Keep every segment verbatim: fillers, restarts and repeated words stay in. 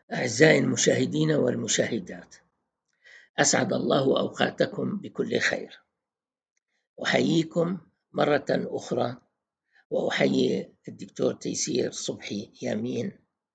أعزائي المشاهدين والمشاهدات، أسعد الله أوقاتكم بكل خير. أحييكم مرة أخرى، وأحيي الدكتور تيسير صبحي يامين،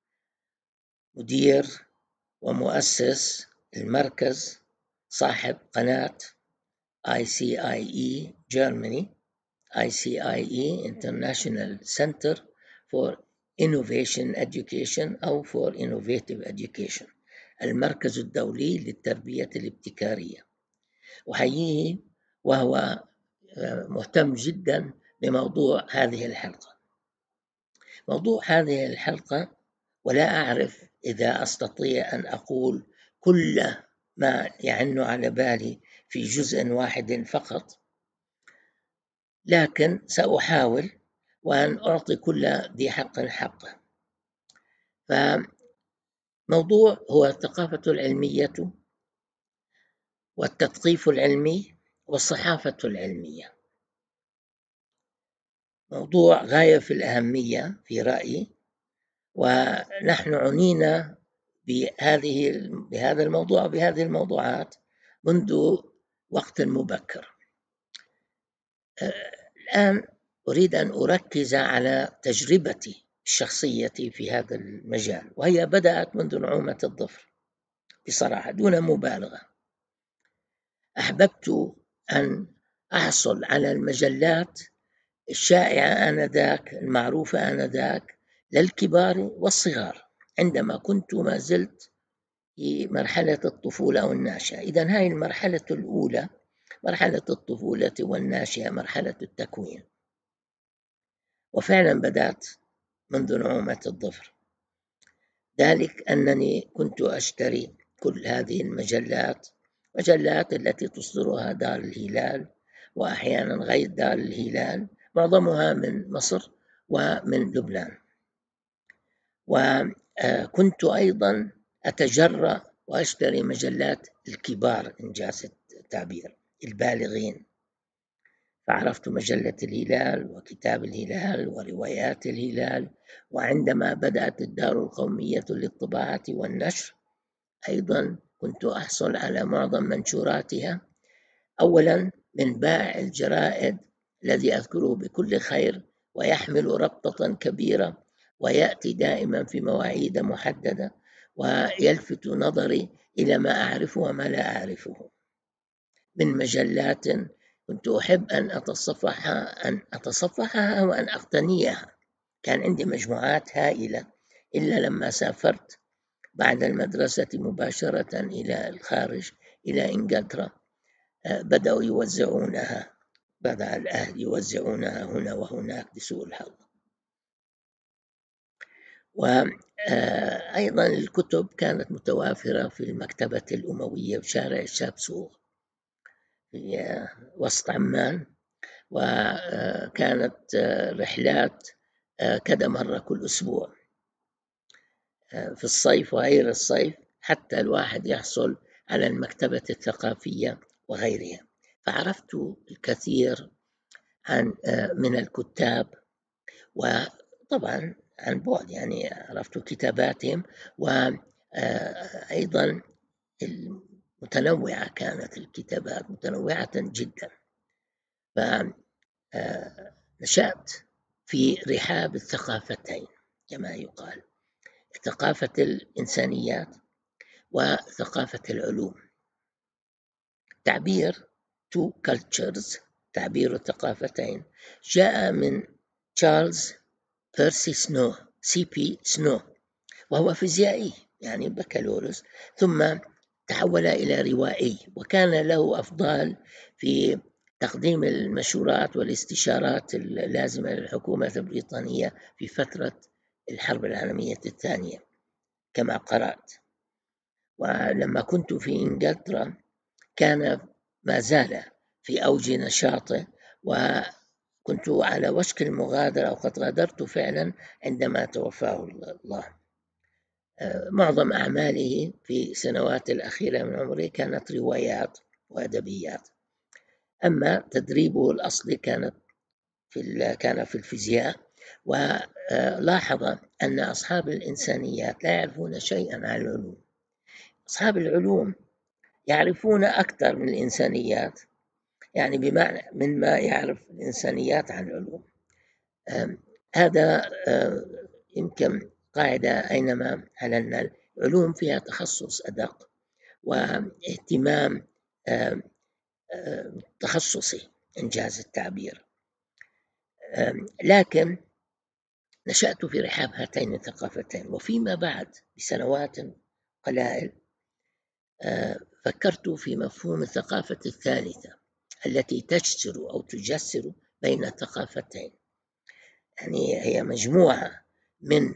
مدير ومؤسس المركز، صاحب قناة آي سي آي إي Germany، آي سي آي إي International Center for Innovation Education أو for Innovative Education، المركز الدولي للتربية الابتكارية. أحييه وهو مهتم جدا بموضوع هذه الحلقة. موضوع هذه الحلقة، ولا أعرف إذا أستطيع أن أقول كل ما يعن على بالي في جزء واحد فقط، لكن سأحاول وأن أعطي كل ذي حق حقه. فموضوع هو الثقافة العلمية والتثقيف العلمي والصحافة العلمية. موضوع غاية في الأهمية في رأيي، ونحن عنينا بهذه بهذا الموضوع بهذه الموضوعات منذ وقت مبكر. الآن أريد أن أركز على تجربتي الشخصية في هذا المجال، وهي بدأت منذ نعومة الظفر بصراحة دون مبالغة. أحببت أن أحصل على المجلات الشائعة آنذاك، المعروفة آنذاك للكبار والصغار، عندما كنت ما زلت في مرحلة الطفولة والناشئة. إذن هذه المرحلة الأولى، مرحلة الطفولة والناشئة، مرحلة التكوين. وفعلا بدأت منذ نعومة الظفر، ذلك أنني كنت أشتري كل هذه المجلات، مجلات التي تصدرها دار الهلال وأحيانا غير دار الهلال، معظمها من مصر ومن لبنان. وكنت أيضا أتجرأ وأشتري مجلات الكبار إنجاز التعبير، البالغين. فعرفت مجلة الهلال وكتاب الهلال وروايات الهلال. وعندما بدأت الدار القومية للطباعة والنشر أيضا كنت أحصل على معظم منشوراتها، أولا من بائع الجرائد الذي أذكره بكل خير، ويحمل ربطة كبيرة ويأتي دائما في مواعيد محددة ويلفت نظري إلى ما أعرفه وما لا أعرفه. من مجلات كنت أحب أن أتصفحها أن أتصفحها وأن أقتنيها. كان عندي مجموعات هائلة، إلا لما سافرت بعد المدرسة مباشرة إلى الخارج إلى إنجلترا بدأوا يوزعونها، بدأ الأهل يوزعونها هنا وهناك لسوء الحظ. وأيضا الكتب كانت متوافرة في المكتبة الأموية بشارع الشابسوغ في وسط عمان، وكانت رحلات كذا مرة كل أسبوع في الصيف وغير الصيف، حتى الواحد يحصل على المكتبة الثقافية وغيرها. فعرفت الكثير عن من الكتاب، وطبعا عن بعد يعني عرفت كتاباتهم، وأيضا متنوعة، كانت الكتابات متنوعة جدا. فنشأت في رحاب الثقافتين كما يقال، ثقافة الإنسانيات وثقافة العلوم. تعبير two cultures، تعبير الثقافتين، جاء من تشارلز بيرسي سنو سي بي سنو، وهو فيزيائي يعني بكالوريوس، ثم تحول إلى روائي، وكان له أفضال في تقديم المشورات والاستشارات اللازمة للحكومة البريطانية في فترة الحرب العالمية الثانية كما قرأت. ولما كنت في إنجلترا كان ما زال في أوج نشاطه، وكنت على وشك المغادرة، وقد غادرت فعلا عندما توفاه الله. معظم أعماله في سنوات الأخيرة من عمره كانت روايات وأدبيات، أما تدريبه الأصلي كانت في كان في الفيزياء، ولاحظ أن أصحاب الإنسانيات لا يعرفون شيئا عن العلوم. أصحاب العلوم يعرفون أكثر من الإنسانيات، يعني بمعنى مما يعرف الإنسانيات عن العلوم. هذا يمكن قاعدة أينما على العلوم فيها تخصص أدق واهتمام تخصصي إنجاز التعبير. لكن نشأت في رحاب هاتين الثقافتين، وفيما بعد بسنوات قلائل فكرت في مفهوم الثقافة الثالثة التي تجسر أو تجسر بين الثقافتين. يعني هي مجموعة من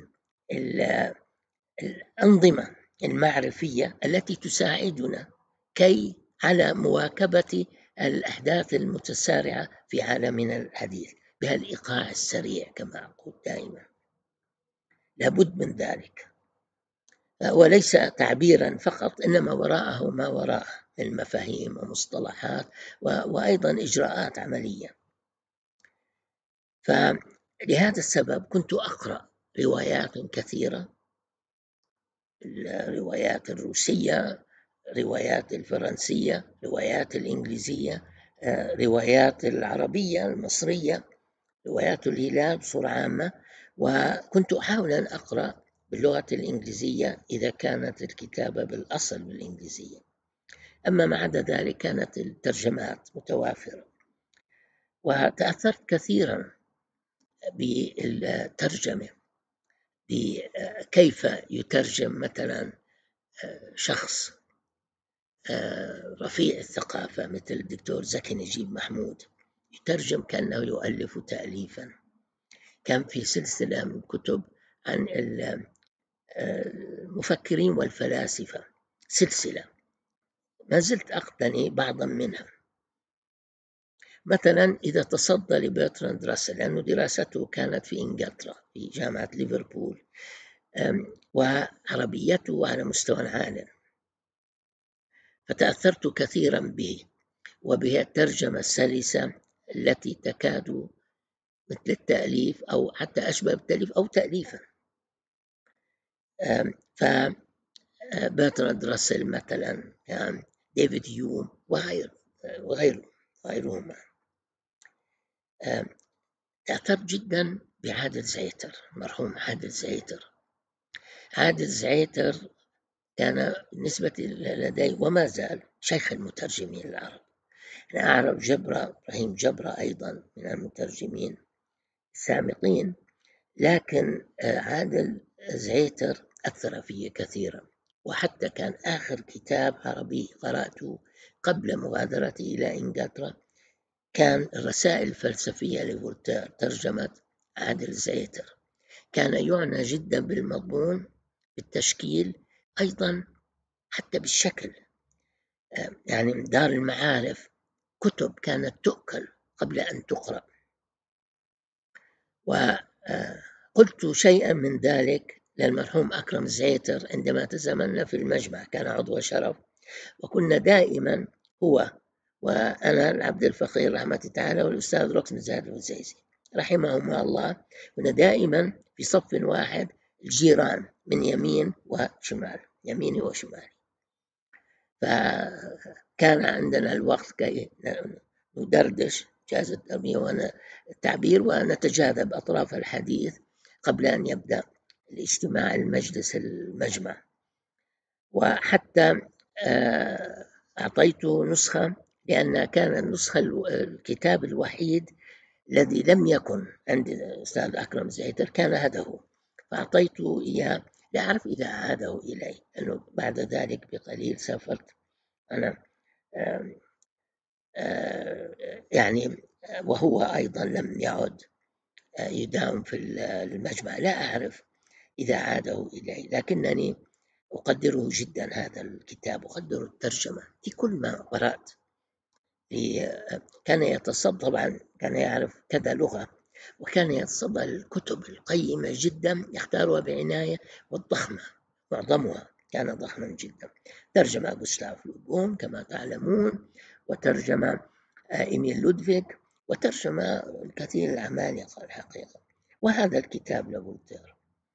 الأنظمة المعرفية التي تساعدنا كي على مواكبة الأحداث المتسارعة في عالمنا الحديث بهالإيقاع السريع كما أقول دائما. لابد من ذلك، وليس تعبيرا فقط، إنما وراءه ما وراءه من مفاهيم ومصطلحات وأيضا إجراءات عملية. فلهذا السبب كنت أقرأ روايات كثيرة، الروايات الروسية، روايات الفرنسية، روايات الإنجليزية، روايات العربية المصرية، روايات الهلال بصورة عامة. وكنت أحاول أن أقرأ باللغة الإنجليزية إذا كانت الكتابة بالأصل بالإنجليزية، أما ما عدا ذلك كانت الترجمات متوافرة. وتأثرت كثيرا بالترجمة، بكيف يترجم مثلا شخص رفيع الثقافة مثل الدكتور زكي نجيب محمود، يترجم كأنه يؤلف تأليفا. كان في سلسلة من كتب عن المفكرين والفلاسفة، سلسلة ما زلت أقتني بعضا منها. مثلا إذا تصدى لبرتراند راسل، لأنه دراسته كانت في إنجلترا في جامعة ليفربول، وعربيته على مستوى عال، فتأثرت كثيرا به وبه الترجمة السلسة التي تكاد مثل التأليف أو حتى أشبه بالتأليف أو تأليفا. فبرتراند راسل مثلا، ديفيد هيوم وغيره وغيره وغيرهما. تأثرت جدا بعادل زعيتر، مرحوم عادل زعيتر. عادل زعيتر كان بالنسبة لدي وما زال شيخ المترجمين العرب. أنا أعرف جبرة، إبراهيم جبرة أيضا من المترجمين السامقين، لكن عادل زعيتر أثر في كثيرا. وحتى كان آخر كتاب عربي قرأته قبل مغادرتي إلى إنجلترا كان الرسائل الفلسفية لفولتير، ترجمة عادل زعيتر. كان يعنى جدا بالمضمون، بالتشكيل، أيضا حتى بالشكل. يعني دار المعارف كتب كانت تؤكل قبل أن تقرأ. وقلت شيئا من ذلك للمرحوم أكرم زعيتر عندما تزاملنا في المجمع، كان عضو شرف، وكنا دائما هو وأنا العبد الفقير رحمة تعالى والأستاذ ركن زاد الوزيزي رحمهما الله، كنا دائما في صف واحد، الجيران من يمين وشمال، يميني وشمالي. فكان عندنا الوقت كي ندردش جاز التعبير ونتجاذب أطراف الحديث قبل أن يبدأ الاجتماع المجلس المجمع. وحتى أعطيت نسخة، لأن كان النسخة الكتاب الوحيد الذي لم يكن عند الأستاذ أكرم زعيتر كان هذا هو، فأعطيته إياه. لا أعرف إذا عاده إلي، لأنه بعد ذلك بقليل سافرت أنا آآ آآ يعني، وهو أيضا لم يعد يداوم في المجمع. لا أعرف إذا عاده إلي، لكنني أقدره جدا هذا الكتاب، أقدر الترجمة في كل ما قرأت. كان يتصدى، طبعا كان يعرف كذا لغة، وكان يتصدى الكتب القيمة جدا يختارها بعناية والضخمة، معظمها كان ضخما جدا. ترجمة غوستاف لوبون كما تعلمون، وترجمة إيميل لودفيك، وترجمة الكثير العمالقة الحقيقة. وهذا الكتاب لفولتير.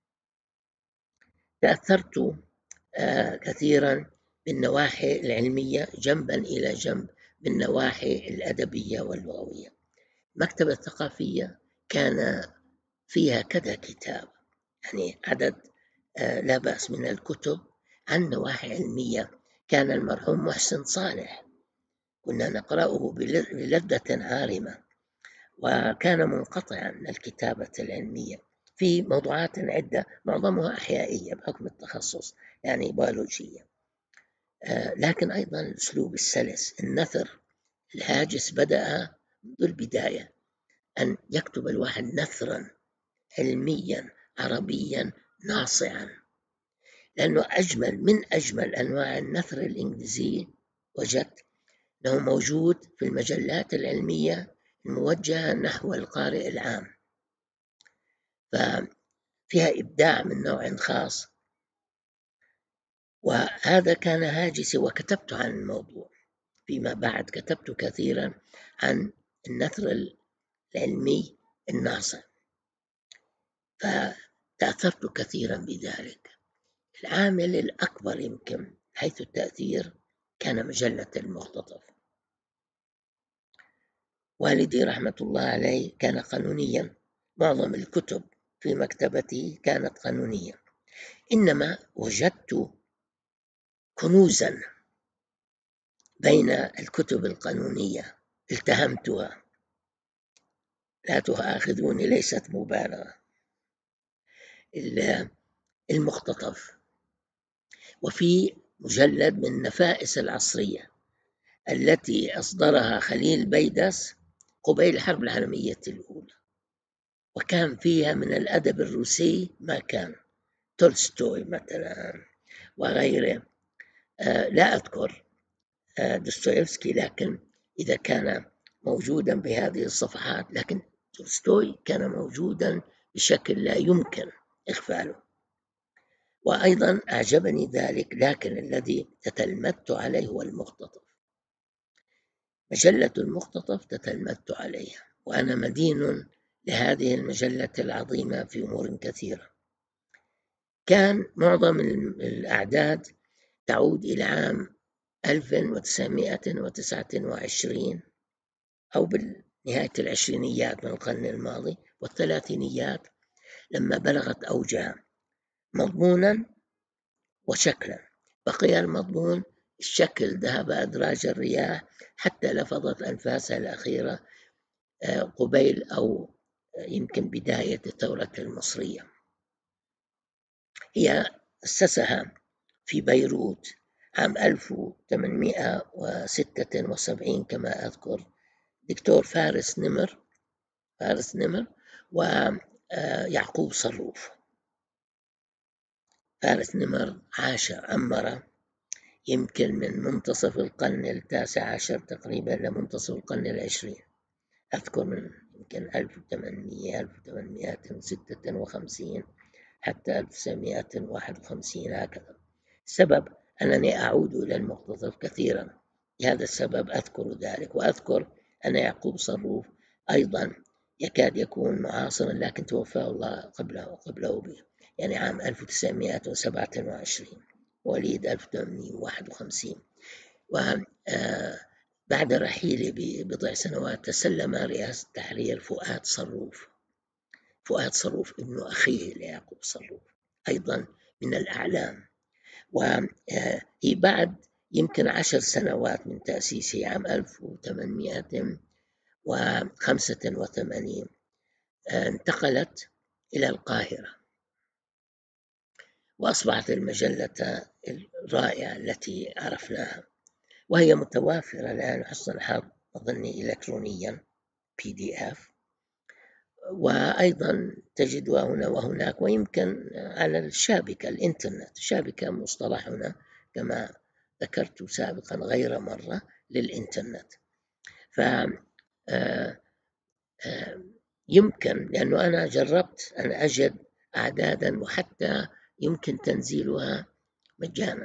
تأثرت كثيرا بالنواحي العلمية جنبا إلى جنب بالنواحي الأدبية واللغوية. المكتبة الثقافية كان فيها كذا كتاب، يعني عدد لا بأس من الكتب عن نواحي علمية. كان المرحوم محسن صالح كنا نقرأه بلذة عارمة، وكان منقطعا الكتابة العلمية في موضوعات عدة معظمها أحيائية بحكم التخصص، يعني بيولوجية، لكن أيضا الأسلوب السلس النثر الهاجس بدأ منذ البداية، أن يكتب الواحد نثرا علميا عربيا ناصعا، لأنه أجمل من أجمل أنواع النثر الإنجليزي وجدت أنه موجود في المجلات العلمية الموجهة نحو القارئ العام، ففيها إبداع من نوع خاص، وهذا كان هاجسي وكتبت عن الموضوع. فيما بعد كتبت كثيرا عن النثر العلمي الناصع، فتأثرت كثيرا بذلك. العامل الأكبر يمكن حيث التأثير كان مجلة المختطف. والدي رحمة الله عليه كان قانونيا، معظم الكتب في مكتبته كانت قانونية، إنما وجدت كنوزا بين الكتب القانونية التهمتها، لا تؤاخذوني ليست مبالغة. المختطف، وفي مجلد من نفائس العصرية التي أصدرها خليل بيدس قبيل الحرب العالمية الأولى، وكان فيها من الأدب الروسي ما كان، تولستوي مثلا وغيره. آه لا أذكر آه دوستويفسكي، لكن إذا كان موجودا بهذه الصفحات، لكن تولستوي كان موجودا بشكل لا يمكن إغفاله، وأيضا أعجبني ذلك، لكن الذي تتلمذت عليه هو المختطف. مجلة المختطف تتلمذت عليها، وأنا مدين لهذه المجلة العظيمة في أمور كثيرة. كان معظم الأعداد تعود إلى عام ألف وتسعمائة وتسعة وعشرين أو بنهاية العشرينيات من القرن الماضي والثلاثينيات، لما بلغت أوجها مضمونا وشكلا. بقي المضمون، الشكل ذهب أدراج الرياح حتى لفظت أنفاسها الأخيرة قبيل أو يمكن بداية الثورة المصرية. هي أسسها في بيروت عام ألف وثمانمائة وستة وسبعين كما أذكر دكتور فارس نمر فارس نمر ويعقوب صروف. فارس نمر عاش عمر يمكن من منتصف القرن التاسع عشر تقريبا لمنتصف القرن العشرين، أذكر من يمكن ألف وثمانمائة ألف وثمانمائة وستة وخمسين حتى ألف وتسعمائة وواحد وخمسين هكذا. السبب أنني أعود إلى المختطف كثيرا لهذا السبب أذكر ذلك، وأذكر أن يعقوب صروف أيضا يكاد يكون معاصرا، لكن توفاه الله قبله قبله به، يعني عام ألف وتسعمائة وسبعة وعشرين، وليد ألف وثمانمائة وواحد وخمسين. وبعد رحيلي ببضع سنوات تسلم رئاسة التحرير فؤاد صروف فؤاد صروف ابن أخيه ليعقوب صروف، أيضا من الأعلام. وهي بعد يمكن عشر سنوات من تأسيسه عام ألف وثمانمائة وخمسة وثمانين انتقلت إلى القاهرة، وأصبحت المجلة الرائعة التي عرفناها، وهي متوافرة الآن حسن الحظ أظني إلكترونيا بي دي إف، وأيضا تجدها هنا وهناك، ويمكن على الشابكة الإنترنت. شابكة مصطلحنا كما ذكرت سابقا غير مرة للإنترنت. ف يمكن لأنه أنا جربت أن أجد أعدادا وحتى يمكن تنزيلها مجانا،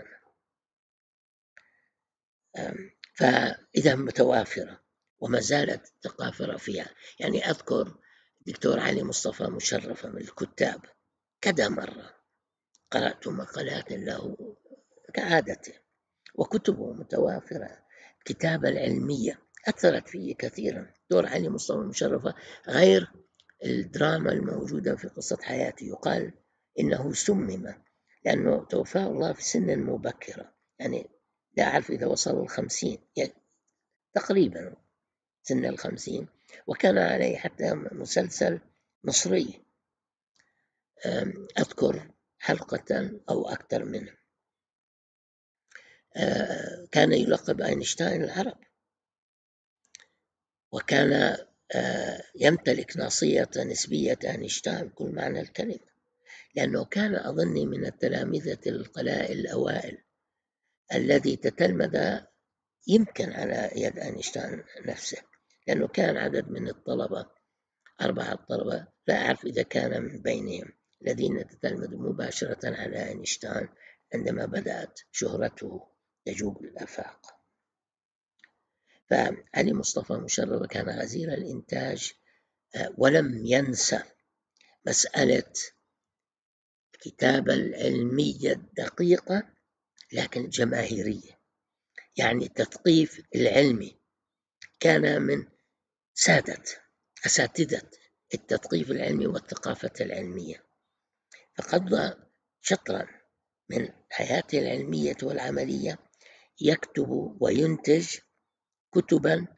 فإذا متوافرة وما زالت ثقافة فيها. يعني أذكر دكتور علي مصطفى مشرفة من الكتاب، كذا مرة قرأت مقالات له كعادته، وكتبه متوافرة. الكتابة العلمية أثرت فيه كثيرا. دكتور علي مصطفى مشرفة غير الدراما الموجودة في قصة حياته، يقال إنه سمم لأنه توفاه الله في سن مبكرة، يعني لا أعرف إذا وصل الخمسين، يعني تقريبا سن الخمسين. وكان عليه حتى مسلسل مصري أذكر حلقة أو أكثر منه، كان يلقب أينشتاين العرب، وكان يمتلك ناصية نسبية أينشتاين بكل معنى الكلمة، لأنه كان أظني من التلامذة القلائل الأوائل الذي تتلمذ يمكن على يد أينشتاين نفسه، لأنه كان عدد من الطلبة، أربعة طلبة، لا أعرف إذا كان من بينهم الذين تتلمذوا مباشرة على أينشتاين عندما بدأت شهرته تجوب الآفاق. فعلي مصطفى مشرفة كان غزير الإنتاج، ولم ينسى مسألة الكتابة العلمية الدقيقة لكن جماهيرية، يعني التثقيف العلمي كان من سادة أساتذة التثقيف العلمي والثقافة العلمية، فقضى شطرا من حياته العلمية والعملية يكتب وينتج كتبا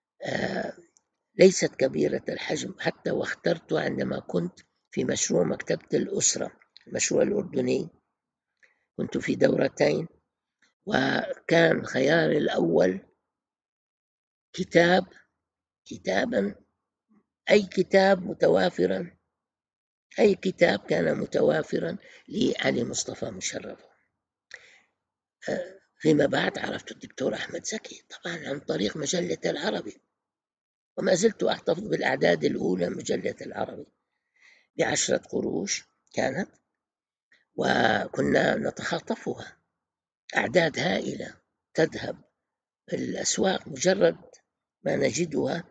ليست كبيرة الحجم، حتى واخترت عندما كنت في مشروع مكتبة الأسرة، المشروع الأردني، كنت في دورتين، وكان خياري الأول كتاب كتابا أي كتاب متوافرا أي كتاب كان متوافرا لعلي مصطفى مشرفة. فيما بعد عرفت الدكتور أحمد زكي طبعا عن طريق مجلة العربي، وما زلت أحتفظ بالأعداد الأولى مجلة العربي بعشرة قروش كانت، وكنا نتخاطفها، أعداد هائلة تذهب في الأسواق، مجرد ما نجدها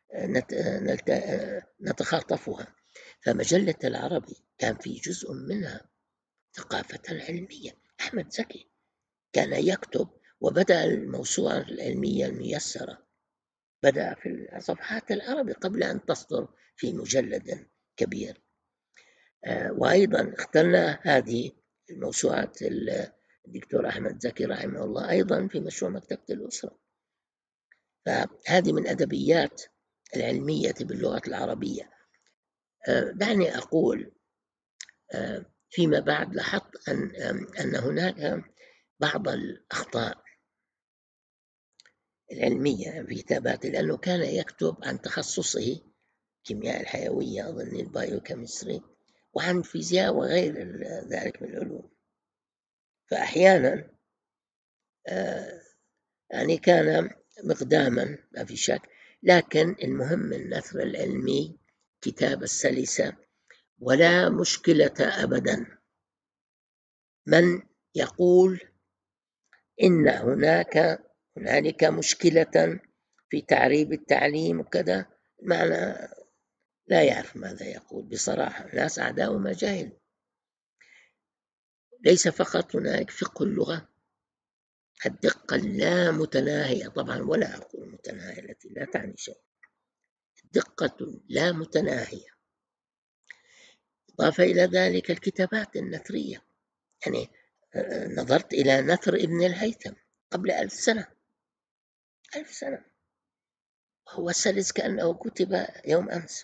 نتخاطفها. فمجلة العربي كان في جزء منها ثقافة علمية. أحمد زكي كان يكتب، وبدأ الموسوعة العلمية الميسرة بدأ في صفحات العربي قبل أن تصدر في مجلد كبير. وأيضا اخترنا هذه الموسوعات الدكتور أحمد زكي رحمه الله أيضا في مشروع مكتبة الأسرة. فهذه من أدبيات العلمية باللغة العربية. دعني أقول فيما بعد لاحظت أن, أن هناك بعض الأخطاء العلمية في كتاباته، لأنه كان يكتب عن تخصصه الكيمياء الحيوية أظن البايوكيمستري، وعن فيزياء وغير ذلك من العلوم، فأحيانا يعني كان مقداما ما في شك، لكن المهم النثر العلمي، كتابة سلسة ولا مشكلة أبدا. من يقول إن هناك هنالك مشكلة في تعريب التعليم وكذا، معنى لا يعرف ماذا يقول بصراحة، الناس أعداء ما جاهل. ليس فقط هناك فقه اللغة، الدقة اللا متناهية طبعا، ولا أقول متناهية التي لا تعني شيء، دقة لا متناهية. إضافة إلى ذلك الكتابات النثرية، يعني نظرت إلى نثر ابن الهيثم قبل ألف سنة ألف سنة وهو سلس كأنه كتب يوم أمس،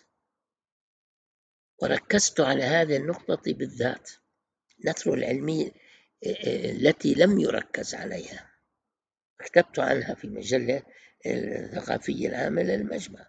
وركزت على هذه النقطة بالذات، نثر العلمي التي لم يركز عليها، كتبت عنها في مجلة الثقافية العامة للمجمع،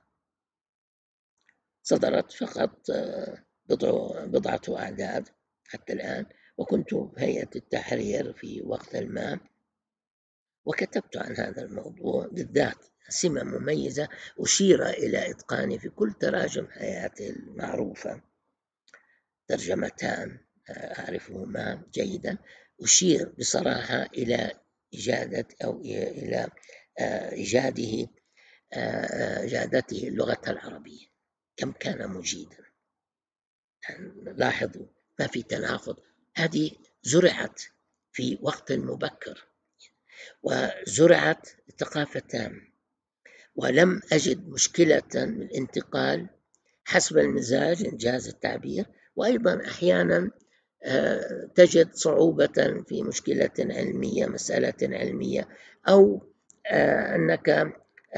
صدرت فقط بضع بضعة أعداد حتى الآن، وكنت بهيئة التحرير في وقت ما، وكتبت عن هذا الموضوع بالذات سمة مميزة أشير إلى إتقاني في كل تراجم حياته المعروفة، ترجمتان أعرفهما جيدا، أشير بصراحة إلى إجادة أو إلى إيجاده إجادته اللغة العربية. كم كان مجيدا. لاحظوا ما في تناقض. هذه زرعت في وقت مبكر وزرعت ثقافة تامة، ولم أجد مشكلة الانتقال حسب المزاج إنجاز التعبير. وأيضا أحيانا تجد صعوبة في مشكلة علمية، مسألة علمية، أو أنك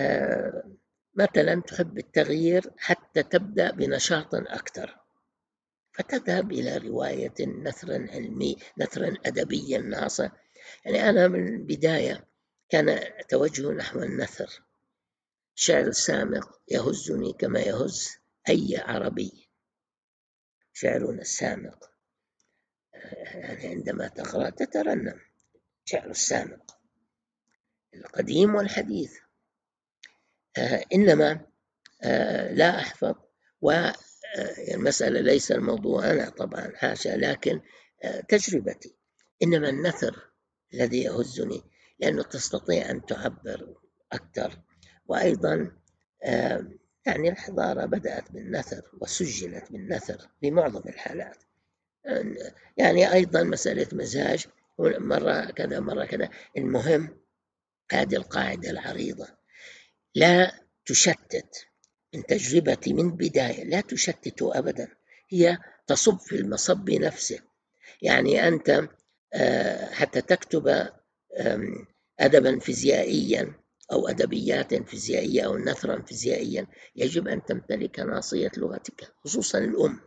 مثلا تحب التغيير حتى تبدأ بنشاط أكثر، فتذهب إلى رواية نثر علمي، نثر أدبي ناصع. يعني أنا من البداية كان توجه نحو النثر. شعر السامق يهزني كما يهز أي عربي، شعرنا السامق. يعني عندما تقرأ تترنم شعر السامق القديم والحديث. آه إنما آه لا أحفظ، والمسألة ليس الموضوع أنا طبعا حاشا، لكن آه تجربتي. إنما النثر الذي يهزني، لأنه تستطيع أن تعبر أكثر. وأيضا آه يعني الحضارة بدأت بالنثر وسجلت بالنثر في معظم الحالات. يعني أيضا مسألة مزاج، مرة كذا مرة كذا. المهم هذه القاعدة العريضة، لا تشتت. من تجربتي من بداية لا تشتت أبدا، هي تصب في المصب نفسه. يعني أنت حتى تكتب أدبا فيزيائيا أو أدبيات فيزيائية أو نثرا فيزيائيا، يجب أن تمتلك ناصية لغتك، خصوصا الأم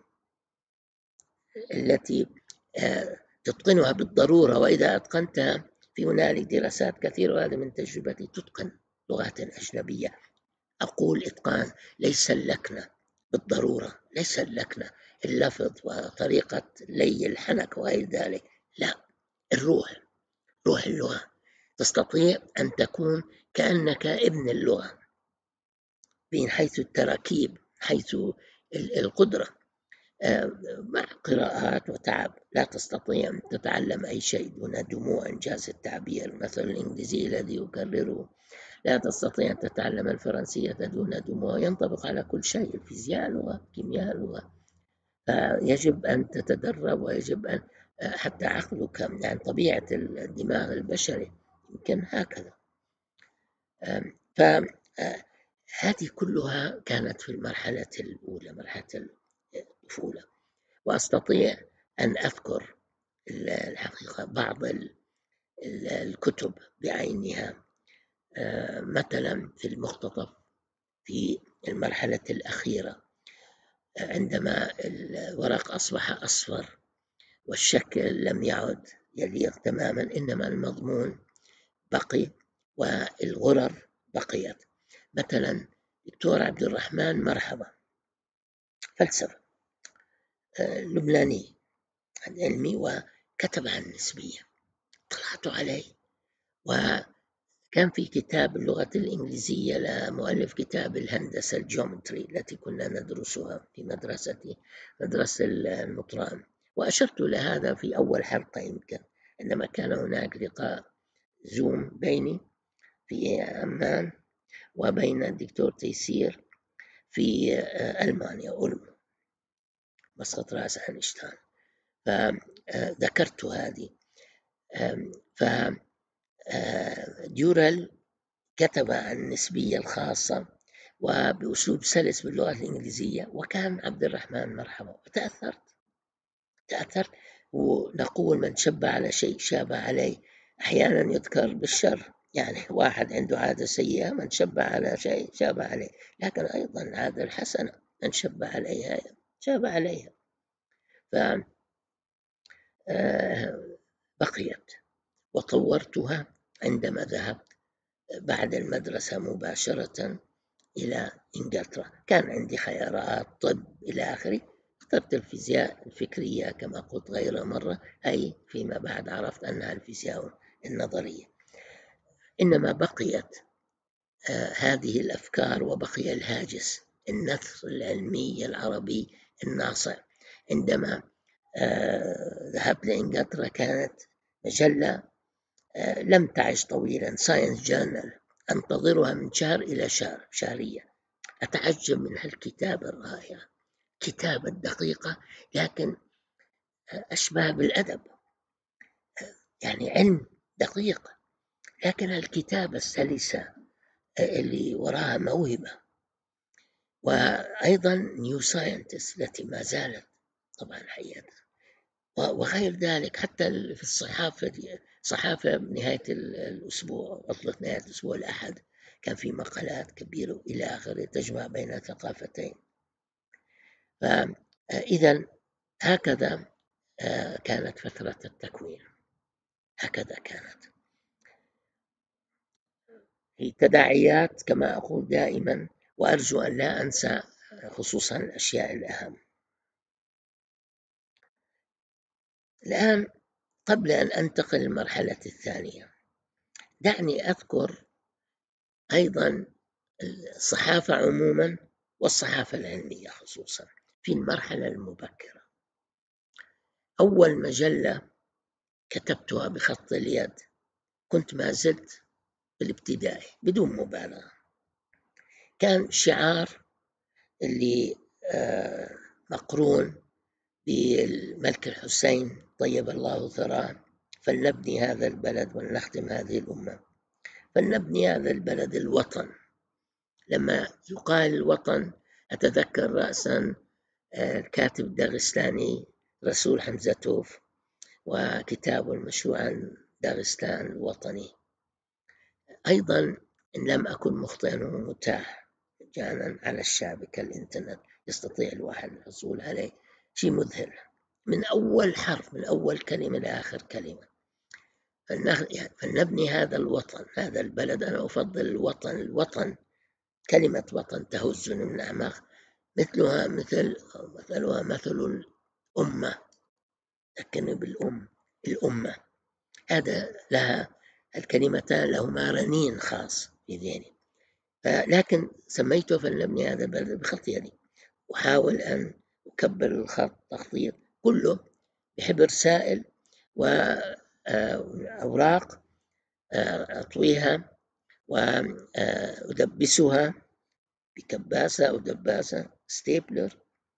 التي تتقنها بالضرورة. وإذا أتقنتها، في هنالك دراسات كثيرة، وهذا من تجربتي، تتقن لغات أجنبية. أقول إتقان، ليس اللكنة بالضرورة، ليس اللكنة اللفظ وطريقة لي الحنك وغير ذلك، لا، الروح، روح اللغة. تستطيع أن تكون كأنك ابن اللغة من حيث التراكيب، حيث القدرة. مع قراءات وتعب لا تستطيع أن تتعلم أي شيء دون دموع إنجاز التعبير. مثل الإنجليزي الذي يكرره، لا تستطيع أن تتعلم الفرنسية دون دموع. ينطبق على كل شيء، الفيزياء لغة، الكيمياء لغة. فيجب أن تتدرب، ويجب أن حتى عقلك، يعني طبيعة الدماغ البشري يمكن هكذا. فهذه كلها كانت في المرحلة الأولى، مرحلة الطفولة. وأستطيع أن أذكر الحقيقة بعض الكتب بعينها. مثلا في المختطف في المرحلة الأخيرة، عندما الورق أصبح أصفر والشكل لم يعد يليق تماما، إنما المضمون بقي والغرر بقيت. مثلا دكتور عبد الرحمن مرحبا، فلسفة، لبناني علمي، وكتب عن النسبية، طلعت عليه. وكان في كتاب اللغة الإنجليزية لمؤلف كتاب الهندسة الجيومتري التي كنا ندرسها في مدرستي، مدرسة المطران، وأشرت لهذا في أول حلقة يمكن، عندما كان هناك لقاء زوم بيني في عمان وبين الدكتور تيسير في ألمانيا أولم، مسقط رأس أينشتاين. فذكرت هذه. فديورال كتب عن النسبية الخاصة وبأسلوب سلس باللغة الإنجليزية، وكان عبد الرحمن مرحبا. وتأثرت تأثرت ونقول من شب على شيء شاب عليه. أحيانا يذكر بالشر، يعني واحد عنده عادة سيئة، من شب على شيء شاب عليه، لكن أيضا العادة الحسنة من شب عليها شاب عليها. فبقيت وطورتها عندما ذهبت بعد المدرسة مباشرة إلى إنجلترا. كان عندي خيارات، طب إلى آخره. اخترت الفيزياء الفكرية كما قلت غير مرة، أي فيما بعد عرفت أنها الفيزياء النظرية. إنما بقيت آه هذه الأفكار، وبقي الهاجس، النثر العلمي العربي الناصع. عندما آه ذهبت لإنجلترا كانت مجلة آه لم تعش طويلا، ساينس جورنال، أنتظرها من شهر إلى شهر، شهرية. أتعجب من هالكتابة الرائعة، كتابة دقيقة لكن أشبه بالأدب، يعني علم دقيق لكن الكتابة السلسة اللي وراها موهبة. وأيضا نيو ساينتست التي ما زالت طبعا حياتها، وغير ذلك حتى في الصحافة، صحافة نهاية الأسبوع، عطلة نهاية الأسبوع الأحد كان في مقالات كبيرة إلى آخره تجمع بين ثقافتين. فإذا هكذا كانت فترة التكوين، هكذا كانت. هي تداعيات كما أقول دائما، وأرجو أن لا أنسى خصوصا الأشياء الأهم. الآن قبل أن أنتقل للمرحلة الثانية، دعني أذكر أيضا الصحافة عموما والصحافة العلمية خصوصا في المرحلة المبكرة. أول مجلة كتبتها بخط اليد كنت ما زلت بالابتدائي بدون مبالغة، كان شعار اللي مقرون بالملك الحسين طيب الله ثراه: فلنبني هذا البلد ولنخدم هذه الأمة. فلنبني هذا البلد، الوطن. لما يقال الوطن أتذكر رأسا الكاتب الداغستاني رسول حمزتوف وكتابه المشهور عن داغستان الوطني. أيضا إن لم أكن مخطئا ومتاح مجانا على الشبكة الإنترنت يستطيع الواحد الحصول عليه، شيء مذهل من أول حرف، من أول كلمة لآخر كلمة. فلنبني هذا الوطن، هذا البلد. أنا أفضل الوطن. الوطن كلمة وطن تهزني من الأعماق، مثلها مثل مثلها مثل الأمة، لكن بالأم، الأمة هذا لها الكلمتان لهما رنين خاص في ذهني. لكن سميته فلنبني هذا البلد بخط يدي، أحاول أن أكبر الخط تخطيط كله بحبر سائل وأوراق أطويها وأدبسها بكباسة أو دباسة ستيبلر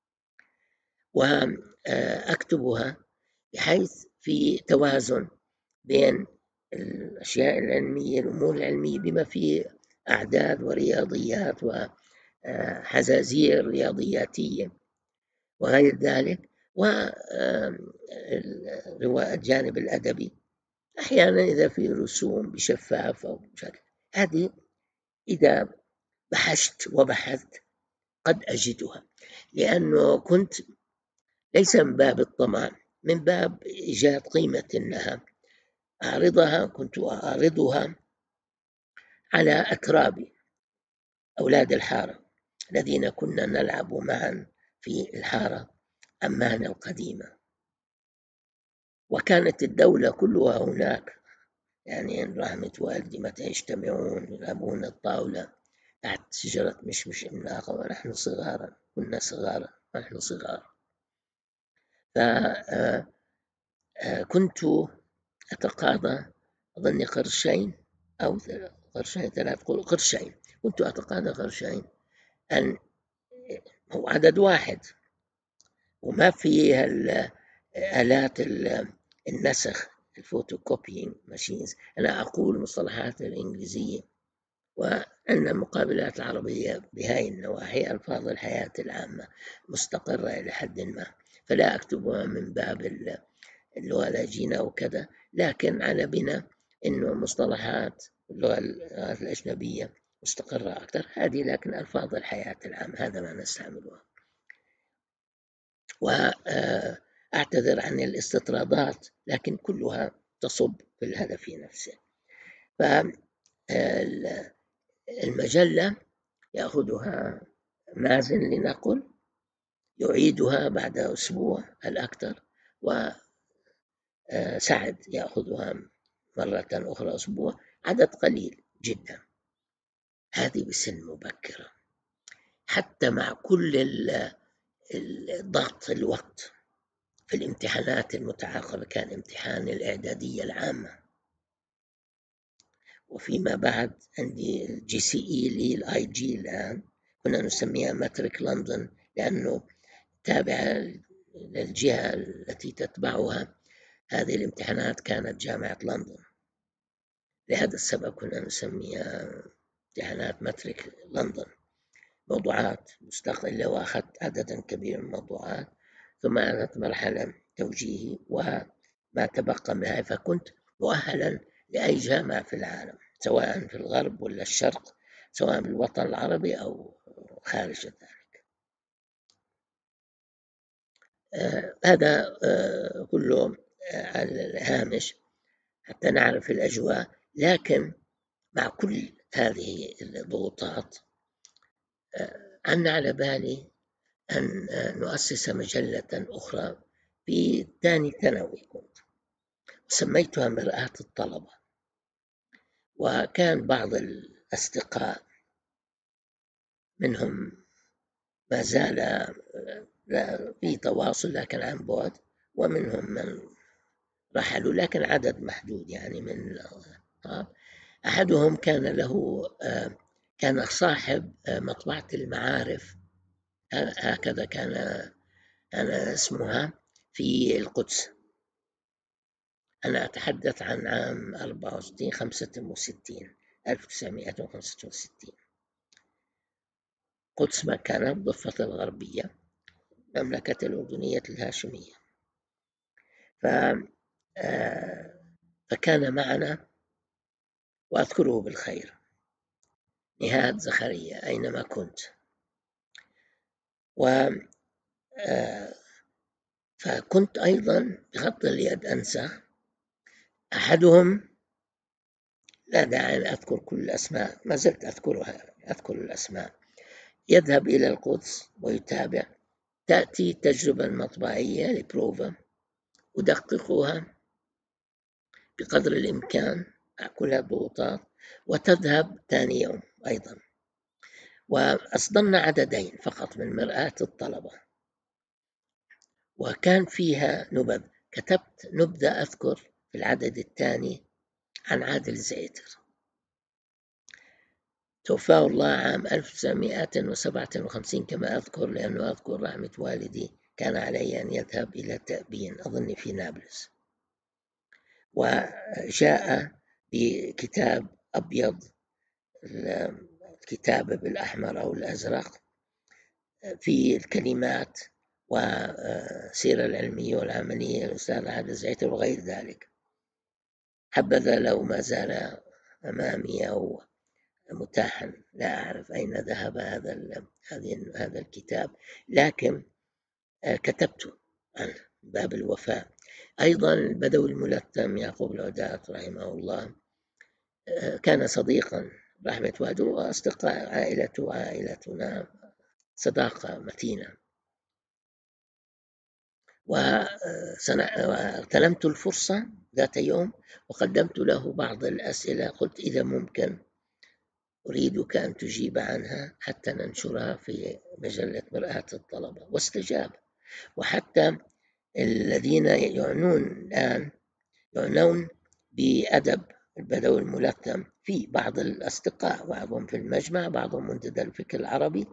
وأكتبها بحيث في توازن بين الأشياء العلمية، الأمور العلمية بما فيه أعداد ورياضيات وحزازير رياضياتية وغير ذلك، والجانب الأدبي أحيانا إذا في رسوم بشفاف أو بشكل. هذه إذا بحثت وبحثت قد أجدها، لأنه كنت ليس من باب الطمع، من باب إيجاد قيمة لها أعرضها. كنت أعرضها على أترابي أولاد الحارة الذين كنا نلعب معا في الحارة عمان القديمة، وكانت الدولة كلها هناك، يعني رحمة والدي متى يجتمعون يلعبون الطاولة تحت شجرة مشمش عملاقة ونحن صغارا، كنا صغارا ونحن صغار. فكنت أتقاضى أظن قرشين أو قرشين ثلاث قرشين، كنت أتقاضى قرشين أن هو عدد واحد وما فيه آلات النسخ الفوتوكوبينج ماشينز. أنا أقول مصطلحات الإنجليزية وأن المقابلات العربية بهاي النواحي ألفاظ الحياة العامة مستقرة إلى حد ما، فلا أكتبها من باب اللغة اللاجئة وكذا، لكن على بنا إنه مصطلحات اللغة الأجنبية مستقرة أكثر هذه، لكن ألفاظ الحياة العامة هذا ما نستعملها. وأعتذر عن الاستطرادات لكن كلها تصب في الهدف نفسه. فالمجلة يأخذها مازن لنقل، يعيدها بعد أسبوع الأكثر، وسعد يأخذها مرة أخرى أسبوع، عدد قليل جدا. هذه بسن مبكرة، حتى مع كل الضغط الوقت في الامتحانات المتعاقبة، كان امتحان الإعدادية العامة، وفيما بعد عندي الجي سي إي اللي الآي جي الآن، كنا نسميها ماتريك لندن لأنه تابعة للجهة التي تتبعها هذه الامتحانات كانت جامعة لندن. لهذا السبب كنا نسميها امتحانات ماتريك لندن، موضوعات مستقلة، وأخذت عددا كبيرا من الموضوعات، ثم أخذت مرحلة توجيهي وما تبقى منها، فكنت مؤهلا لأي جامعة في العالم سواء في الغرب ولا الشرق، سواء بالوطن العربي أو خارج ذلك. آه هذا آه كله على الهامش حتى نعرف الأجواء. لكن مع كل هذه الضغوطات آه عنا على بالي أن نؤسس مجلة أخرى في ثاني ثانوي كنت، سميتها مرآة الطلبة. وكان بعض الأصدقاء منهم ما زال في تواصل لكن عن بعد، ومنهم من رحلوا لكن عدد محدود يعني من أحدهم كان له كان صاحب مطبعة المعارف، هكذا كان كان اسمها، في القدس. أنا أتحدث عن عام أربعة وستين خمسة وستين ألف وتسعمائة وخمسة وستين. قدس كانت ضفة الغربية، المملكة الأردنية الهاشمية. ف... فكان معنا، وأذكره بالخير، نهاد زكريا أينما كنت. و فكنت أيضا بخط اليد أنسى أحدهم، لا داعي أن أذكر كل الأسماء، ما زلت أذكرها أذكر الأسماء، يذهب إلى القدس ويتابع، تأتي التجربة المطبعية لبروفا، أدققها بقدر الإمكان مع كل الضغوطات، وتذهب ثاني يوم أيضا. وأصدرنا عددين فقط من مرآة الطلبة، وكان فيها نبذ. كتبت نبذة أذكر في العدد الثاني عن عادل زعتر، توفاه الله عام ألف وتسعمائة وسبعة وخمسين كما أذكر، لأنه أذكر رحمة والدي كان علي أن يذهب إلى تأبين أظن في نابلس، وجاء بكتاب أبيض، الكتابة بالأحمر أو الأزرق، في الكلمات والسيرة العلمية والعملية الأستاذ عادل زعتر وغير ذلك. حبذا لو ما زال أمامي أو متاحا، لا أعرف أين ذهب هذا هذا الكتاب، لكن كتبته عن باب الوفاء. أيضا البدوي الملثم يعقوب العدات رحمه الله كان صديقا رحمة والده، وأصدقاء عائلته وعائلتنا صداقة متينة. واغتنمت الفرصة ذات يوم وقدمت له بعض الأسئلة، قلت إذا ممكن أريدك أن تجيب عنها حتى ننشرها في مجلة مرآة الطلبة، واستجاب. وحتى الذين يعنون الآن يعنون بأدب البدوي الملثم، في بعض الأصدقاء، بعضهم في المجمع، بعضهم منتدى الفكر العربي،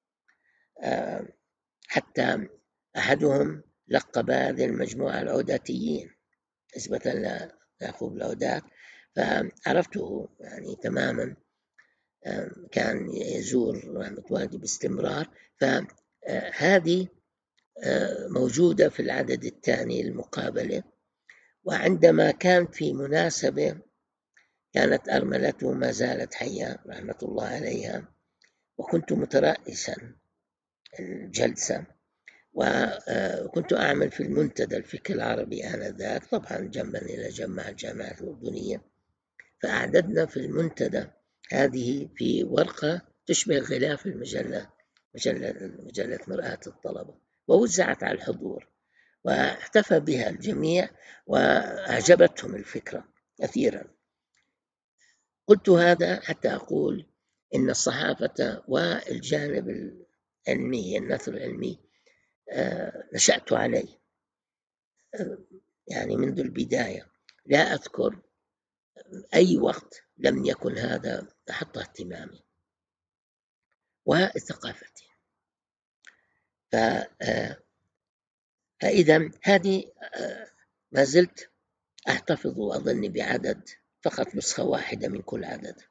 حتى أحدهم لقب هذه المجموعة العوداتيين نسبة ليعقوب العودات، فعرفته يعني تماما، كان يزور رحمة والدي باستمرار. فهذه موجودة في العدد الثاني المقابلة. وعندما كان في مناسبة كانت أرملته ما زالت حية رحمة الله عليها، وكنت مترأسا الجلسة، وكنت أعمل في المنتدى الفكر العربي آنذاك، طبعا جنبا إلى جنب مع الجامعة الأردنية. فأعددنا في المنتدى هذه في ورقة تشبه غلاف المجلة، مجلة, مجلة مرآة الطلبة، ووزعت على الحضور، واحتفى بها الجميع وأعجبتهم الفكرة كثيرا. قلت هذا حتى أقول إن الصحافة والجانب العلمي، النثر العلمي، نشأت عليه يعني منذ البداية. لا أذكر أي وقت لم يكن هذا تحت اهتمامي. وثقافتهم. فإذا هذه ما زلت أحتفظ وأظن بعدد فقط نسخة واحدة من كل عدد.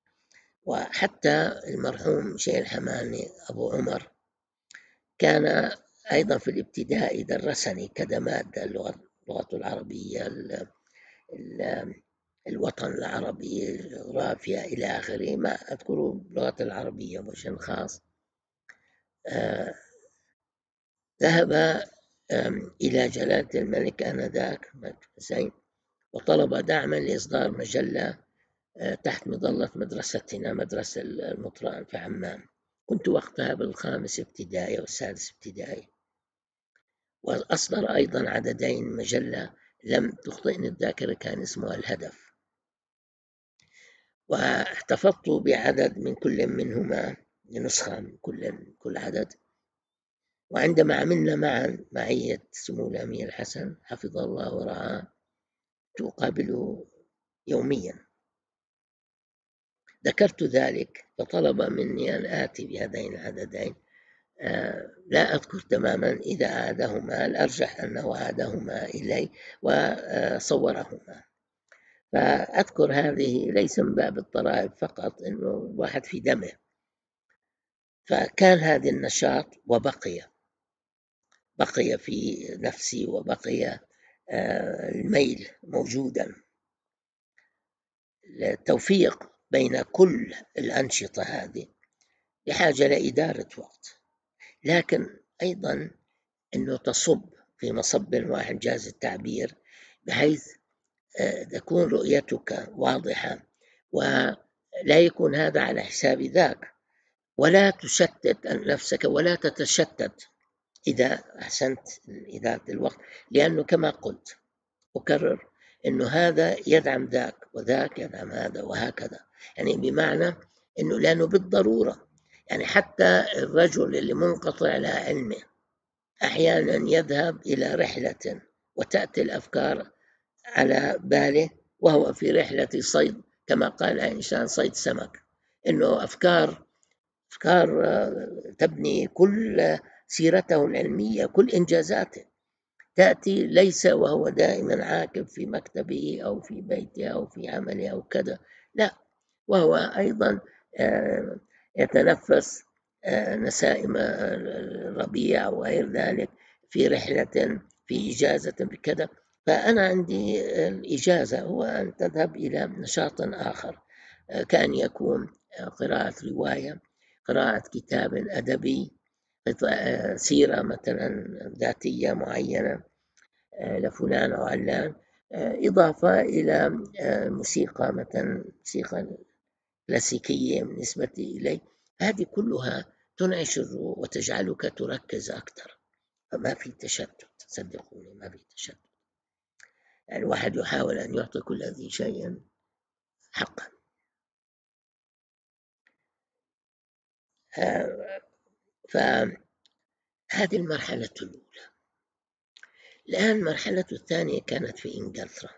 وحتى المرحوم شيخ الحماني أبو عمر كان أيضا في الابتدائي درسني كذا مادة، اللغة العربية، الوطن العربي، الجغرافيا إلى آخره، ما أذكر اللغة العربية بشكل خاص. آه ذهب إلى جلالة الملك آنذاك حسين وطلب دعما لإصدار مجلة تحت مظلة مدرستنا، مدرسة المطران في عمان. كنت وقتها بالخامس ابتدائي والسادس ابتدائي، وأصدر أيضا عددين مجلة لم تخطئني الذاكرة كان اسمها الهدف، واحتفظت بعدد من كل منهما، نسخة من كل كل عدد. وعندما عملنا معا معية سمو الأمير الحسن حفظه الله ورعاه تقابله يوميا، ذكرت ذلك فطلب مني أن آتي بهذين العددين. آه لا أذكر تماما إذا عادهما، الأرجح أنه عادهما إلي وصورهما. فأذكر هذه ليس من باب الطرائف فقط، إنه واحد في دمه. فكان هذا النشاط وبقي بقي في نفسي، وبقي آه الميل موجودا. التوفيق بين كل الأنشطة هذه بحاجة لإدارة وقت، لكن أيضا أنه تصب في مصب واحد جاز التعبير، بحيث تكون رؤيتك واضحة ولا يكون هذا على حساب ذاك، ولا تشتت نفسك ولا تتشتت إذا أحسنت إدارة الوقت. لأنه كما قلت أكرر أنه هذا يدعم ذاك وذاك يدعم هذا وهكذا، يعني بمعنى أنه لأنه بالضرورة، يعني حتى الرجل اللي منقطع على علمه أحيانا يذهب إلى رحلة وتأتي الأفكار على باله وهو في رحلة صيد، كما قال إنسان صيد سمك، إنه أفكار أفكار تبني كل سيرته العلمية، كل إنجازاته تأتي ليس وهو دائما عاكف في مكتبه أو في بيته أو في عمله أو كذا، لا، وهو أيضا يتنفس نسائم الربيع أو غير ذلك في رحلة، في إجازة بكذا. فأنا عندي الإجازة هو أن تذهب إلى نشاط آخر، كان يكون قراءة رواية، قراءة كتاب أدبي، سيرة مثلا ذاتية معينة لفلان أو علان، إضافة إلى موسيقى مثلا موسيقى كلاسيكية بالنسبة إلي. هذه كلها تنعش الروح وتجعلك تركز أكثر، فما في تشتت، صدقوني ما في تشتت. يعني الواحد يحاول أن يعطي كل ذي شيء حقا. فهذه المرحلة الأولى. الآن المرحلة الثانية كانت في إنجلترا.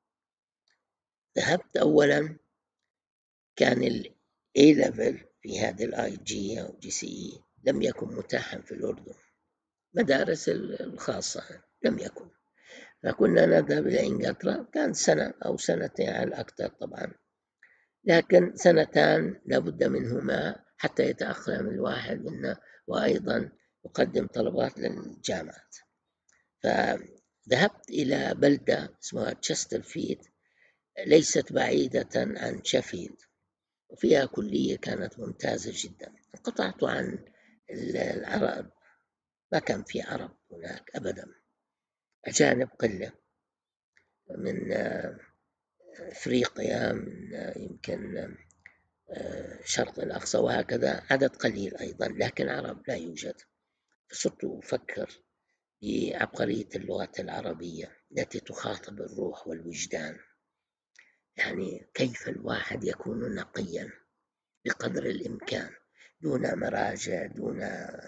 ذهبت أولا، كان ال A level في هذه ال آي جي أو جي سي إي لم يكن متاحا في الأردن، مدارس الخاصة لم يكن، فكنا نذهب إلى إنجلترا. كان سنة أو سنتين على الأكثر طبعا، لكن سنتان لابد منهما حتى يتأقلم الواحد منا، وأيضا يقدم طلبات للجامعات. فذهبت إلى بلدة اسمها تشسترفيلد، ليست بعيدة عن شيفيلد، وفيها كلية كانت ممتازة جدا. انقطعت عن العرب، ما كان في عرب هناك أبدا، أجانب قلة من أفريقيا، من يمكن شرق الأقصى وهكذا، عدد قليل أيضا، لكن عرب لا يوجد. فصرت أفكر بعبقرية اللغة العربية التي تخاطب الروح والوجدان، يعني كيف الواحد يكون نقيا بقدر الإمكان، دون مراجع، دون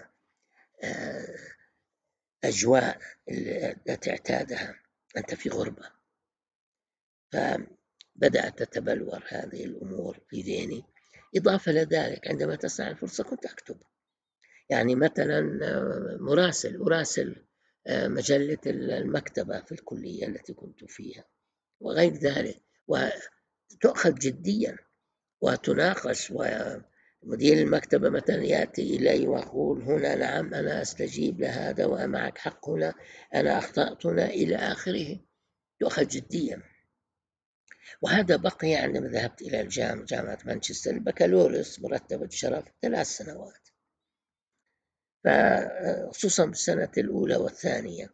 أجواء التي اعتادها، أنت في غربة. فبدأت تتبلور هذه الأمور في ذهني، إضافة لذلك عندما تسع الفرصة كنت أكتب، يعني مثلا مراسل أراسل مجلة المكتبة في الكلية التي كنت فيها وغير ذلك، وتؤخذ جديا وتناقش، ومدير المكتبة مثلا يأتي إلي ويقول هنا نعم أنا أستجيب لهذا ومعك حق هنا، أنا أخطأت هنا، إلى آخره، تؤخذ جديا. وهذا بقي عندما ذهبت إلى الجامعة جامعة مانشستر البكالوريوس مرتبة شرف ثلاث سنوات، فخصوصا بالسنة الأولى والثانية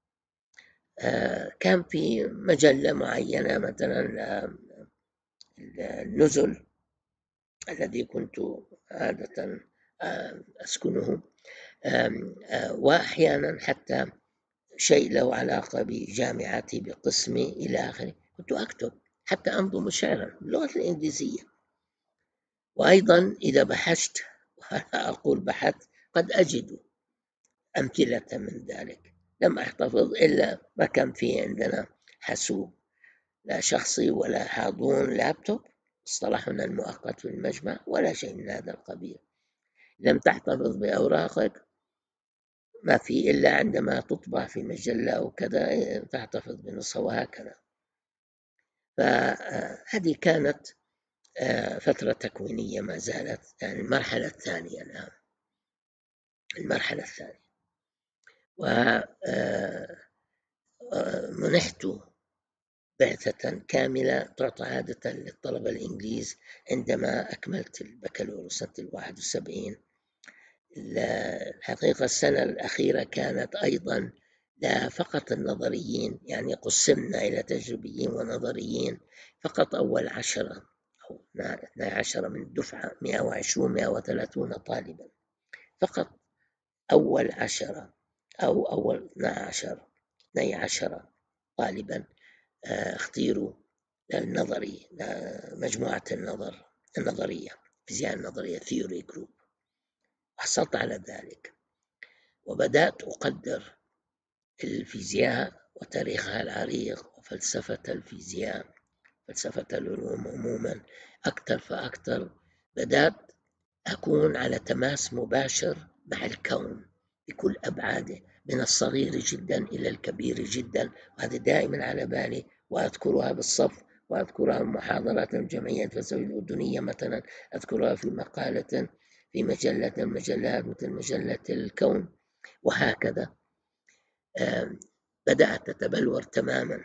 كان في مجلة معينة مثلا النزل الذي كنت عادة أسكنه، وأحيانا حتى شيء له علاقة بجامعتي بقسمي إلى آخره، كنت أكتب حتى أنظم شعرا باللغة الإنجليزية. وأيضا إذا بحثت، وأنا أقول بحثت، قد أجد أمثلة من ذلك. لم أحتفظ إلا ما كان فيه عندنا حاسوب، لا شخصي ولا حاضون لابتوب اصطلحنا المؤقت في المجمع ولا شيء من هذا القبيل. لم تحتفظ بأوراقك ما في إلا عندما تطبع في مجلة أو كذا تحتفظ بنصها وهكذا. فهذه كانت فترة تكوينية ما زالت، يعني المرحلة الثانية الآن، المرحلة الثانية. ومنحت بعثة كاملة تعطى عادة للطلبة الإنجليز عندما أكملت البكالوريوس سنة الواحد وسبعين. الحقيقة السنة الأخيرة كانت أيضا لا فقط النظريين، يعني قسمنا إلى تجريبيين ونظريين فقط. أول عشرة أو اثني عشر من الدفعة مئة وعشرين مئة وثلاثين طالبا فقط، أول عشرة أو أول اثني عشر اثني عشر طالبا اختيروا للنظري، لمجموعة النظر النظرية فيزياء النظرية ثيوري جروب. حصلت على ذلك وبدأت أقدر الفيزياء وتاريخها العريق وفلسفة الفيزياء، فلسفة العلوم عموما أكثر فأكثر. بدأت أكون على تماس مباشر مع الكون بكل أبعاده، من الصغير جدا إلى الكبير جدا، وهذا دائما على بالي وأذكرها بالصف، وأذكرها في محاضرات الجمعية الفلسفية الأردنية مثلا، أذكرها في مقالة في مجلة المجلات مثل مجلة الكون، وهكذا. بدأت تتبلور تماما.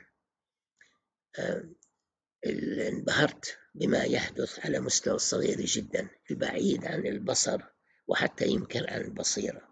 انبهرت بما يحدث على مستوى الصغير جدا البعيد عن البصر وحتى يمكن عن البصيرة.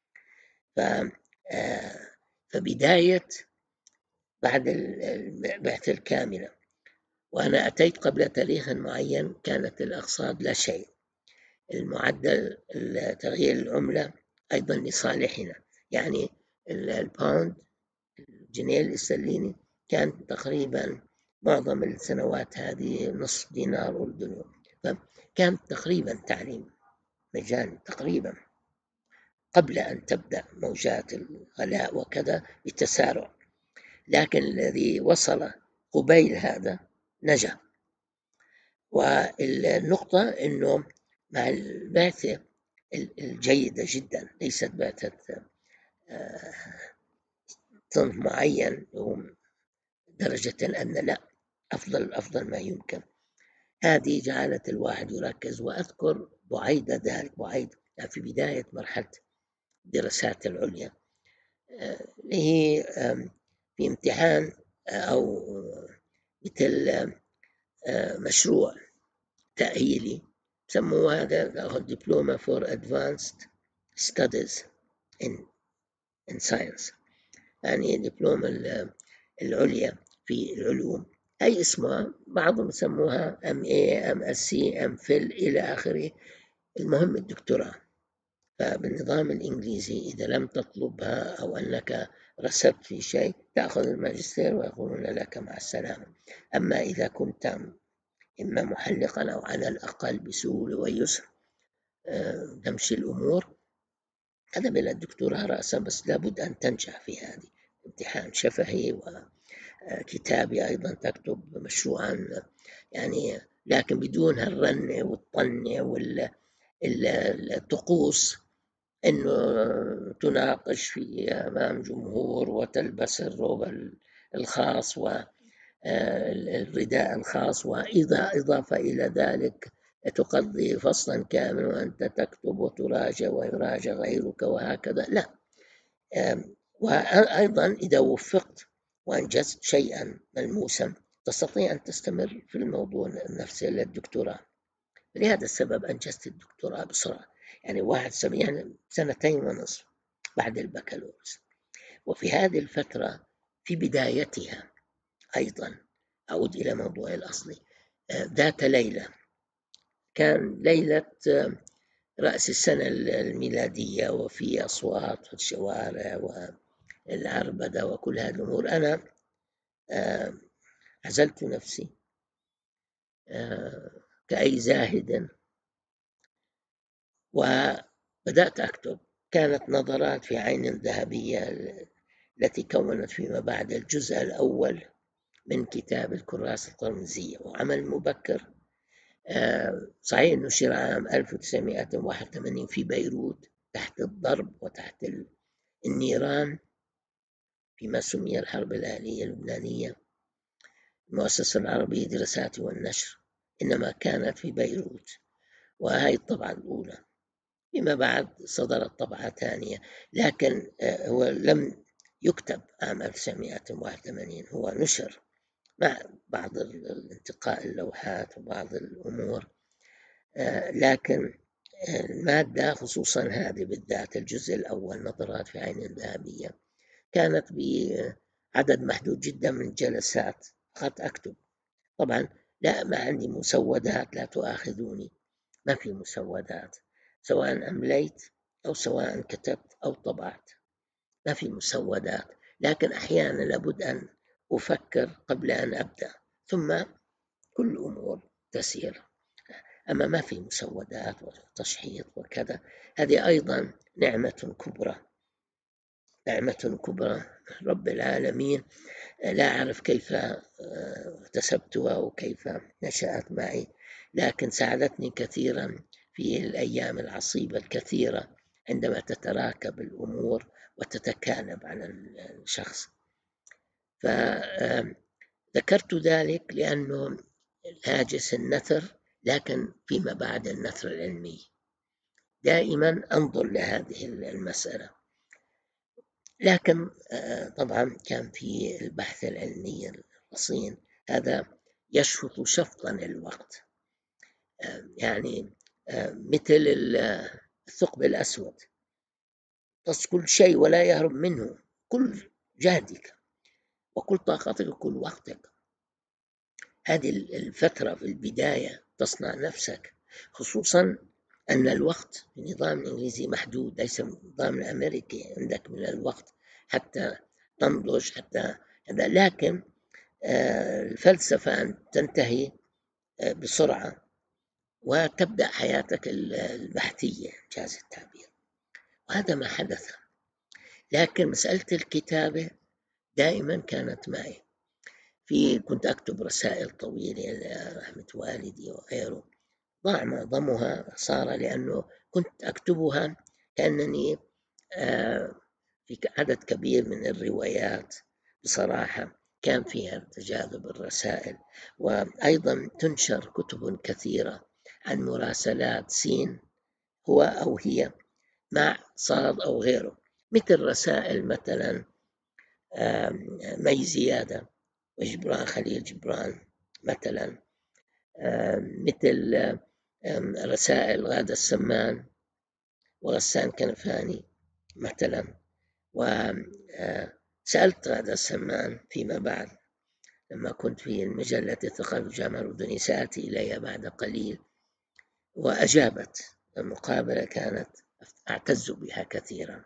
فبداية بعد البعثة الكاملة وأنا أتيت قبل تاريخ معين كانت الأقساط لا شيء، المعدل تغيير العملة أيضا لصالحنا، يعني الباوند الجنيه الاسترليني كان تقريبا معظم السنوات هذه نصف دينار أردني، فكان تقريبا تعليم مجاني تقريبا قبل أن تبدأ موجات الغلاء وكذا بالتسارع. لكن الذي وصل قبيل هذا نجا. والنقطة أنه مع البعثة الجيدة جدا، ليست بعثة صنف معين درجة أن لا أفضل أفضل ما يمكن، هذه جعلت الواحد يركز. وأذكر بعيد ذلك بعيد يعني في بداية مرحلة دراسات العليا اللي هي في امتحان أو مثل مشروع تأهيلي سموه هذا Diploma for Advanced Studies in, in Science، يعني دبلومة العليا في العلوم، أي اسمها، بعضهم يسموها أم إيه أم إس سي أم فيل إلى آخره، المهم الدكتوراه. فبالنظام الإنجليزي إذا لم تطلبها أو أنك رسبت في شيء تأخذ الماجستير ويقولون لك مع السلامة. أما إذا كنت إما محلقا أو على الأقل بسهولة ويسر تمشي الأمور، هذا بلا الدكتوراه رأسا، بس لابد أن تنجح في هذه امتحان شفهي كتابي أيضا تكتب مشروعا يعني، لكن بدون هالرنة والطنة والطقوس، أنه تناقش في أمام جمهور وتلبس الروب الخاص والرداء الخاص، وإضافة إلى ذلك تقضي فصلا كاملا وأنت تكتب وتراجع ويراجع غيرك وهكذا. لا. وأيضا إذا وفقت وأنجزت شيئا ملموسا تستطيع أن تستمر في الموضوع نفسه للدكتوراه. لهذا السبب أنجزت الدكتوراه بسرعة، يعني واحد سنة يعني سنتين ونصف بعد البكالوريوس. وفي هذه الفترة في بدايتها أيضا أعود إلى موضوعي الأصلي. ذات ليلة، كان ليلة رأس السنة الميلادية وفي أصوات في الشوارع والعربدة وكل هذه الأمور، أنا عزلت نفسي كأي زاهد وبدأت أكتب. كانت نظرات في عين ذهبية التي كونت فيما بعد الجزء الأول من كتاب الكراسة القرمزية، وعمل مبكر صحيح نشر عام ألف وتسعمائة وواحد وثمانين في بيروت تحت الضرب وتحت النيران فيما سمي الحرب الأهلية اللبنانية. المؤسسة العربية للدراسات والنشر إنما كانت في بيروت، وهي الطبعة الأولى. فيما بعد صدرت طبعة ثانية، لكن هو لم يكتب عام ألف وتسعمائة وواحد وثمانين، هو نشر مع بعض الانتقاء اللوحات وبعض الأمور، لكن المادة خصوصا هذه بالذات الجزء الأول نظرات في عين ذهبية كانت بعدد محدود جدا من الجلسات فقط أكتب. طبعا لا، ما عندي مسودات، لا تؤاخذوني، ما في مسودات، سواء أمليت أو سواء كتبت أو طبعت، ما في مسودات. لكن أحيانا لابد أن أفكر قبل أن أبدأ، ثم كل أمور تسير. أما ما في مسودات وتشحيط وكذا، هذه أيضا نعمة كبرى، نعمة كبرى رب العالمين. لا أعرف كيف اكتسبتها وكيف نشأت معي، لكن ساعدتني كثيرا في الأيام العصيبة الكثيرة عندما تتراكب الأمور وتتكالب على الشخص. فذكرت ذلك لأنه هاجس النثر، لكن فيما بعد النثر العلمي دائما أنظر لهذه المسألة. لكن طبعا كان في البحث العلمي الرصين هذا يشفط شفطا الوقت، يعني مثل الثقب الأسود، تص كل شيء ولا يهرب منه، كل جهدك وكل طاقتك وكل وقتك. هذه الفترة في البداية تصنع نفسك، خصوصا أن الوقت في النظام الإنجليزي محدود، ليس النظام الأمريكي عندك من الوقت حتى تنضج حتى هذا. لكن الفلسفة أن تنتهي بسرعة وتبدأ حياتك البحثية جاز التعبير، وهذا ما حدث. لكن مسألة الكتابة دائما كانت معي. في كنت أكتب رسائل طويلة لرحمة والدي وغيره، ضاع معظمها صار لأنه كنت أكتبها كأنني في عدد كبير من الروايات بصراحة كان فيها تجاذب الرسائل، وأيضا تنشر كتب كثيرة عن مراسلات سين هو أو هي مع صاد أو غيره، مثل رسائل مثلا مي زيادة وجبران خليل جبران مثلا، مثل رسائل غادة السمان وغسان كنفاني مثلا. وسألت غادة السمان فيما بعد لما كنت في المجلة الثقافة الجامعة الأردنية، سأتي إليها بعد قليل وأجابت. المقابلة كانت أعتز بها كثيرا.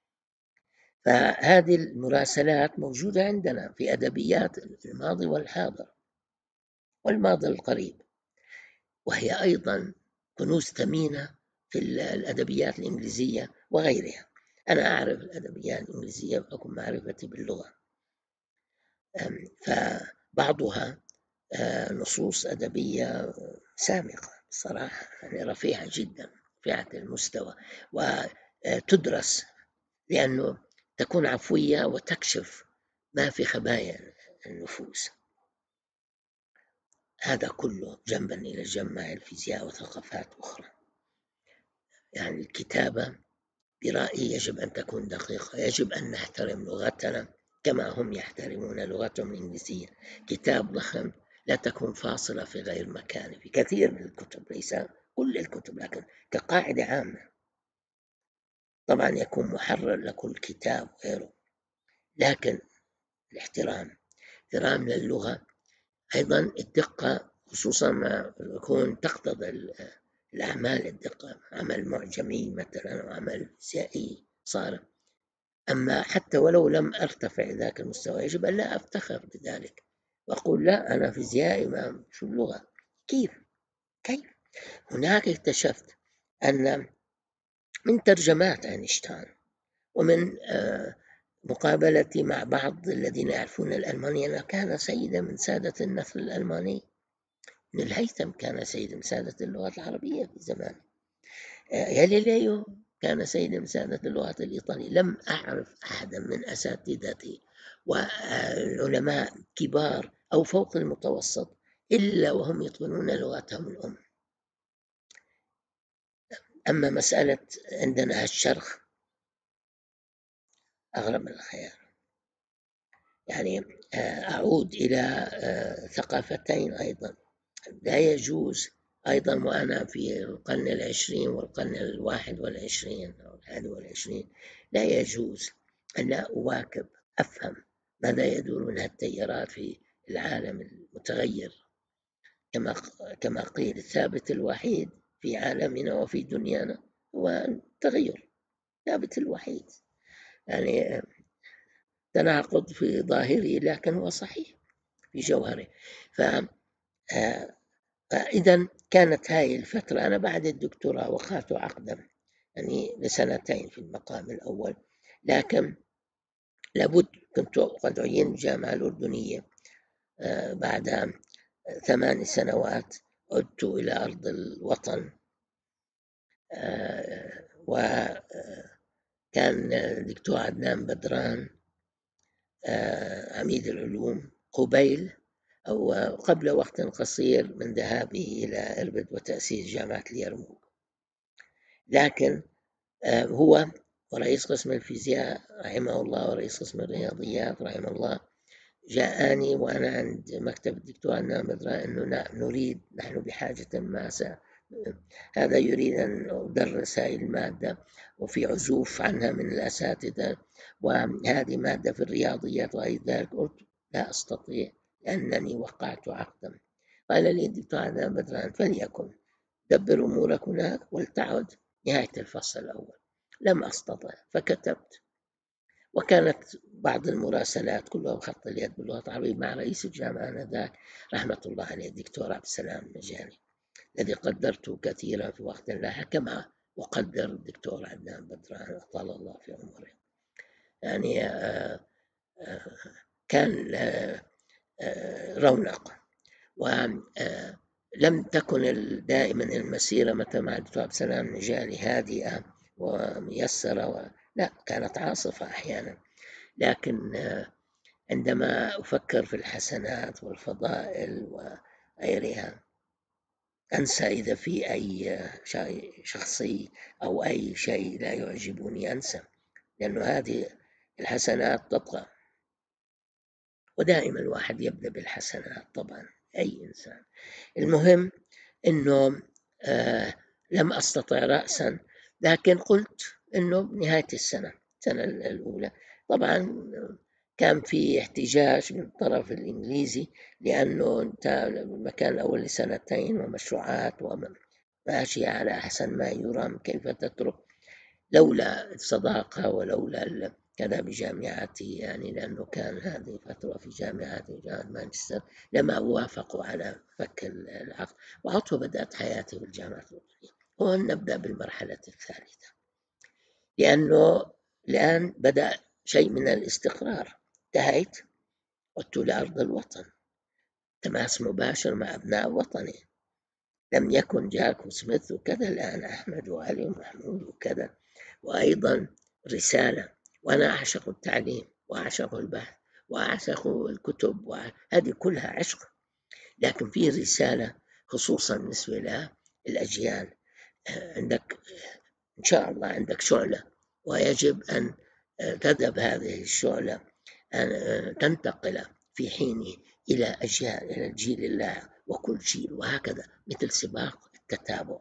فهذه المراسلات موجودة عندنا في أدبيات الماضي والحاضر والماضي القريب، وهي أيضا كنوز ثمينة في الأدبيات الإنجليزية وغيرها. أنا أعرف الأدبيات الإنجليزية بحكم معرفتي باللغة، فبعضها نصوص أدبية سامقة بصراحة، يعني رفيعة جدا، رفيعة المستوى، وتدرس لأنه تكون عفوية وتكشف ما في خبايا النفوس. هذا كله جنبا إلى جنب مع الفيزياء وثقافات أخرى. يعني الكتابة برأيي يجب أن تكون دقيقة، يجب أن نحترم لغتنا كما هم يحترمون لغتهم الإنجليزية. كتاب ضخم لا تكون فاصلة في غير مكانه في كثير من الكتب، ليس كل الكتب لكن كقاعدة عامة. طبعا يكون محرر لكل كتاب غيره، لكن الاحترام احترام للغة، أيضا الدقة، خصوصا ما يكون تقتضي الأعمال الدقة، عمل معجمي مثلا أو عمل فيزيائي صار. أما حتى ولو لم أرتفع ذاك المستوى يجب أن لا أفتخر بذلك وأقول لا أنا فيزيائي، ما شو اللغة، كيف كيف هناك اكتشفت أن من ترجمات أينشتاين ومن مقابلتي مع بعض الذين يعرفون الألمانية أنه كان سيدا من سادة النثر الألماني. ابن الهيثم كان سيدا من سادة اللغات العربية في زمانه. غاليليو كان سيدا من سادة اللغات الإيطالية. لم أعرف أحدا من أساتذتي والعلماء كبار أو فوق المتوسط إلا وهم يتقنون لغتهم الأم. أما مسألة عندنا الشرخ أغرب من الخيال. يعني أعود إلى ثقافتين أيضا لا يجوز أيضا، وأنا في القرن العشرين والقرن الواحد والعشرين أو الحادي والعشرين، لا يجوز أن لا أواكب أفهم ماذا يدور منها التيارات في العالم المتغير. كما كما قيل الثابت الوحيد في عالمنا وفي دنيانا هو التغير، الثابت الوحيد. يعني تناقض في ظاهره لكن هو صحيح في جوهره. ف إذا كانت هاي الفترة، أنا بعد الدكتوراه وقعت عقدا يعني لسنتين في المقام الأول، لكن لابد كنت قد عينت الجامعة الأردنية بعد ثمان سنوات، عدت إلى أرض الوطن، وكان الدكتور عدنان بدران عميد العلوم قبيل أو قبل وقت قصير من ذهابه إلى إربد وتأسيس جامعة اليرموك. لكن هو ورئيس قسم الفيزياء رحمه الله ورئيس قسم الرياضيات رحمه الله جاءني وأنا عند مكتب الدكتور عدنان بدران أنه نريد، نحن بحاجة ماسة، هذا يريد أن أدرس هذه المادة وفي عزوف عنها من الأساتذة، وهذه مادة في الرياضيات وغير ذلك. قلت لا أستطيع لأنني وقعت عقدا. قال لي الدكتور عدنان بدران فليكن، دبر أمورك هناك ولتعد نهاية الفصل الأول. لم أستطع فكتبت، وكانت بعض المراسلات كلها بخط اليد باللغة العربية مع رئيس الجامعة آنذاك رحمة الله عليه الدكتور عبد السلام النجاني الذي قدرته كثيرا في وقت لاحق، كما أقدر الدكتور عدنان بدران أطال الله في عمره. يعني آآ آآ كان آآ رونق، ولم تكن دائما المسيرة مثل مع الدكتور عبد السلام النجاني هادئة وميسرة و... لا، كانت عاصفة أحيانا. لكن عندما أفكر في الحسنات والفضائل وغيرها أنسى إذا في أي شيء شخصي أو أي شيء لا يعجبني أنسى، لأنه هذه الحسنات تبقى، ودائما الواحد يبدأ بالحسنات طبعا أي إنسان. المهم أنه آه لم أستطع رأسا، لكن قلت أنه بنهاية السنة السنة الأولى طبعا كان في احتجاج من الطرف الإنجليزي، لأنه أنت المكان الأول لسنتين ومشروعات وماشية على أحسن ما يرام، كيف تترك لولا الصداقة ولولا كذا بجامعتي، يعني لأنه كان هذه فترة في جامعتي جامعة مانشستر لما وافقوا على فك العقد، وعطوا بدأت حياتي في الجامعة الأردنية. هون نبدأ بالمرحلة الثالثة، لأنه الآن بدأ شيء من الاستقرار. انتهيت عدت لأرض الوطن، تماس مباشر مع أبناء وطني. لم يكن جاك وسميث وكذا، الآن أحمد وعلي ومحمود وكذا. وأيضا رسالة، وأنا أعشق التعليم وأعشق البحث وأعشق الكتب، وهذه كلها عشق، لكن في رسالة خصوصا بالنسبة للأجيال. عندك إن شاء الله عندك شعلة، ويجب أن تذهب هذه الشعلة أن تنتقل في حينه إلى أجيال، إلى الجيل اللاحق وكل جيل، وهكذا مثل سباق التتابع.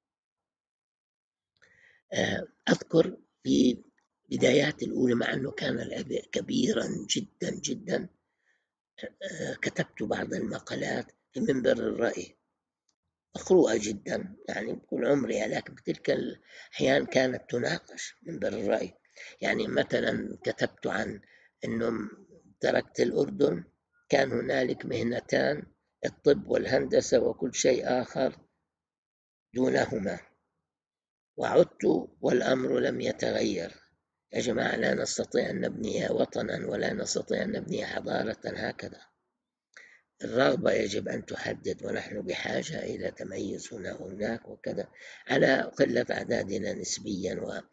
أذكر في بدايات الأولى، مع أنه كان العبء كبيرا جدا جدا، كتبت بعض المقالات في منبر الرأي مقروءة جدا، يعني بكل عمري، لكن بتلك الأحيان كانت تناقش منبر الرأي. يعني مثلا كتبت عن أنه تركت الأردن، كان هنالك مهنتان، الطب والهندسة وكل شيء آخر دونهما، وعدت والأمر لم يتغير. يا جماعة، لا نستطيع أن نبني وطنا ولا نستطيع أن نبني حضارة هكذا. الرغبة يجب أن تحدد، ونحن بحاجة إلى تميز هنا وهناك وكذا، على قلة أعدادنا نسبيا، و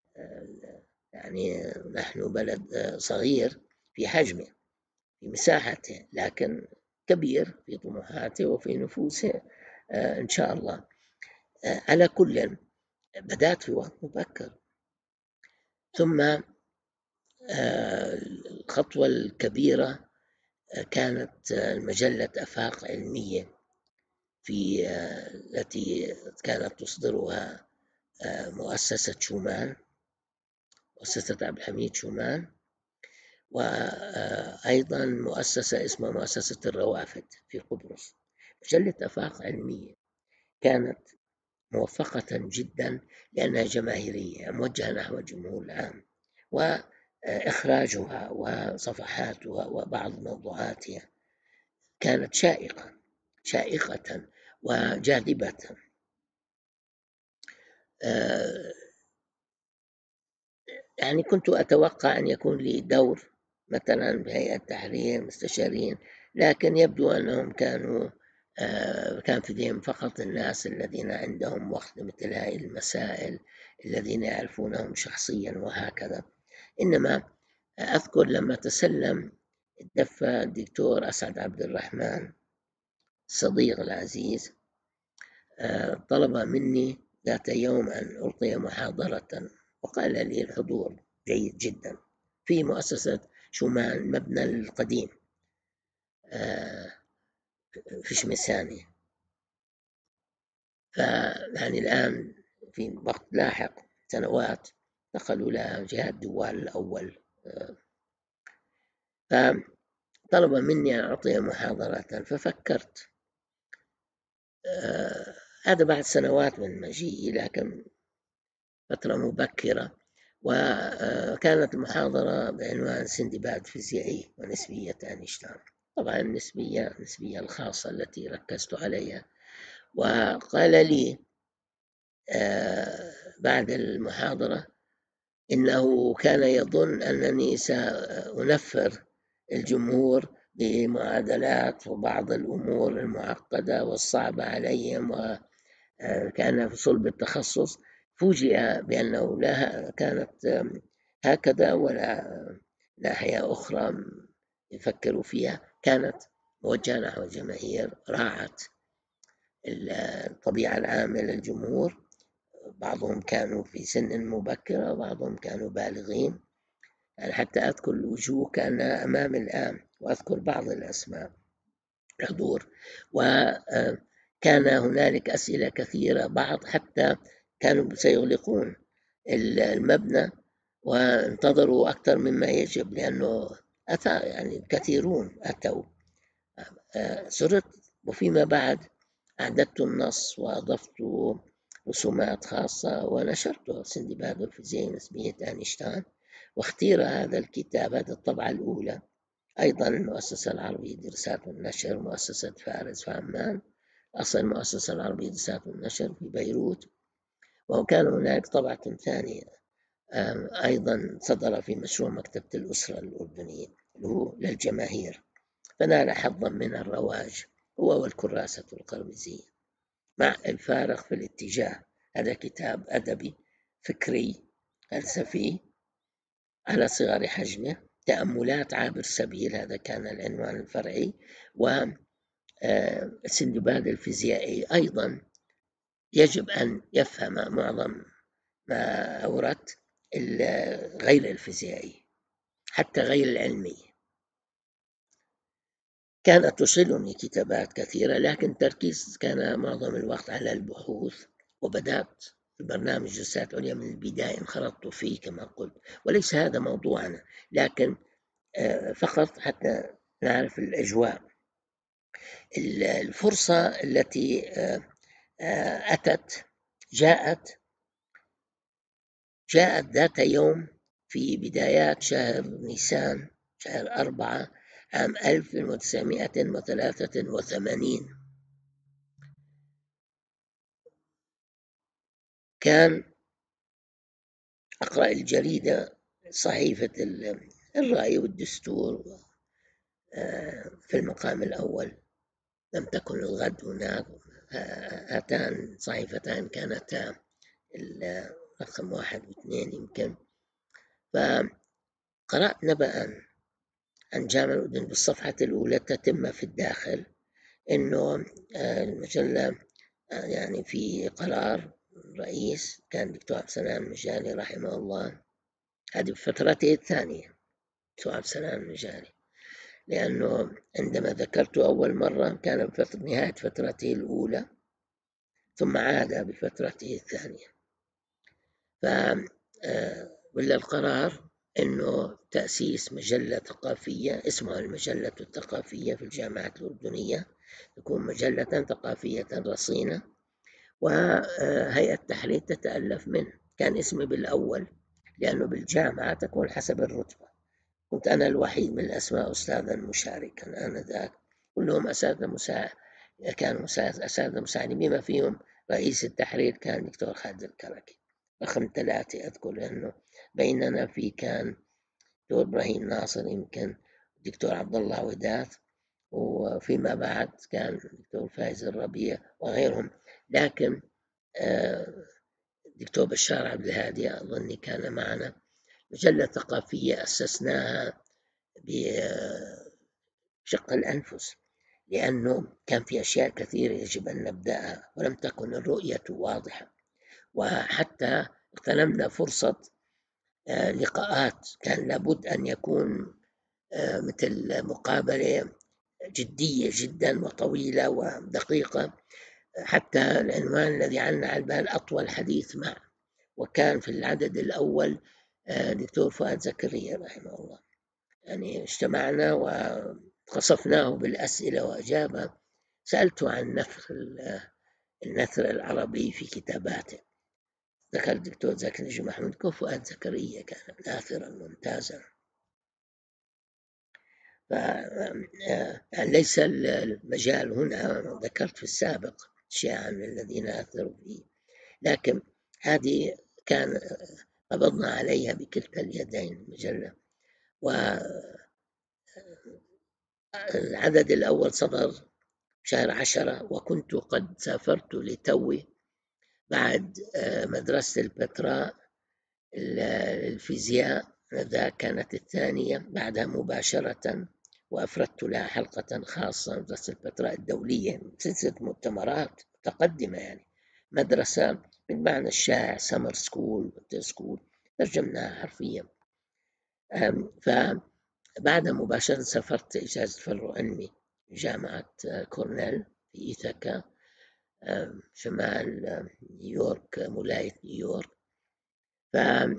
يعني نحن بلد صغير في حجمه، في مساحته، لكن كبير في طموحاته وفي نفوسه إن شاء الله. على كل، بدأت في وقت مبكر، ثم الخطوة الكبيرة كانت مجلة آفاق علمية، في التي كانت تصدرها مؤسسة شومان، مؤسسة عبد الحميد شومان، وأيضا مؤسسة اسمها مؤسسة الروافد في قبرص. مجلة آفاق علمية كانت موفقة جدا لأنها جماهيرية، موجهة نحو الجمهور العام، وإخراجها وصفحاتها وبعض موضوعاتها كانت شائقة شائقة وجاذبة. يعني كنت أتوقع أن يكون لي دور مثلا بهيئة تحرير مستشارين، لكن يبدو أنهم كانوا كان في ذهنهم فقط الناس الذين عندهم وقت لمثل هذه المسائل، الذين يعرفونهم شخصيا وهكذا. إنما أذكر لما تسلم الدفة الدكتور أسعد عبد الرحمن الصديق العزيز، طلب مني ذات يوم أن ألقي محاضرة، وقال لي الحضور جيد جدا في مؤسسة شومان، المبنى القديم في شمساني. فيعني الآن في وقت لاحق سنوات نقلوا إلى جهة دوال الأول. فطلب مني أن أعطي محاضرة، ففكرت، هذا بعد سنوات من مجيئي، لكن فترة مبكرة، وكانت المحاضرة بعنوان سندباد فيزيائي ونسبية أينشتاين. طبعا النسبية النسبية الخاصة التي ركزت عليها. وقال لي بعد المحاضرة إنه كان يظن أنني سأنفر الجمهور بمعادلات وبعض الأمور المعقدة والصعبة عليهم، وكان في صلب التخصص. فوجئ بأنه لا كانت هكذا ولا ناحية أخرى يفكروا فيها، كانت موجهة نحو الجماهير، راعت الطبيعة العامة للجمهور. بعضهم كانوا في سن مبكرة وبعضهم كانوا بالغين، يعني حتى أذكر الوجوه كأنها أمامي الآن، وأذكر بعض الأسماء حضور. وكان هنالك أسئلة كثيرة، بعض حتى كانوا سيغلقون المبنى وانتظروا أكثر مما يجب، لأنه أتى يعني كثيرون أتوا. سرت، وفيما بعد أعددت النص وأضفت رسومات خاصة ونشرته، سندباد الفيزياء نسبية أينشتاين. واختير هذا الكتاب، هذه الطبعة الأولى، أيضا المؤسسة العربية للدراسات والنشر، مؤسسة فارس في عمان، أصل المؤسسة العربية للدراسات والنشر في بيروت. وكان هناك طبعة ثانية أيضا صدر في مشروع مكتبة الأسرة الأردنية اللي هو للجماهير. فنال حظا من الرواج هو والكراسة القرمزية مع الفارق في الاتجاه. هذا كتاب أدبي فكري فلسفي على صغر حجمه، تأملات عابر سبيل، هذا كان العنوان الفرعي، وسندباد الفيزيائي. أيضا يجب أن يفهم معظم ما أورد غير الفيزيائي حتى غير العلمي. كانت تصلني كتابات كثيرة، لكن تركيز كان معظم الوقت على البحوث، وبدأت البرنامج دراسات عليا من البداية، انخرطت فيه كما قلت، وليس هذا موضوعنا، لكن فقط حتى نعرف الأجواء. الفرصة التي أتت جاءت جاءت ذات يوم في بدايات شهر نيسان، شهر أربعة عام ألف وتسعمائة وثلاثة وثمانين. كان أقرأ الجريدة، صحيفة الرأي والدستور في المقام الأول، لم تكن الغد هناك، هاتان صحيفتان كانتا رقم واحد واثنين يمكن. فقرأت نبأ عن جامع الأردن بالصفحة الأولى تتم في الداخل إنه المجلة يعني في قرار رئيس كان دكتور عبد السلام المجالي رحمه الله، هذه بفترته الثانية دكتور عبد السلام المجالي، لأنه عندما ذكرته أول مرة كان بفترة نهاية فترته الأولى ثم عاد بفترته الثانية. ف ولا القرار إنه تأسيس مجلة ثقافية اسمها المجلة الثقافية في الجامعة الأردنية، تكون مجلة ثقافية رصينة، وهيئة التحرير تتألف منه. كان اسمي بالأول لأنه بالجامعة تكون حسب الرتبة، كنت أنا الوحيد من الأسماء أستاذا مشاركا آنذاك، كلهم أساتذة مساعد، كانوا أساتذة مساعدين، بما فيهم رئيس التحرير كان دكتور خالد الكركي رقم ثلاثة أذكر، لأنه بيننا في كان دكتور إبراهيم ناصر يمكن، دكتور عبد الله ودات، وفيما بعد كان دكتور فايز الربيع وغيرهم. لكن دكتور بشار عبد الهادي أظني كان معنا. مجلة ثقافية أسسناها بشق الأنفس، لأنه كان في أشياء كثيرة يجب أن نبدأها ولم تكن الرؤية واضحة، وحتى اغتنمنا فرصة لقاءات كان لابد أن يكون مثل مقابلة جدية جدا وطويلة ودقيقة، حتى العنوان الذي عنا على البال أطول حديث معه، وكان في العدد الأول دكتور فؤاد زكريا رحمه الله. يعني اجتمعنا وقصفناه بالأسئلة وأجابة. سألته عن نثر النثر العربي في كتاباته، ذكر الدكتور زكي نجم محمود كوف فؤاد زكريا كان ناثرا ممتازا. ليس المجال هنا، ذكرت في السابق أشياء عن الذين أثروا فيه، لكن هذه كان قبضنا عليها بكلتا اليدين المجلة. والعدد الأول صدر شهر عشرة، وكنت قد سافرت لتوي بعد مدرسة البتراء الفيزياء، ذا كانت الثانية بعدها مباشرة، وأفردت لها حلقة خاصة، مدرسة البتراء الدولية، سلسلة مؤتمرات متقدمة، يعني مدرسة من معنى الشائع سمر سكول سكول ترجمناها حرفيا. فبعد مباشرة سافرت إجازة فرع علمي جامعة كورنيل في إيثاكا شمال نيويورك، ولاية نيويورك. ف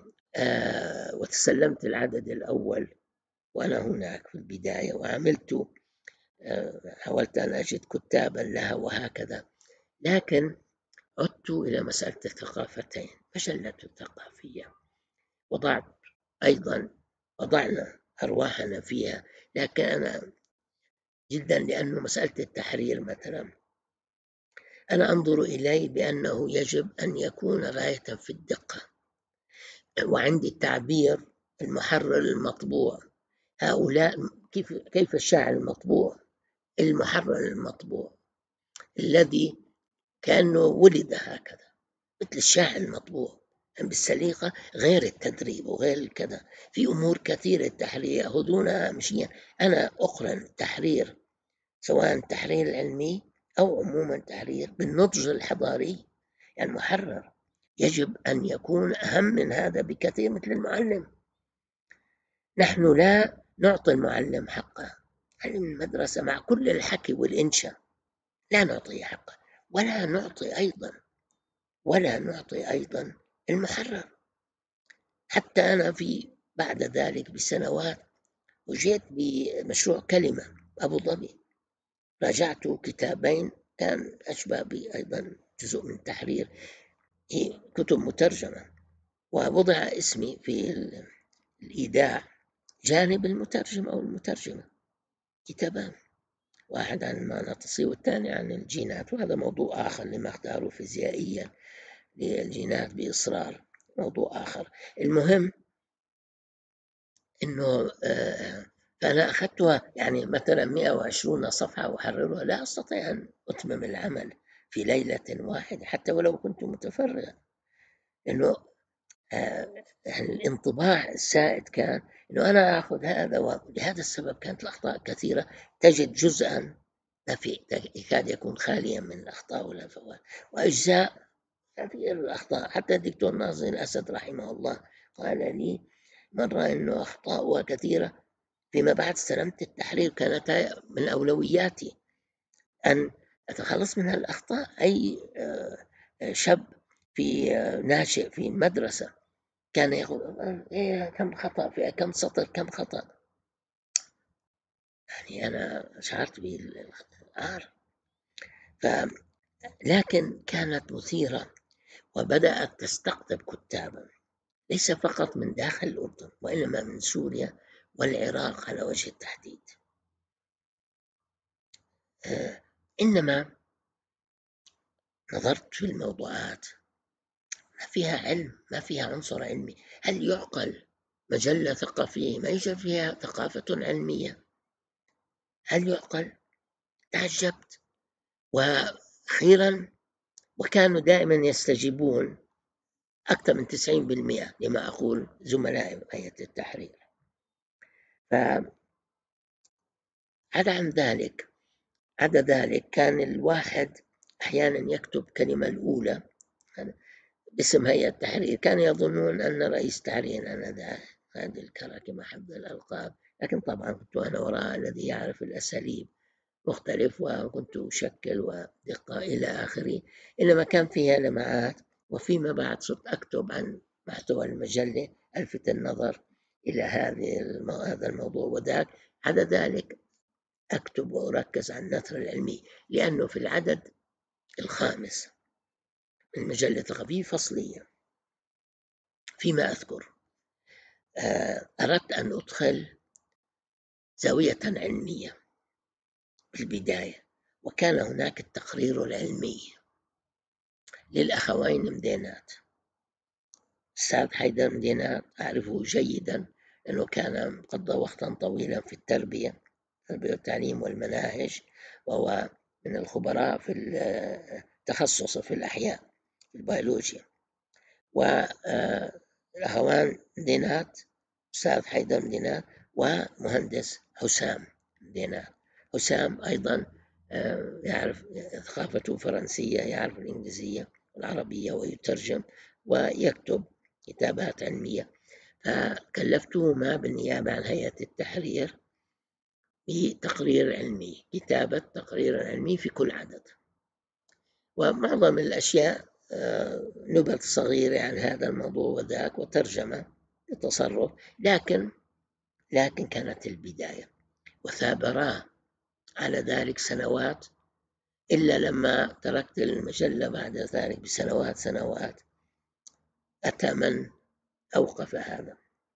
وتسلمت العدد الأول وأنا هناك في البداية، وعملت حاولت أن أجد كتابا لها وهكذا، لكن عدت إلى مسألة الثقافتين، مجلة الثقافية، وضعت أيضا وضعنا أرواحنا فيها، لكن أنا جدا لأنه مسألة التحرير مثلا أنا أنظر إليه بأنه يجب أن يكون غاية في الدقة، وعندي التعبير المحرر المطبوع، هؤلاء كيف كيف الشاعر المطبوع المحرر المطبوع الذي كأنه ولد هكذا مثل الشاعر المطبوع بالسليقة، غير التدريب وغير كذا. في أمور كثيرة التحرير يأخذونها مشيا. أنا أقرن التحرير سواء التحرير العلمي أو عموما التحرير بالنضج الحضاري. يعني المحرر يجب أن يكون أهم من هذا بكثير. مثل المعلم، نحن لا نعطي المعلم حقه. علم المدرسة مع كل الحكي والإنشاء لا نعطيه حقه، ولا نعطي أيضا ولا نعطي أيضا المحرر. حتى أنا في بعد ذلك بسنوات وجيت بمشروع كلمة أبو ظبي، راجعت كتابين كان أشبه بي أيضا جزء من التحرير، هي كتب مترجمة، ووضع اسمي في الإيداع جانب المترجم أو المترجمة. كتابان، واحد عن المغناطيسي والثاني عن الجينات، وهذا موضوع آخر لما اختاره فيزيائيا للجينات بإصرار، موضوع آخر. المهم إنه آه فأنا أخذتها يعني مثلا مئة وعشرين صفحة وأحررها، لا أستطيع أن أتمم العمل في ليلة واحدة حتى ولو كنت متفرغا، لأنه آه الانطباع السائد كان إنه أنا أخذ هذا، ولهذا السبب كانت الأخطاء كثيرة. تجد جزءا ما في يكاد يكون خاليا من الأخطاء والهفوات، وأجزاء كثير الأخطاء. حتى الدكتور ناصر الأسد رحمه الله قال لي مرة إنه أخطاء كثيرة. فيما بعد استلمت التحرير كانت من أولوياتي أن أتخلص من هالأخطاء. أي شاب في ناشئ في مدرسة كان يقول إيه كم خطأ في كم سطر كم خطأ، يعني أنا شعرت بالعار. ف لكن كانت مثيرة وبدأت تستقطب كتابا ليس فقط من داخل الأردن وإنما من سوريا والعراق على وجه التحديد. آه إنما نظرت في الموضوعات ما فيها علم، ما فيها عنصر علمي. هل يعقل مجلة ثقافية ما يوجد فيها ثقافة علمية؟ هل يعقل؟ تعجبت. وأخيرا وكانوا دائما يستجيبون أكثر من تسعين بالمئة لما أقول زملائي هيئة التحرير. فعدا عن ذلك عدا ذلك كان الواحد أحيانا يكتب كلمة الأولى باسم هيئة التحرير، كان يظنون أن رئيس تحرير أنا هذه الكراكم حفظ الألقاب، لكن طبعا كنت أنا وراء الذي يعرف الأساليب مختلف، وكنت أشكل ودقة إلى آخره. إنما كان فيها لمعات. وفيما بعد صرت أكتب عن محتوى المجلة ألفت النظر إلى هذا الموضوع وذاك. على ذلك أكتب وأركز على النثر العلمي، لأنه في العدد الخامس من مجلة الثقافية فصلية فيما أذكر أردت أن أدخل زاوية علمية بالبداية، وكان هناك التقرير العلمي للأخوين مدينات. الأستاذ حيدر مدينات أعرفه جيدا لأنه كان قضى وقتا طويلا في التربية التربية والتعليم والمناهج، وهو من الخبراء في التخصص في الأحياء في البيولوجيا. والأخوان مدينات أستاذ حيدر مدينات ومهندس حسام مدينات. حسام أيضا يعرف ثقافته فرنسية، يعرف الإنجليزية والعربية ويترجم ويكتب كتابات علمية. فكلفتهما بالنيابة عن هيئة التحرير بتقرير علمي، كتابة تقرير علمي في كل عدد، ومعظم الأشياء نبذ صغيرة عن هذا الموضوع وذاك وترجمة بتصرف. لكن لكن كانت البداية، وثابرا على ذلك سنوات، إلا لما تركت المجلة بعد ذلك بسنوات سنوات أتى من أوقف هذا.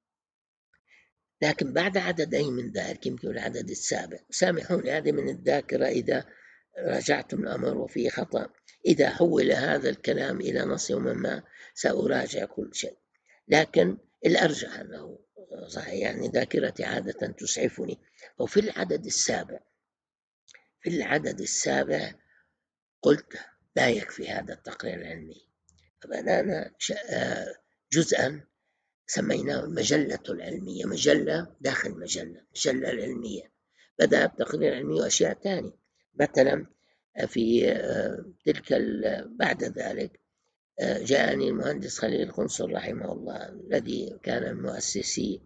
لكن بعد عددين من ذلك، يمكن العدد السابع، سامحوني هذه من الذاكرة إذا راجعتم الأمر وفيه خطأ، إذا حول هذا الكلام إلى نص يوم ما سأراجع كل شيء، لكن الأرجح أنه صحيح يعني ذاكرتي عادة تسعفني. وفي العدد السابع في العدد السابع قلت لا يكفي هذا التقرير العلمي، فبدأنا جزءا سميناه المجلة العلمية، مجلة داخل مجلة، مجلة العلمية. بدأ بتقرير علمي وأشياء ثانية. مثلا في تلك بعد ذلك جاءني المهندس خليل قنصل رحمه الله، الذي كان من مؤسسي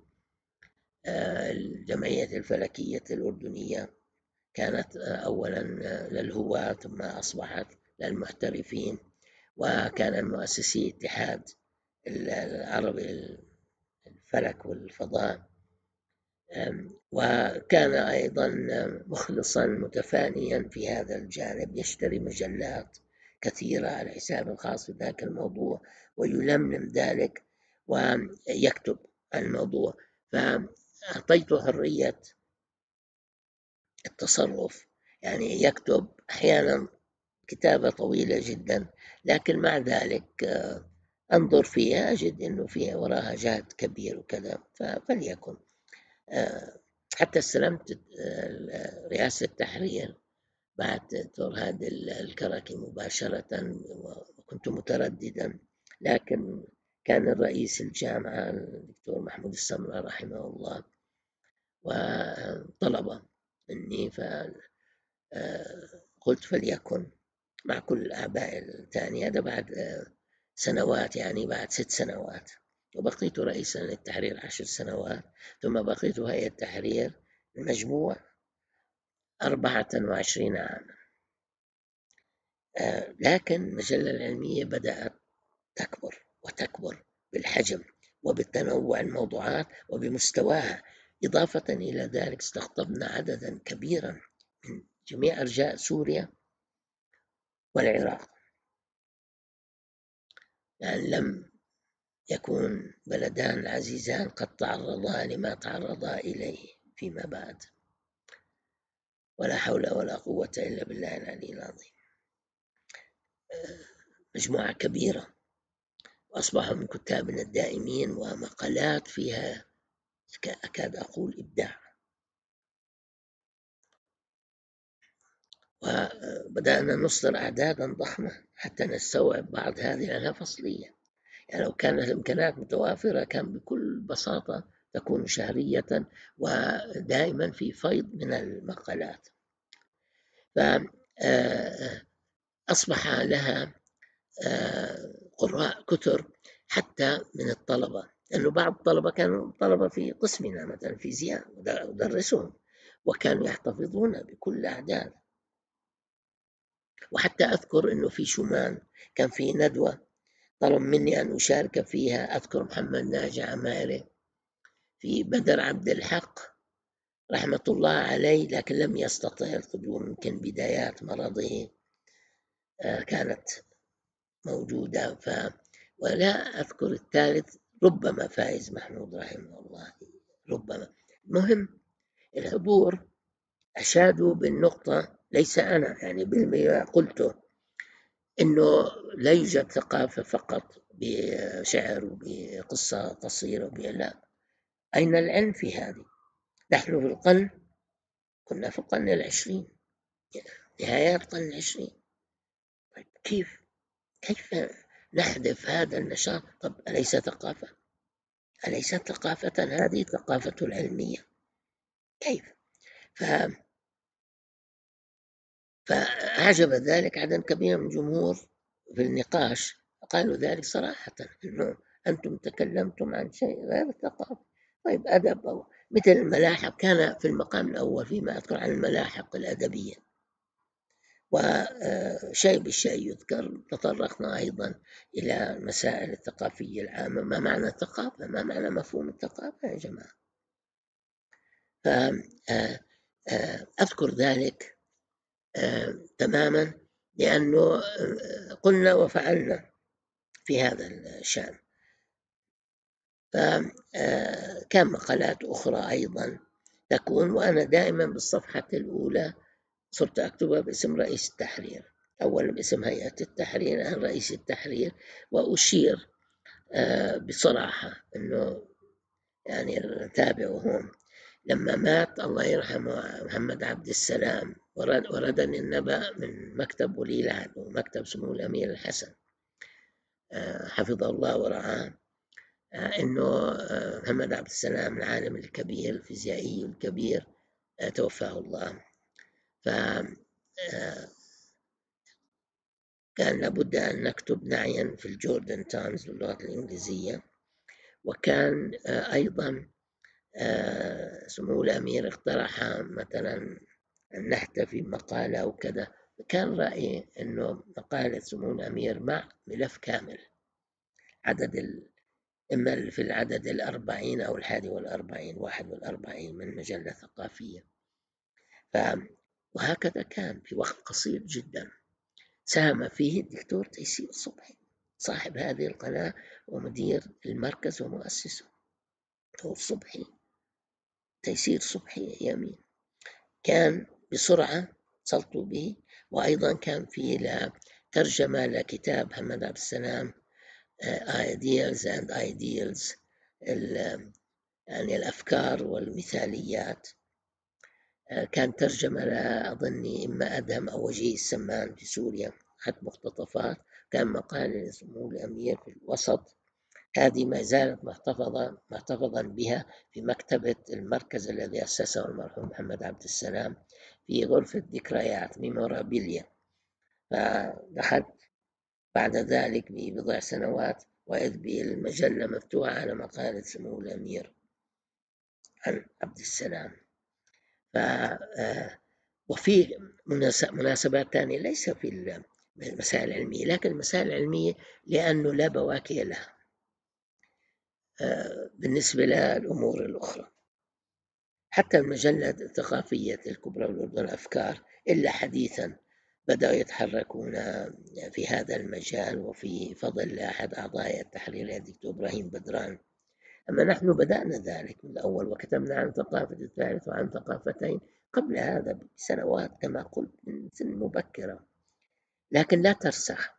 الجمعية الفلكية الأردنية، كانت أولا للهواة ثم أصبحت للمحترفين، وكان من مؤسسي اتحاد العربي الفلك والفضاء، وكان أيضا مخلصا متفانيا في هذا الجانب، يشتري مجلات كثيرة على حساب الخاص في ذاك الموضوع ويلملم ذلك ويكتب الموضوع. فأعطيته حرية التصرف، يعني يكتب أحيانا كتابة طويلة جدا، لكن مع ذلك أنظر فيها أجد أنه فيها وراها جهد كبير وكذا، فليكن. حتى استلمت رئاسة التحرير بعد دكتور هادي الكركي مباشرة، وكنت مترددا، لكن كان الرئيس الجامعة الدكتور محمود السمرة رحمه الله وطلب مني، فقلت فليكن مع كل الآباء الثانية. هذا بعد سنوات، يعني بعد ست سنوات، وبقيت رئيسا للتحرير عشر سنوات، ثم بقيت هيئة التحرير المجموع أربعة وعشرين عاما. لكن المجلة العلمية بدأت تكبر وتكبر بالحجم وبالتنوع الموضوعات وبمستواها. إضافة إلى ذلك استقطبنا عددا كبيرا من جميع أرجاء سوريا والعراق، يعني لم يكون بلدان عزيزان قد تعرضا لما تعرضا إليه فيما بعد، ولا حول ولا قوة إلا بالله العلي العظيم. مجموعة كبيرة، وأصبحوا من كتابنا الدائمين، ومقالات فيها أكاد أقول إبداع. وبدأنا نصدر أعدادا ضخمة حتى نستوعب بعض هذه لأنها فصلية، يعني لو كانت الإمكانات متوافرة كان بكل بساطة تكون شهرية ودائما في فيض من المقالات. فأصبح لها قراء كثر حتى من الطلبة، لأنه بعض الطلبة كانوا طلبة في قسمنا مثلا فيزياء ودرسهم، وكانوا يحتفظون بكل أعداد. وحتى أذكر أنه في شومان كان في ندوة طلب مني أن أشارك فيها، أذكر محمد ناجي عمائري في بدر عبد الحق رحمة الله عليه، لكن لم يستطع القدوم، يمكن بدايات مرضه كانت موجودة. ف ولا أذكر الثالث، ربما فايز محمود رحمه الله، ربما. المهم الحضور أشادوا بالنقطة، ليس أنا يعني بالمئة قلته، إنه لا يوجد ثقافة فقط بشعر وبقصة قصيرة، لا، أين العلم في هذه؟ نحن في القرن كنا في القرن العشرين، نهايات القرن العشرين. طيب كيف كيف نحذف هذا النشاط؟ طب أليس ثقافة؟ أليست ثقافة هذه ثقافة العلمية؟ كيف؟ ف... فأعجب ذلك عدد كبير من الجمهور في النقاش، قالوا ذلك صراحة، إنه أنتم تكلمتم عن شيء غير الثقافة. طيب أدب أو مثل الملاحق كان في المقام الأول فيما أذكر عن الملاحق الأدبية، وشيء بالشيء يذكر. تطرقنا أيضا إلى المسائل الثقافية العامة، ما معنى الثقافة؟ ما معنى مفهوم الثقافة يا جماعة؟ فأذكر ذلك تماما، لأنه قلنا وفعلنا في هذا الشأن. فكان مقالات أخرى أيضا تكون، وأنا دائما بالصفحة الأولى صرت أكتبها باسم رئيس التحرير، أولا باسم هيئة التحرير، الآن رئيس التحرير، وأشير بصراحة أنه يعني تابعه. لما مات الله يرحمه محمد عبد السلام، ورد وردني النبأ من مكتب ولي العهد ومكتب سمو الأمير الحسن حفظه الله ورعاه، إنه محمد عبد السلام العالم الكبير الفيزيائي الكبير توفاه الله، ف كان لابد أن نكتب نعيا في الجوردن تايمز باللغة الإنجليزية. وكان أيضا سمو الأمير اقترح مثلا أن نحتفي بمقالة وكذا، كان رأيي أنه مقالة سمو الأمير مع ملف كامل، عدد إما في العدد الأربعين أو الحادي والأربعين واحد والأربعين من مجلة ثقافية. ف... وهكذا كان في وقت قصير جدا. ساهم فيه الدكتور تيسير صبحي صاحب هذه القناة ومدير المركز ومؤسسه، دكتور صبحي تيسير صبحي يمين، كان بسرعة اتصلت به. وأيضا كان في ترجمة لكتاب محمد عبد السلام Ideals and Ideals، يعني الأفكار والمثاليات، كان ترجمة أظني إما أدهم أو وجيه السمان في سوريا، أخذت مقتطفات. كان مقال سمو الأمير في الوسط، هذه ما زالت محتفظة محتفظا بها في مكتبة المركز الذي أسسه المرحوم محمد عبد السلام في غرفة ذكريات ميمورابيليا. فدخلت بعد ذلك ببضع سنوات وإذ بالمجلة مفتوحة على مقالة سمو الأمير عن عبد السلام. ف وفي مناسبات ثانية ليس في المسائل العلمية، لكن المسائل العلمية لأنه لا بواكي لها بالنسبة للأمور الأخرى. حتى المجلة الثقافية الكبرى والأردن أفكار إلا حديثا بدأوا يتحركون في هذا المجال، وفي فضل أحد أعضاء التحرير الدكتور إبراهيم بدران. أما نحن بدأنا ذلك من الأول وكتبنا عن ثقافة الثالث وعن ثقافتين قبل هذا بسنوات كما قلت من سن مبكرة، لكن لا ترسخ.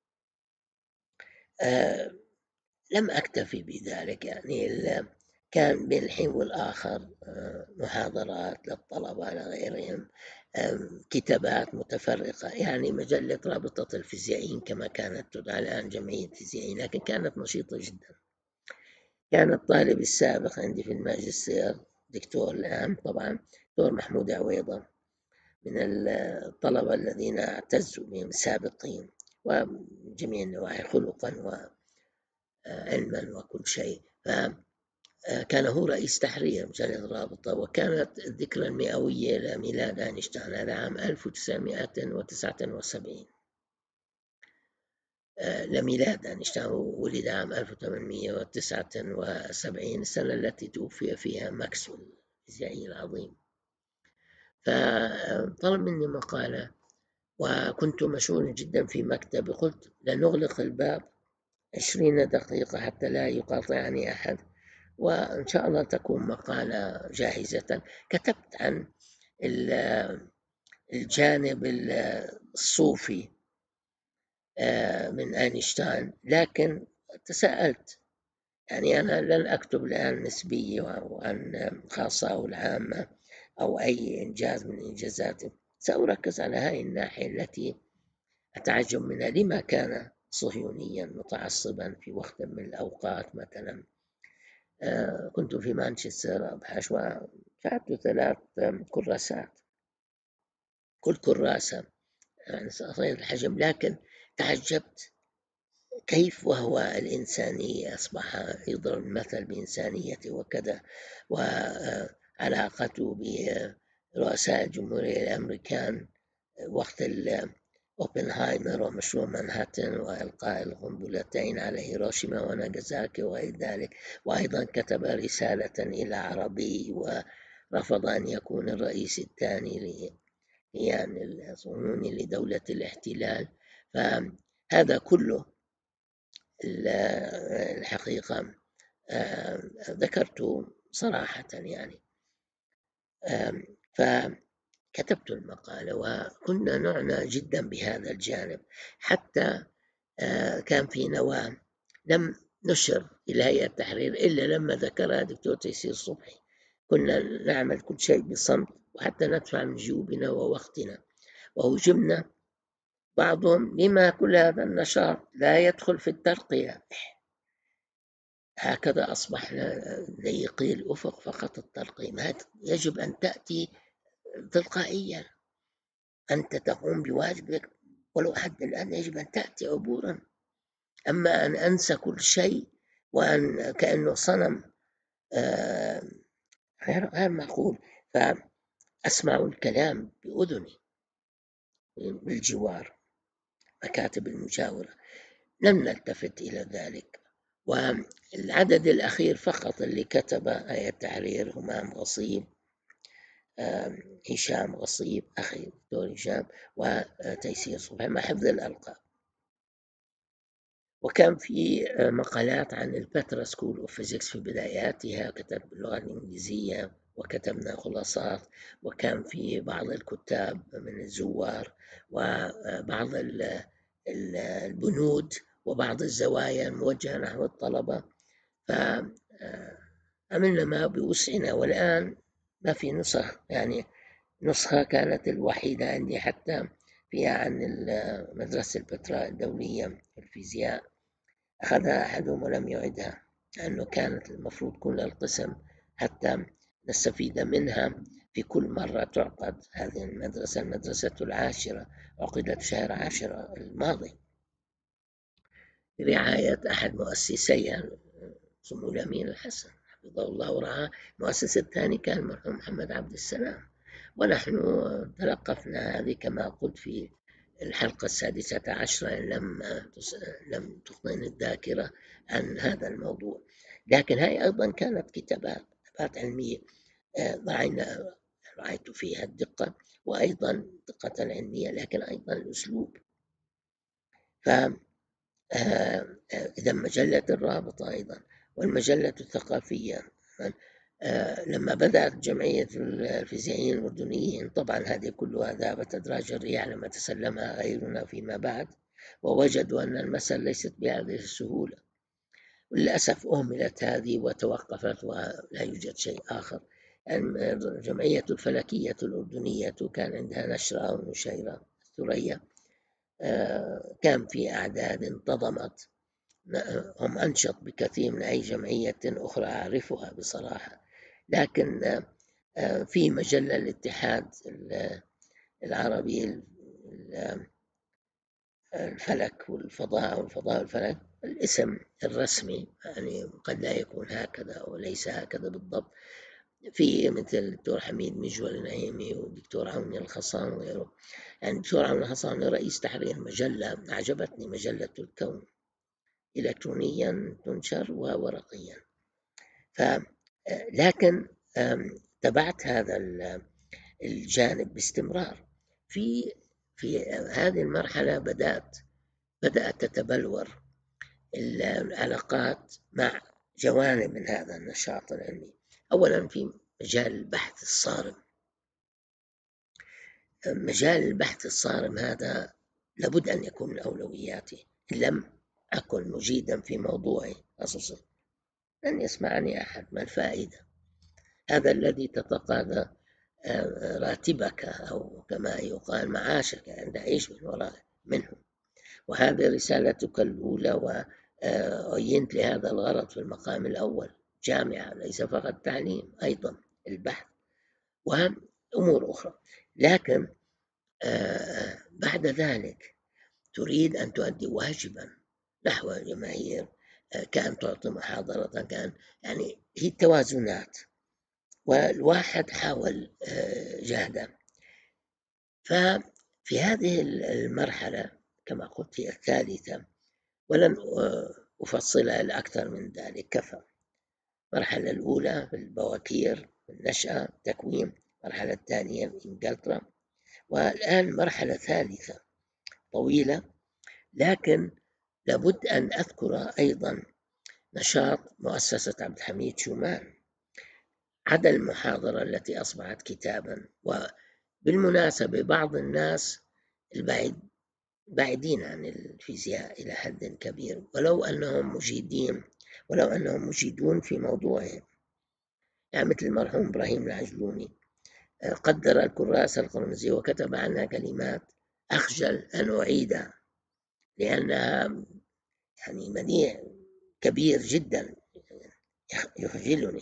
آه لم أكتفي بذلك، يعني كان بين الحين والآخر محاضرات للطلبة لغيرهم، كتابات متفرقة، يعني مجلة رابطة الفيزيائيين كما كانت تدعى الآن جمعية الفيزيائيين، لكن كانت نشيطة جدا. كان الطالب السابق عندي في الماجستير دكتور الآن طبعا دكتور محمود عويضة من الطلبة الذين اعتزوا بهم السابقين وجميع النواحي خلقا وعلما وكل شيء. فكان هو رئيس تحرير مجلة الرابطة، وكانت الذكرى المئوية لميلاد أينشتاين على عام ألف وتسعمائة وتسعة وسبعين لميلاد أينشتاين، ولد عام ألف وثمانمائة وتسعة وسبعين، السنة التي توفي فيها ماكسويل الفيزيائي العظيم. فطلب مني مقالة وكنت مشغول جدا في مكتبي، قلت لنغلق الباب عشرين دقيقة حتى لا يقاطعني أحد، وإن شاء الله تكون مقالة جاهزة. كتبت عن الجانب الصوفي من أينشتاين، لكن تساءلت يعني أنا لن أكتب الآن نسبية وعن خاصة أو العامة أو أي إنجاز من إنجازاته، سأركز على هذه الناحية التي أتعجب منها. لما كان صهيونيا متعصبا في وقت من الأوقات؟ مثلا كنت في مانشستر أبحث وفعلت ثلاث كراسات، كل كراسة يعني صغير الحجم، لكن تعجبت كيف وهو الإنسانية أصبح يضرب المثل بإنسانيته وكذا، وعلاقته برؤساء الجمهورية الأمريكان وقت أوبنهايمر ومشروع مانهاتن وإلقاء القنبلتين على هيروشيما وناغازاكي وغير ذلك. وأيضا كتب رسالة إلى عربي ورفض أن يكون الرئيس الثاني يعني الصهيوني لدولة الاحتلال. فهذا كله الحقيقة ذكرته صراحة يعني. فكتبت المقالة وكنا نعنى جدا بهذا الجانب، حتى كان في نواة لم نشر إلى هيئة التحرير إلا لما ذكرها دكتور تيسير صبحي. كنا نعمل كل شيء بصمت وحتى ندفع من جيوبنا ووقتنا، وهجمنا بعضهم لما كل هذا النشاط لا يدخل في الترقية. هكذا أصبحنا ضيقي الأفق فقط. الترقية يجب أن تأتي تلقائيا، أنت تقوم بواجبك ولو حتى الآن يجب أن تأتي عبورا. أما أن أنسى كل شيء وأن كأنه صنم غير غير معقول. فأسمع الكلام بأذني بالجوار، مكاتب المجاورة، لم نلتفت إلى ذلك. والعدد الأخير فقط اللي كتب آية التحرير همام غصيب، هشام غصيب أخي دكتور هشام، وتيسير صبحي، مع حفظ الألقاب. وكان في مقالات عن الباترا سكول أوف فيزيكس في بداياتها، كتب باللغة الإنجليزية وكتبنا خلاصات. وكان في بعض الكتاب من الزوار وبعض البنود وبعض الزوايا الموجهة نحو الطلبة، فعملنا ما بوسعنا. والآن ما في نسخ، يعني نسخة كانت الوحيدة عندي حتى فيها عن مدرسة البتراء الدولية في الفيزياء، أخذها أحدهم ولم يعدها، لأنه كانت المفروض كل القسم حتى نستفيد منها في كل مرة تعقد هذه المدرسة. المدرسة العاشرة عقدت شهر عشرة الماضي برعاية أحد مؤسسيها سمو الأمين الحسن حفظه الله ورعاه. المؤسس الثاني كان المرحوم محمد عبد السلام، ونحن تلقفنا هذه كما قلت في الحلقة السادسة عشرة إن لم لم تخطئني الذاكرة عن هذا الموضوع. لكن هاي أيضا كانت كتابات كتابات علمية رأينا رأيت فيها الدقة، وأيضا دقة العلمية، لكن أيضا الأسلوب. ف إذا مجلة الرابطة أيضا والمجلة الثقافية. لما بدأت جمعية الفيزيائيين الأردنيين، طبعا هذه كلها ذهبت أدراج الرياح لما تسلمها غيرنا فيما بعد، ووجدوا أن المسألة ليست بهذه السهولة. وللأسف أهملت هذه وتوقفت ولا يوجد شيء آخر. الجمعية الفلكية الأردنية كان عندها نشرة أو نشيرة ثريا، كان في أعداد انتظمت، هم أنشط بكثير من أي جمعية أخرى أعرفها بصراحة. لكن في مجلة الاتحاد العربي الفلك والفضاء والفضاء والفلك، الاسم الرسمي يعني قد لا يكون هكذا وليس هكذا بالضبط، في مثل الدكتور حميد مجول النعيمي والدكتور عوني الخصان وغيره. يعني الدكتور عوني الخصان رئيس تحرير مجلة، أعجبتني مجلة الكون، إلكترونيا تنشر وورقيا. ف لكن تبعت هذا الجانب باستمرار. في في هذه المرحلة بدأت بدأت تتبلور العلاقات مع جوانب من هذا النشاط العلمي. أولا في مجال البحث الصارم. مجال البحث الصارم هذا لابد أن يكون من أولوياتي، إن لم أكن مجيدا في موضوعي خصوصا لن يسمعني أحد. ما الفائدة؟ هذا الذي تتقاضى راتبك أو كما يقال معاشك عند عيش من وراء منه. وهذه رسالتك الأولى، وعينت لهذا الغرض في المقام الأول، جامعة ليس فقط تعليم، أيضا البحث وأمور أخرى. لكن بعد ذلك تريد أن تؤدي واجبا نحو الجماهير، كان تعطي محاضرة، كان يعني هي توازنات، والواحد حاول جهده. ففي هذه المرحلة كما قلت هي الثالثة، ولن أفصلها لأكثر من ذلك، كفى. المرحلة الأولى في البواكير، النشأة، التكوين. المرحلة الثانية في إنجلترا، والآن مرحلة ثالثة طويلة. لكن لابد أن أذكر أيضا نشاط مؤسسة عبد الحميد شومان، عدا المحاضرة التي أصبحت كتابا. وبالمناسبة بعض الناس البعيد بعيدين عن الفيزياء إلى حد كبير، ولو أنهم مجيدين ولو أنهم مجيدون في موضوعهم. يعني مثل المرحوم إبراهيم العجلوني قدر الكراسة القرمزية وكتب عنها كلمات أخجل أن أعيدها لأنها يعني بديع كبير جدا يخجلني.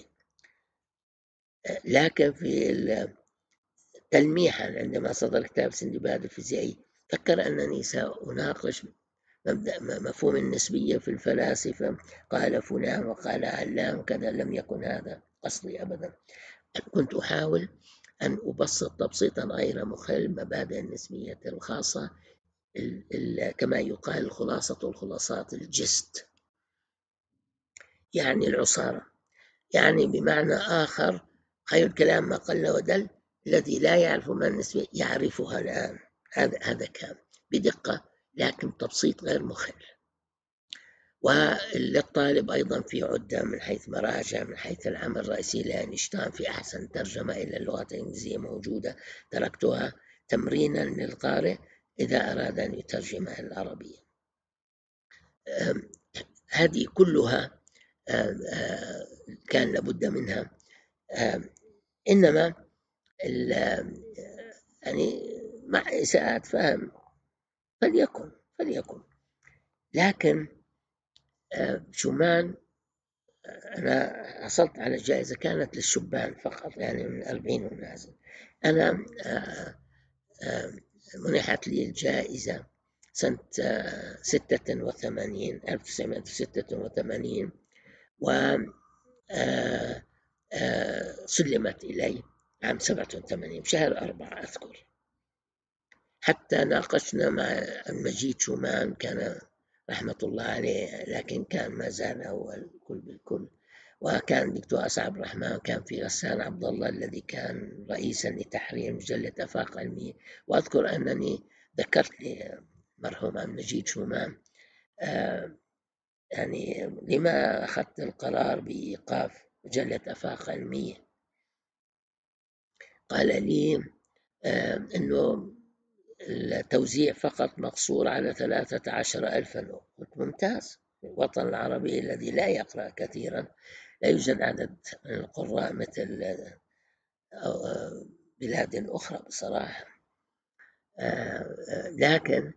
لكن في تلميحا عندما صدر كتاب سندباد الفيزيائي فكر أنني سأناقش مبدأ مفهوم النسبية في الفلاسفة، قال فلان وقال علام كذا. لم يكن هذا قصدي أبدا، كنت أحاول أن أبسط تبسيطا غير مخل مبادئ النسبية الخاصة، كما يقال الخلاصة الخلاصات الجست، يعني العصارة. يعني بمعنى آخر خير الكلام ما قل ودل، الذي لا يعرف ما النسبة يعرفها الآن. هذا هذا كان بدقة لكن تبسيط غير مخل. وللطالب أيضا في عدة من حيث مراجع، من حيث العمل الرئيسي لأينشتاين في أحسن ترجمة إلى اللغة الإنجليزية موجودة، تركتها تمرينا للقارئ إذا أراد أن يترجمها العربية. هذه كلها كان لابد منها، إنما يعني مع إساءات فهم فليكن فليكن لكن شومان أنا حصلت على جائزة كانت للشبان فقط، يعني من الأربعين ونازل. أنا منحت لي الجائزة سنة ستة وثمانين ألف وتسعمائة وستة وثمانين وسلمت إلي عام سبعة وثمانين شهر أربعة أذكر. حتى ناقشنا مع المجيد شومان كان رحمة الله عليه، لكن كان ما زال هو الكل بالكل. وكان دكتور أسعد عبد الرحمن، كان في غسان عبد الله الذي كان رئيسا لتحرير مجلة آفاق علمية. وأذكر أنني ذكرت لمرحوم المجيد شومان آه يعني لما أخذت القرار بإيقاف مجلة آفاق علمية. قال لي آه أنه التوزيع فقط مقصور على ثلاثة عشر ألفا. قلت ممتاز، الوطن العربي الذي لا يقرأ كثيرا لا يوجد عدد من القراء مثل بلاد أخرى بصراحة. لكن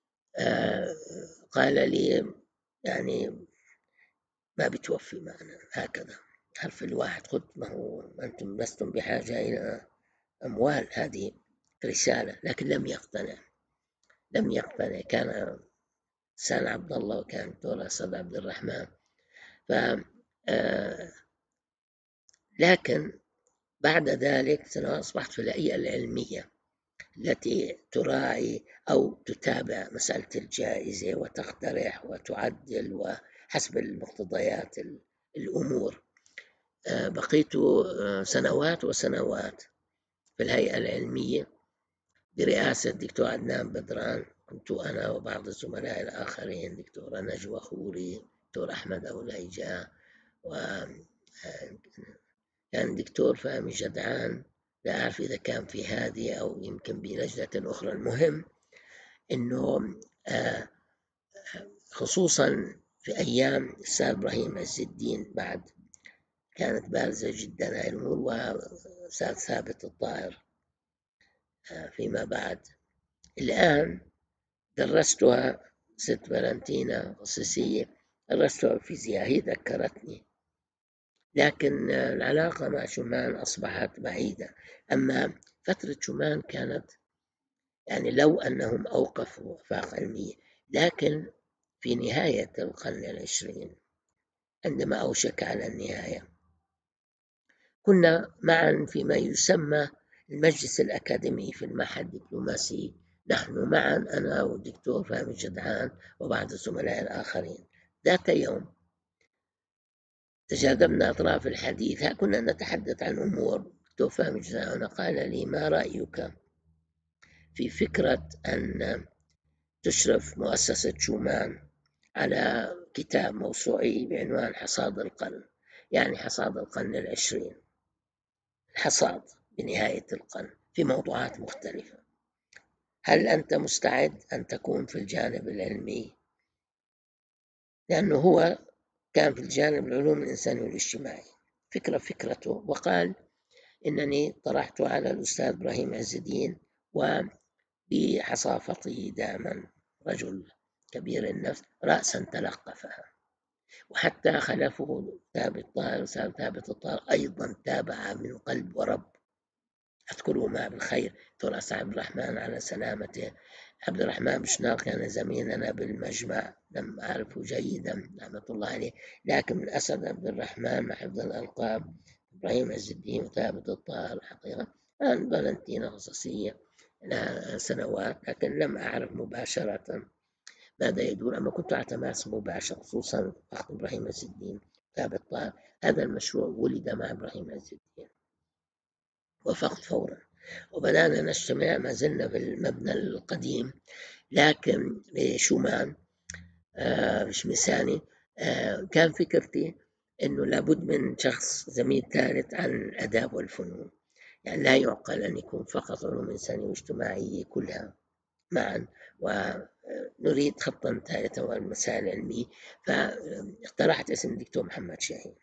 قال لي يعني ما بتوفي معنا هكذا حرف الواحد. قلت ما هو أنتم لستم بحاجة إلى أموال، هذه رسالة. لكن لم يقتنع لم يقتنع كان سان عبد الله وكان دكتور أسد عبد الرحمن. ف لكن بعد ذلك أصبحت في الهيئة العلمية التي تراعي أو تتابع مسألة الجائزة وتقترح وتعدل وحسب المقتضيات الأمور. بقيت سنوات وسنوات في الهيئة العلمية برئاسة الدكتور عدنان بدران. كنت أنا وبعض الزملاء الآخرين، دكتورة نجوى خوري، دكتور أحمد أوليجا، وكان دكتور فهمي جدعان، لا أعرف إذا كان في هذه أو يمكن بلجنة أخرى. المهم أنه خصوصا في أيام الأستاذ إبراهيم عز الدين بعد كانت بارزة جدا هذه الأمور، وأستاذ ثابت الطاهر فيما بعد. الآن درستها ست فالنتينا خصوصية، درستها الفيزياء، هي ذكرتني، لكن العلاقة مع شومان أصبحت بعيدة. أما فترة شومان كانت يعني لو أنهم أوقفوا آفاق علمية، لكن في نهاية القرن العشرين عندما أوشك على النهاية كنا معا فيما يسمى المجلس الأكاديمي في المعهد الدبلوماسي، نحن معا أنا والدكتور فهمي جدعان وبعض الزملاء الآخرين. ذات يوم تجاذبنا أطراف الحديث، كنا نتحدث عن أمور. دكتور فهمي جدعان قال لي ما رأيك في فكرة أن تشرف مؤسسة شومان على كتاب موسوعي بعنوان حصاد القرن، يعني حصاد القرن العشرين، الحصاد بنهاية القرن في موضوعات مختلفة. هل أنت مستعد أن تكون في الجانب العلمي؟ لأنه هو كان في الجانب العلوم الإنساني والاجتماعي. فكرة فكرته، وقال إنني طرحت على الأستاذ إبراهيم عز الدين، وبحصافته دائما رجل كبير النفس رأسا تلقفها، وحتى خلفه ثابت طاهر ثابت الطاهر أيضا تابع من قلب ورب، أذكره ما بالخير. دكتور أسعد عبد الرحمن على سلامته. عبد الرحمن بشناق كان زميلنا بالمجمع، لم أعرفه جيدا رحمة الله عليه، لكن من أسد عبد الرحمن مع حفظ الألقاب إبراهيم عز الدين وثابت الطاهر حقيقة كان فالنتينة خصوصية لها سنوات، لكن لم أعرف مباشرة ماذا يدور، أما كنت أتماس مباشرة، خصوصا أخت إبراهيم عز الدين ثابت طاهر. هذا المشروع ولد مع إبراهيم عز الدين، وافقت فورا، وبدأنا نجتمع. ما زلنا في المبنى القديم، لكن شومان آه مش مساني. آه كان فكرتي أنه لابد من شخص زميل ثالث عن الآداب والفنون، يعني لا يعقل أن يكون فقط علوم إنسانية واجتماعية كلها معا، ونريد خطا ثالثا والمسائل العلمية. فاقترحت اسم الدكتور محمد شاهين.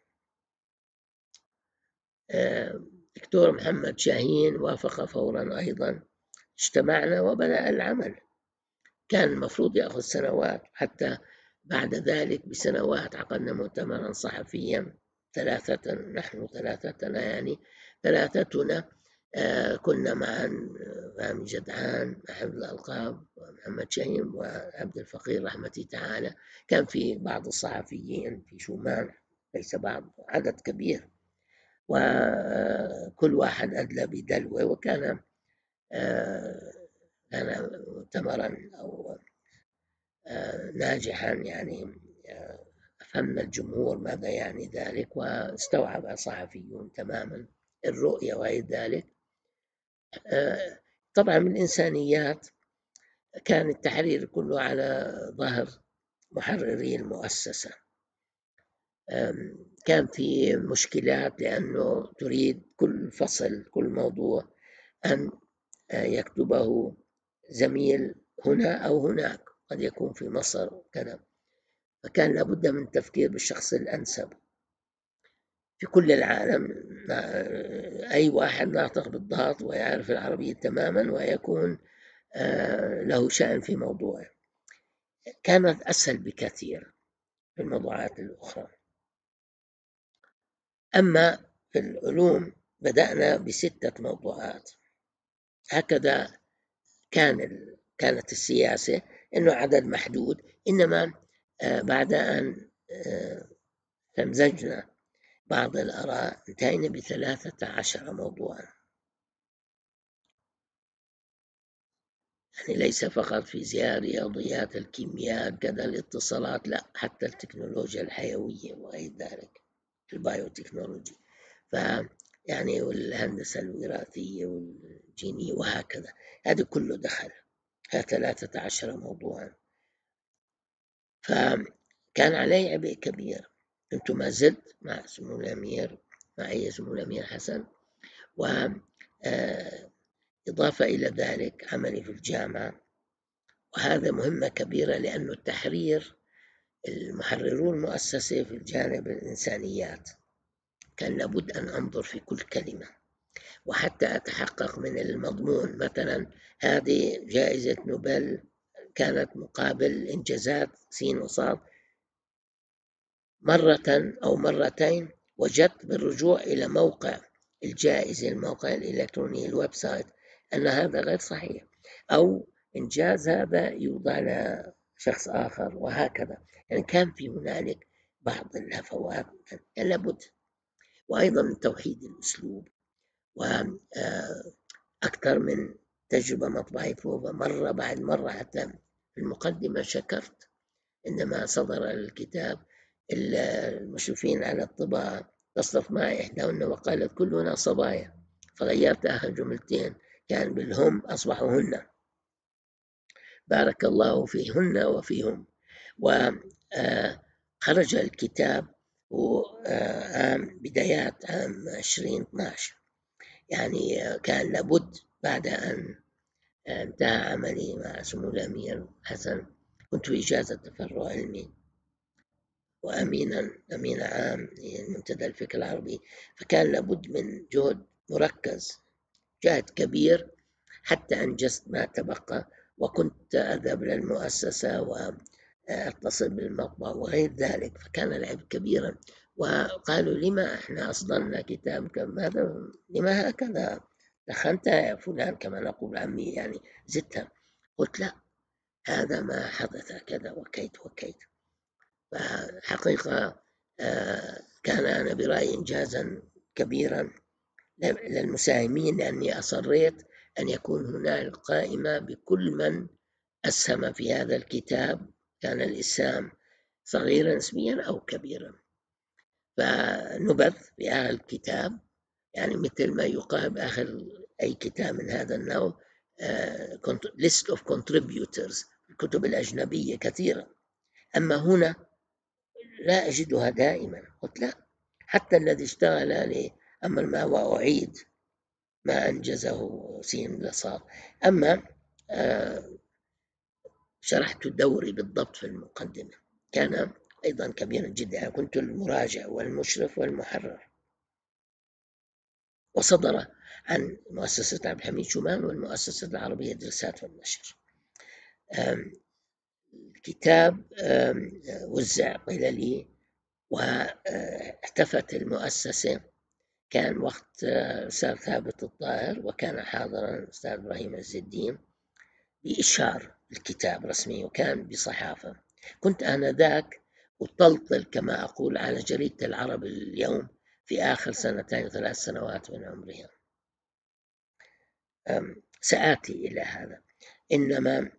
آه دكتور محمد شاهين وافق فورا أيضا. اجتمعنا وبدأ العمل. كان المفروض يأخذ سنوات، حتى بعد ذلك بسنوات عقدنا مؤتمرا صحفيا ثلاثة، نحن ثلاثتنا يعني ثلاثتنا آه كنا معا، فهمي جدعان حفظ الألقاب ومحمد شاهين وعبد الفقير رحمتي تعالى. كان في بعض الصحفيين في شومان، ليس بعض، عدد كبير، وكل واحد أدلى بدلوه، وكان آه كان مؤتمرا أو ناجحا، يعني فهم الجمهور ماذا يعني ذلك، واستوعب الصحفيون تماما الرؤية وغير ذلك. طبعا من الإنسانيات كان التحرير كله على ظهر محرري المؤسسة. كان في مشكلات، لأنه تريد كل فصل كل موضوع أن يكتبه زميل هنا أو هناك، قد يكون في مصر كذا، فكان لابد من التفكير بالشخص الأنسب في كل العالم، أي واحد ناطق بالضغط ويعرف العربية تماما ويكون له شأن في موضوعه. كانت أسهل بكثير في الموضوعات الأخرى. أما في العلوم بدأنا بستة موضوعات هكذا. كان كانت السياسة إنه عدد محدود، إنما بعد أن تمزجنا بعض الآراء انتهينا بثلاثة عشر موضوعا، يعني ليس فقط فيزياء، رياضيات، الكيمياء، كذا، الاتصالات، لا، حتى التكنولوجيا الحيوية وغير ذلك، البايوتكنولوجي، فيعني والهندسة الوراثية والجينية وهكذا، هذا كله دخل ثلاثة عشر موضوعا. فكان علي عبء كبير. كنت ما زلت مع سمو الأمير معي سمو الأمير حسن، وإضافة إلى ذلك عملي في الجامعة، وهذا مهمة كبيرة، لأن التحرير المحررون المؤسسة في الجانب الإنسانيات كان لابد أن أنظر في كل كلمة، وحتى أتحقق من المضمون. مثلا هذه جائزة نوبل كانت مقابل إنجازات سين وصاد، مرة أو مرتين وجدت بالرجوع إلى موقع الجائزة، الموقع الإلكتروني، الويب سايت، أن هذا غير صحيح، أو إنجاز هذا يوضع لشخص آخر، وهكذا. يعني كان في هنالك بعض الهفوات لابد، وأيضا من توحيد الأسلوب، وأكثر من تجربة مطبعية بروفا مرة بعد مرة. حتى في المقدمة شكرت عندما صدر الكتاب المشرفين على الطباعة تصرف معي إحداهن وقالت كلنا صبايا، فغيرت آخر جملتين، كان بالهم أصبحوا هن، بارك الله فيهن وفيهم. وخرج الكتاب عام بدايات عام عشرين اثناشر، يعني كان لابد بعد أن انتهى عملي مع سمو الأمير حسن، كنت في إجازة تفرغ علمي، وأمينا أمين عام لمنتدى الفكر العربي، فكان لابد من جهد مركز، جهد كبير حتى أنجزت ما تبقى. وكنت أذهب للمؤسسة وأتصل بالمطبع وغير ذلك، فكان العبء كبيرا. وقالوا لما احنا أصدرنا كتاب كماذا، لما هكذا دخلت يا فلان كما نقول عمي، يعني زدتها. قلت لا، هذا ما حدث كذا وكيت وكيت. فحقيقة كان أنا برأيي إنجازا كبيرا للمساهمين، لأني أصريت أن يكون هناك قائمة بكل من أسهم في هذا الكتاب، كان الإسهام صغيرا نسبيا أو كبيرا. فنبذ في آخر الكتاب، يعني مثل ما يقال بآخر أي كتاب من هذا النوع list of contributors، الكتب الأجنبية كثيرة، أما هنا لا أجدها دائما. قلت لا، حتى الذي اشتغل لي أما ما وأعيد ما أنجزه سين لصاد. أما آه شرحت دوري بالضبط في المقدمة، كان أيضا كبيرا جدا، كنت المراجع والمشرف والمحرر، وصدر عن مؤسسة عبد الحميد شومان والمؤسسة العربية للدراسات والنشر. الكتاب وزع قيل لي، واحتفت المؤسسة. كان وقت الأستاذ ثابت الطاهر، وكان حاضرا الأستاذ إبراهيم عز الدين بإشهار الكتاب رسمي، وكان بصحافة. كنت آنذاك أطلطل كما أقول على جريدة العرب اليوم في آخر سنتين ثلاث سنوات من عمرها. سآتي إلى هذا، إنما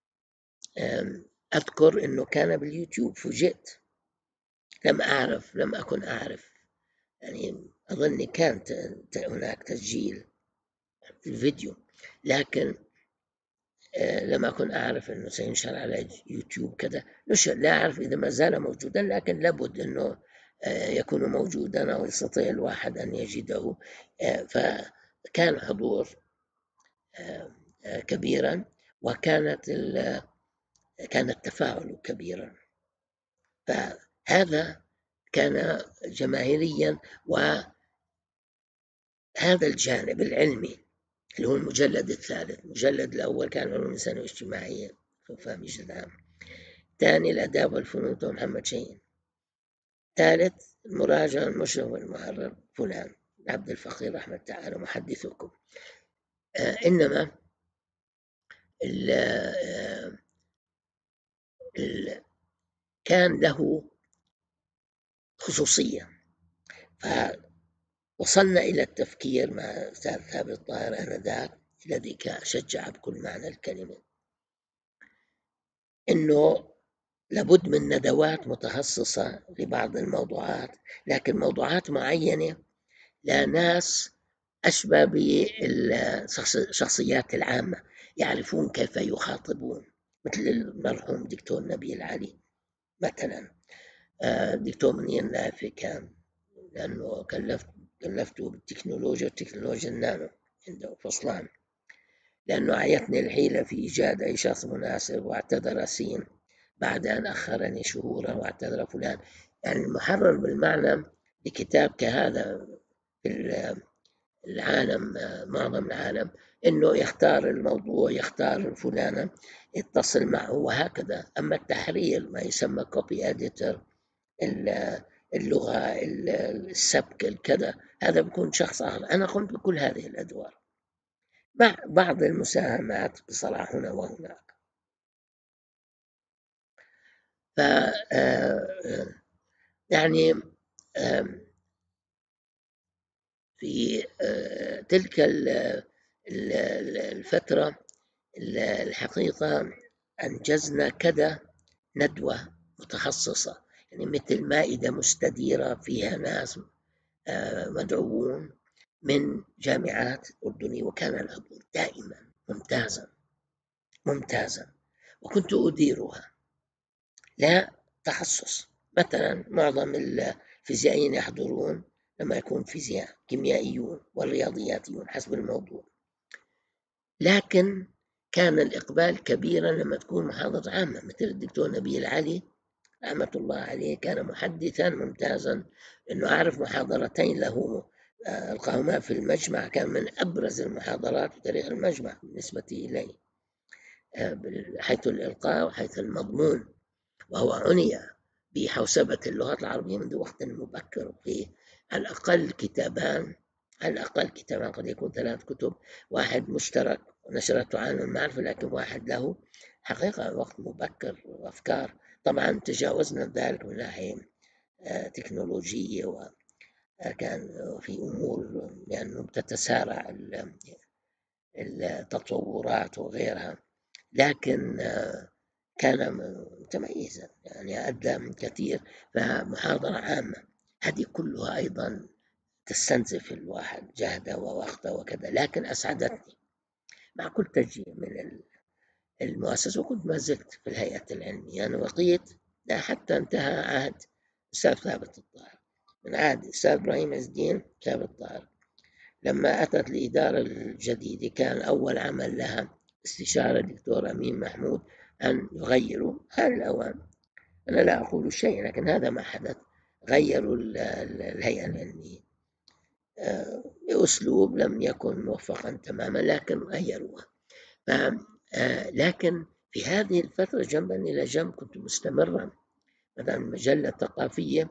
أذكر أنه كان باليوتيوب، فوجئت، لم أعرف لم أكن أعرف، يعني أظني كانت هناك تسجيل الفيديو، لكن لم أكن أعرف أنه سينشر على يوتيوب كذا. نشر، لا أعرف إذا ما زال موجودا، لكن لابد أنه يكون موجودا أو يستطيع الواحد أن يجده. فكان حضور كبيرا، وكانت كان التفاعل كبيرا. فهذا كان جماهيريا. وهذا الجانب العلمي اللي هو المجلد الثالث. المجلد الأول كان علوم الإنسان والاجتماعية فهم العام، ثاني الآداب والفنون محمد شاهين، ثالث المراجع المشرف والمحرر فلان عبد الفقير رحمة تعالى محدثكم. آه إنما ال ال كان له خصوصية. فوصلنا إلى التفكير مع أستاذ ثابت الطاهر آنذاك، الذي كان شجع بكل معنى الكلمة، إنه لابد من ندوات متخصصة لبعض الموضوعات، لكن موضوعات معينة لناس أشبه بالشخصيات العامة، يعرفون كيف يخاطبون، مثل المرحوم دكتور نبيل علي مثلا، دكتور منير نافي كان، لأنه كلفت كلفته بالتكنولوجيا وتكنولوجيا النانو عنده فصلان، لأنه عيتني الحيلة في إيجاد أي شخص مناسب، واعتذر سين بعد أن أخرني شهورا، واعتذر فلان. يعني المحرر بالمعنى لكتاب كهذا في العالم، معظم العالم، إنه يختار الموضوع، يختار فلانة، يتصل معه وهكذا. أما التحرير ما يسمى كوبي أديتور، اللغة، السبك، الكذا، هذا بيكون شخص آخر. أنا قمت بكل هذه الأدوار مع بعض المساهمات بصراحة هنا وهناك. ف يعني في تلك الفترة الحقيقة أنجزنا كذا ندوة متخصصة، يعني مثل مائدة مستديرة فيها ناس مدعوون من جامعات أردنية، وكان الحضور دائما ممتازا ممتازا، وكنت أديرها. لا تخصص، مثلا معظم الفيزيائيين يحضرون لما يكون فيزياء، كيميائيون والرياضياتيون حسب الموضوع، لكن كان الإقبال كبيرا لما تكون محاضرة عامة مثل الدكتور نبيل علي رحمة الله عليه كان محدثا ممتازا، إنه أعرف محاضرتين له ألقاهما في المجمع، كان من أبرز المحاضرات في تاريخ المجمع بالنسبة إلي، حيث الإلقاء وحيث المضمون، وهو عني بحوسبة اللغات العربية منذ وقت مبكر، في على الأقل كتابان، على الأقل كتابان، قد يكون ثلاث كتب، واحد مشترك نشرته عالم المعرفة، لكن واحد له حقيقة وقت مبكر وأفكار. طبعا تجاوزنا ذلك من ناحية تكنولوجية، وكان في أمور يعني تتسارع التطورات وغيرها، لكن كان متميزا يعني أدى من كثير. فمحاضرة عامة هذه كلها أيضا تستنزف الواحد جهده ووقته وكذا، لكن أسعدتني مع كل تجي من المؤسسة. وكنت ما زلت في الهيئة العلمية، أنا بقيت حتى انتهى عهد أستاذ ثابت الطاهر، من عهد أستاذ إبراهيم عز الدين ثابت الطاهر. لما أتت الإدارة الجديدة كان أول عمل لها استشارة الدكتور أمين محمود أن يغيروا هذا الأوان. أنا لا أقول شيء، لكن هذا ما حدث، غيروا الهيئة العلمية بأسلوب لم يكن موفقا تماما، لكن غيروها. لكن في هذه الفترة جنبا إلى جنب كنت مستمرا، مثلا المجلة الثقافية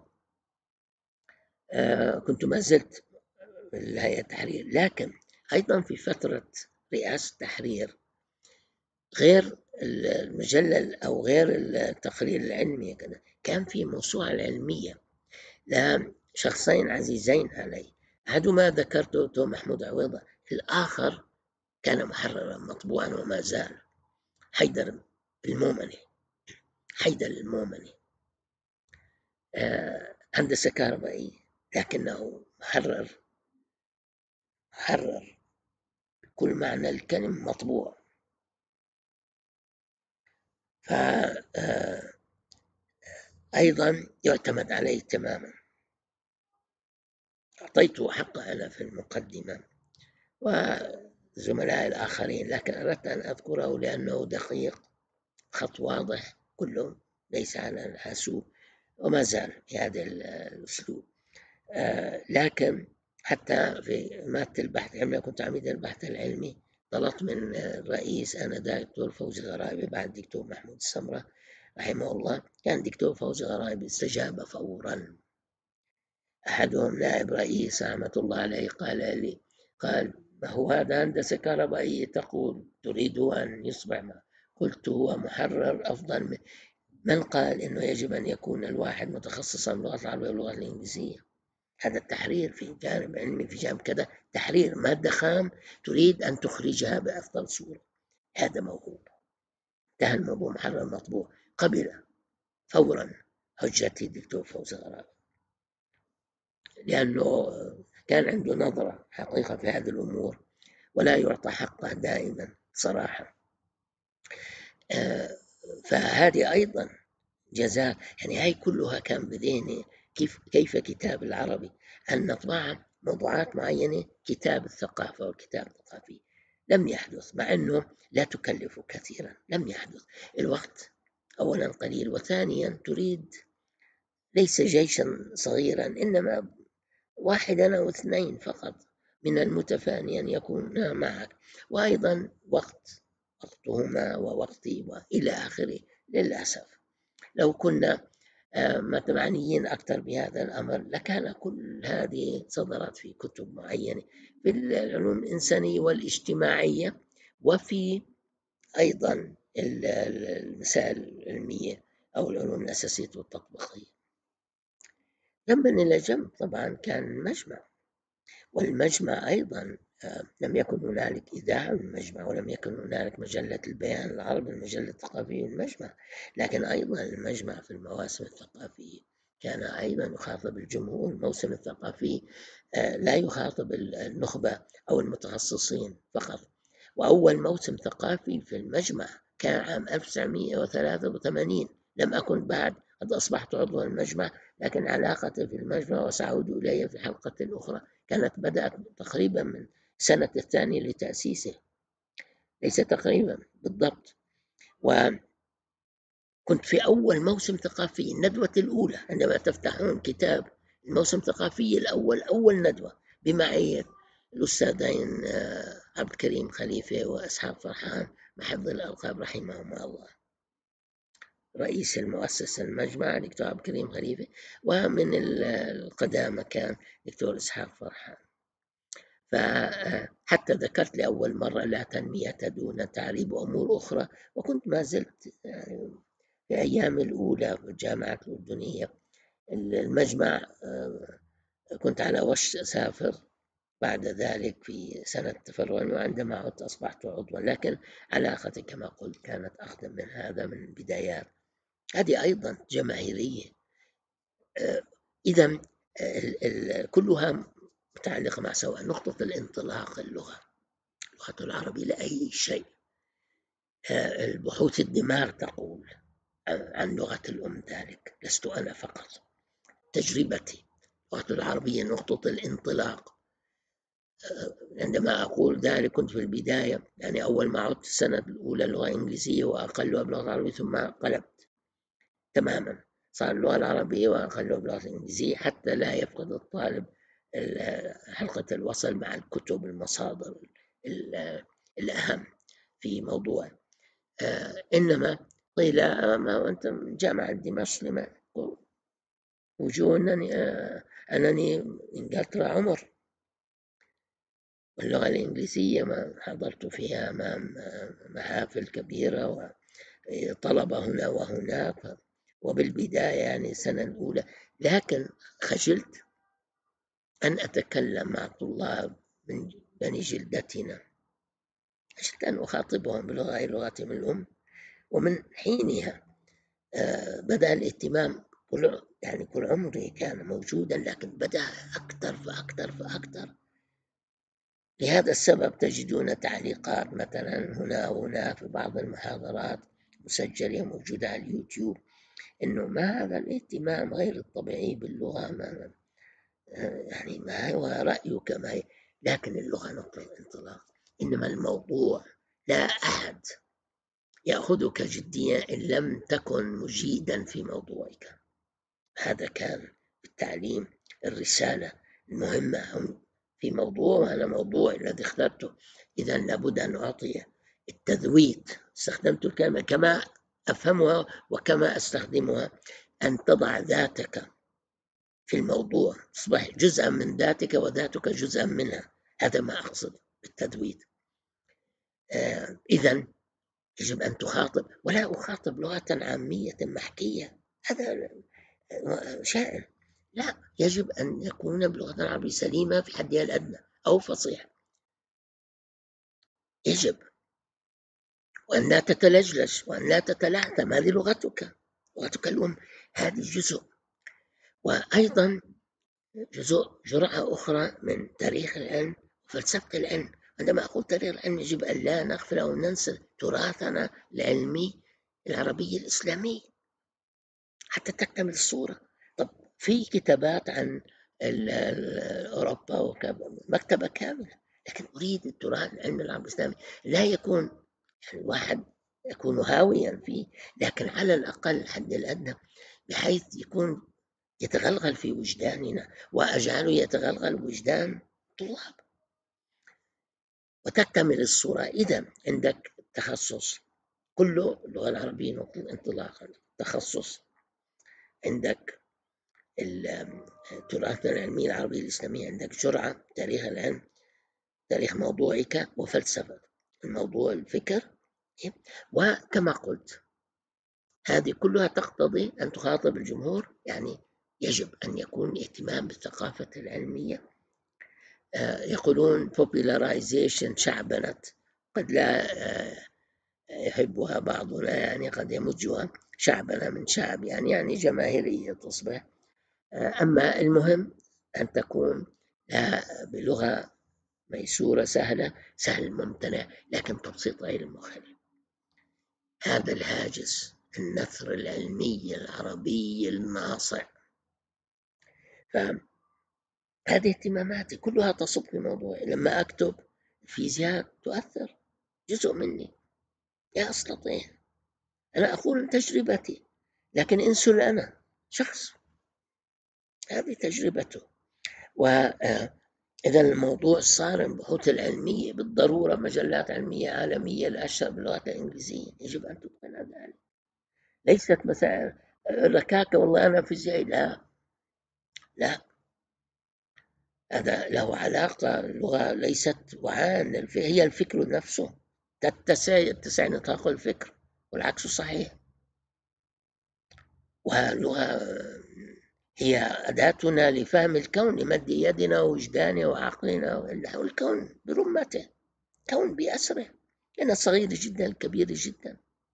كنت ما زلت في الهيئة التحرير، لكن أيضا في فترة رئاسة التحرير غير المجلة أو غير التقرير العلمي كذا، كان في موسوعة علمية لشخصين عزيزين علي، أحدهما ذكرته دكتور محمود عويضة، الآخر كان محررا مطبوعا وما زال، حيدر المومني. حيدر المومني آه هندسة كهربائية، لكنه محرر محرر بكل معنى الكلمة، مطبوع. فأيضا يعتمد عليه تماما، أعطيته حقه أنا في المقدمة وزملائي الآخرين، لكن أردت أن أذكره لأنه دقيق، خط واضح، كله ليس على الحاسوب، وما زال في هذا الأسلوب. آه لكن حتى في مادة البحث العلمي، كنت عميد البحث العلمي، طلبت من الرئيس آنذاك دكتور فوزي غرائبي بعد دكتور محمود السمرة رحمه الله، كان دكتور فوزي غرائبي استجاب فورا. أحدهم نائب رئيس رحمة الله عليه قال لي، قال: ما هو هذا هندسة كهربائية تقول تريد أن يصبح ما؟ قلت: هو محرر أفضل من من قال إنه يجب أن يكون الواحد متخصصا باللغة العربية واللغة الإنجليزية. هذا التحرير في جانب علمي، في جانب كذا، تحرير مادة خام تريد أن تخرجها بأفضل صورة، هذا موهوب. انتهى الموضوع، محرر مطبوع، قبل فورا حجتي الدكتور فوزي غرائبي، لأنه كان عنده نظرة حقيقة في هذه الأمور، ولا يعطى حقه دائما صراحة. فهذه أيضا جزاء، يعني هاي كلها كان بذهني كيف كيف كتاب العربي، أن نطبع موضوعات معينة، كتاب الثقافة والكتاب الثقافي لم يحدث، مع أنه لا تكلف كثيرا، لم يحدث. الوقت أولا قليل، وثانيا تريد ليس جيشا صغيرا، إنما واحدا أو اثنين فقط من المتفاني أن يكون معك، وأيضا وقت وقتهما ووقتي وإلى آخره. للأسف لو كنا معنيين أكثر بهذا الأمر لكان كل هذه صدرت في كتب معينة في العلوم الإنسانية والاجتماعية، وفي أيضا المسائل العلمية أو العلوم الأساسية والتطبيقية. جنبا إلى جنب طبعا كان المجمع، والمجمع أيضا لم يكن هنالك إذاعة المجمع، ولم يكن هنالك مجلة البيان العربي، المجلة الثقافية المجمع، لكن أيضا المجمع في المواسم الثقافية كان أيضا يخاطب الجمهور. الموسم الثقافي لا يخاطب النخبة أو المتخصصين فقط. وأول موسم ثقافي في المجمع كان عام ألف وتسعمائة وثلاثة وثمانين، لم أكن بعد قد أصبحت عضوا المجمع، لكن علاقتي في المجمع وسأعود إليه في حلقة أخرى كانت بدأت تقريبا من سنة الثانية لتأسيسه، ليس تقريبا بالضبط. وكنت كنت في أول موسم ثقافي، الندوة الأولى عندما تفتحون كتاب الموسم الثقافي الأول، أول ندوة بمعية الأستاذين عبد الكريم خليفة وإسحاق فرحان مع حفظ الألقاب رحمهم الله، رئيس المؤسسة المجمع دكتور عبد الكريم خليفة، ومن القدامى كان دكتور إسحاق فرحان. فحتى ذكرت لأول مرة لا تنمية دون تعريب وأمور أخرى، وكنت ما زلت يعني في أيام الأولى في الجامعة الأردنية المجمع، كنت على وشك أسافر بعد ذلك في سنة تفرغ، وعندما عدت أصبحت عضوا، لكن علاقتي كما قلت كانت أقدم من هذا من البدايات. هذه أيضا جماهيرية، إذا كلها متعلقة مع سواء نقطة الانطلاق اللغة، اللغة العربية لأي شيء. البحوث الدمار تقول عن لغة الأم ذلك، لست أنا فقط، تجربتي. اللغة العربية نقطة الانطلاق. عندما أقول ذلك كنت في البداية، يعني أول ما عدت السنة الأولى اللغة الإنجليزية وأقلها باللغة العربية، ثم قلبت تماما، صار اللغة العربية وأقلها باللغة الإنجليزية، حتى لا يفقد الطالب حلقة الوصل مع الكتب المصادر الأهم في موضوع. إنما قيل ما أنت من جامعة دمشق لما وجوه أنني أنني إنجلترا عمر، واللغة الإنجليزية ما حضرت فيها أمام محافل كبيرة وطلبة هنا وهناك، وبالبداية يعني السنة الأولى، لكن خجلت أن أتكلم مع طلاب من بني جلدتنا، خجلت أن أخاطبهم بلغة غير لغتهم الأم. ومن حينها بدأ الاهتمام، يعني كل عمري كان موجودا، لكن بدأ أكثر فأكثر فأكثر. لهذا السبب تجدون تعليقات مثلا هنا وهنا في بعض المحاضرات مسجلة موجودة على اليوتيوب، إنه ما هذا الاهتمام غير الطبيعي باللغة، ما يعني ما هو رأيك ما هي، لكن اللغة نقطة الانطلاق. إنما الموضوع لا أحد يأخذك جديا إن لم تكن مجيدا في موضوعك. هذا كان التعليم، الرسالة المهمة في موضوع، وأنا موضوع الذي اخترته، إذا لابد أن أعطي التذويت. استخدمت الكلمة كما أفهمها وكما أستخدمها، أن تضع ذاتك في الموضوع، تصبح جزءا من ذاتك وذاتك جزءا منها. هذا ما أقصد بالتذويت. آه إذا يجب أن تخاطب، ولا أخاطب لغة عامية محكية، هذا شائع. لا، يجب أن يكون بلغة العربية سليمة في حدها الأدنى أو فصيحة، يجب، وأن لا تتلجلج وأن لا تتلعثم، هذه لغتك، لغتك الأم، هذه جزء. وأيضا جزء جرعة أخرى من تاريخ العلم وفلسفة العلم. عندما أقول تاريخ العلم يجب أن لا نغفل أو ننسى تراثنا العلمي العربي الإسلامي حتى تكتمل الصورة. طب في كتابات عن أوروبا ومكتبة كاملة، لكن أريد التراث العلمي العربي الإسلامي لا يكون يعني واحد يكون هاويا فيه، لكن على الأقل الحد الأدنى بحيث يكون يتغلغل في وجداننا، وأجعله يتغلغل وجدان طلاب وتكتمل الصورة. إذا عندك تخصص كله اللغة العربية نقطة انطلاقا، تخصص عندك التراث العلمي العربي الإسلامي، عندك جرعة تاريخ العلم، تاريخ موضوعك وفلسفة الموضوع، الفكر. وكما قلت هذه كلها تقتضي أن تخاطب الجمهور، يعني يجب أن يكون اهتمام بالثقافة العلمية. يقولون popularization، شعبنة، قد لا يحبها بعضنا، يعني قد يمجها شعبنة من شعب، يعني يعني جماهيرية تصبح. أما المهم أن تكون بلغة ميسورة سهلة، سهل ممتنع، لكن تبسيط غير المخل. هذا الهاجس، النثر العلمي العربي الناصع. فهذه اهتماماتي كلها تصب في موضوع. لما أكتب الفيزياء تؤثر، جزء مني لا أستطيع أنا أقول تجربتي، لكن انسوا أنا شخص، هذه تجربته. وإذا الموضوع صار البحوث العلمية بالضرورة مجلات علمية عالمية الأشهر باللغة الإنجليزية يجب أن تتقن ذلك، ليست مسائل ركاكة والله أنا فيزيائي، لا لا، هذا له علاقة. اللغة ليست وعاء، هي الفكر نفسه، تتسع يتسع نطاق الفكر، والعكس صحيح. واللغة هي أداتنا لفهم الكون، لمد يدنا ووجداننا وعقلنا نحو الكون برمته، كون بأسره، لأنه صغير جدا كبير جدا.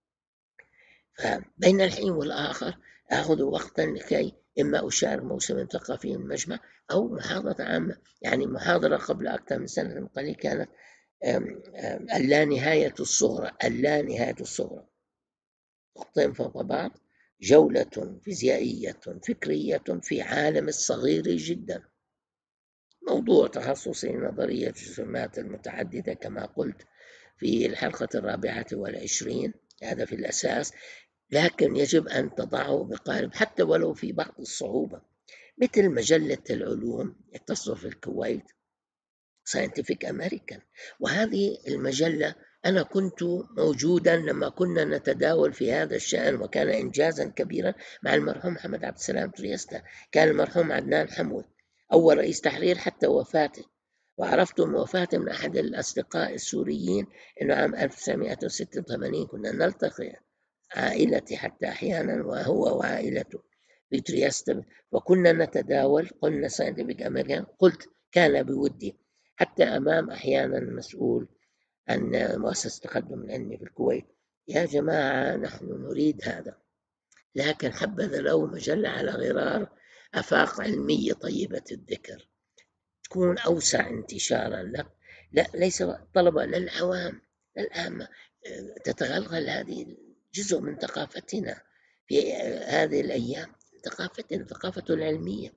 فبين الحين والآخر أخذ وقتا لكي إما أشارك موسم ثقافي من مجمع أو محاضرة عامة. يعني محاضرة قبل أكثر من سنة قليل كانت اللانهاية الصغرى، اللانهاية الصغرى، نقطتين فوق بعض، جولة فيزيائية فكرية في عالم الصغير جدا. موضوع تخصصي نظرية الجسيمات المتعددة كما قلت في الحلقة الرابعة والعشرين، هذا في الأساس، لكن يجب أن تضعه بقالب حتى ولو في بعض الصعوبة، مثل مجلة العلوم تصدر في الكويت ساينتيفيك أمريكان، وهذه المجلة أنا كنت موجودا لما كنا نتداول في هذا الشأن، وكان إنجازا كبيرا مع المرحوم محمد عبد السلام تريستا. كان المرحوم عدنان حمود أول رئيس تحرير حتى وفاته، وعرفت من وفاته من أحد الأصدقاء السوريين أنه عام ألف وتسعمائة وستة وثمانين كنا نلتقي عائلتي حتى أحيانا وهو وعائلته في تريستا، وكنا نتداول. قلنا ساينتيفيك أمريكان، قلت كان بودي حتى أمام أحيانا مسؤول عن مؤسسة التقدم العلمي في الكويت، يا جماعة نحن نريد هذا، لكن حبذا لو مجلة على غرار آفاق علمية طيبة الذكر تكون أوسع انتشارا لك، لا ليس طلبة للعوام للعامة، تتغلغل هذه جزء من ثقافتنا في هذه الأيام، ثقافتنا ثقافة العلمية.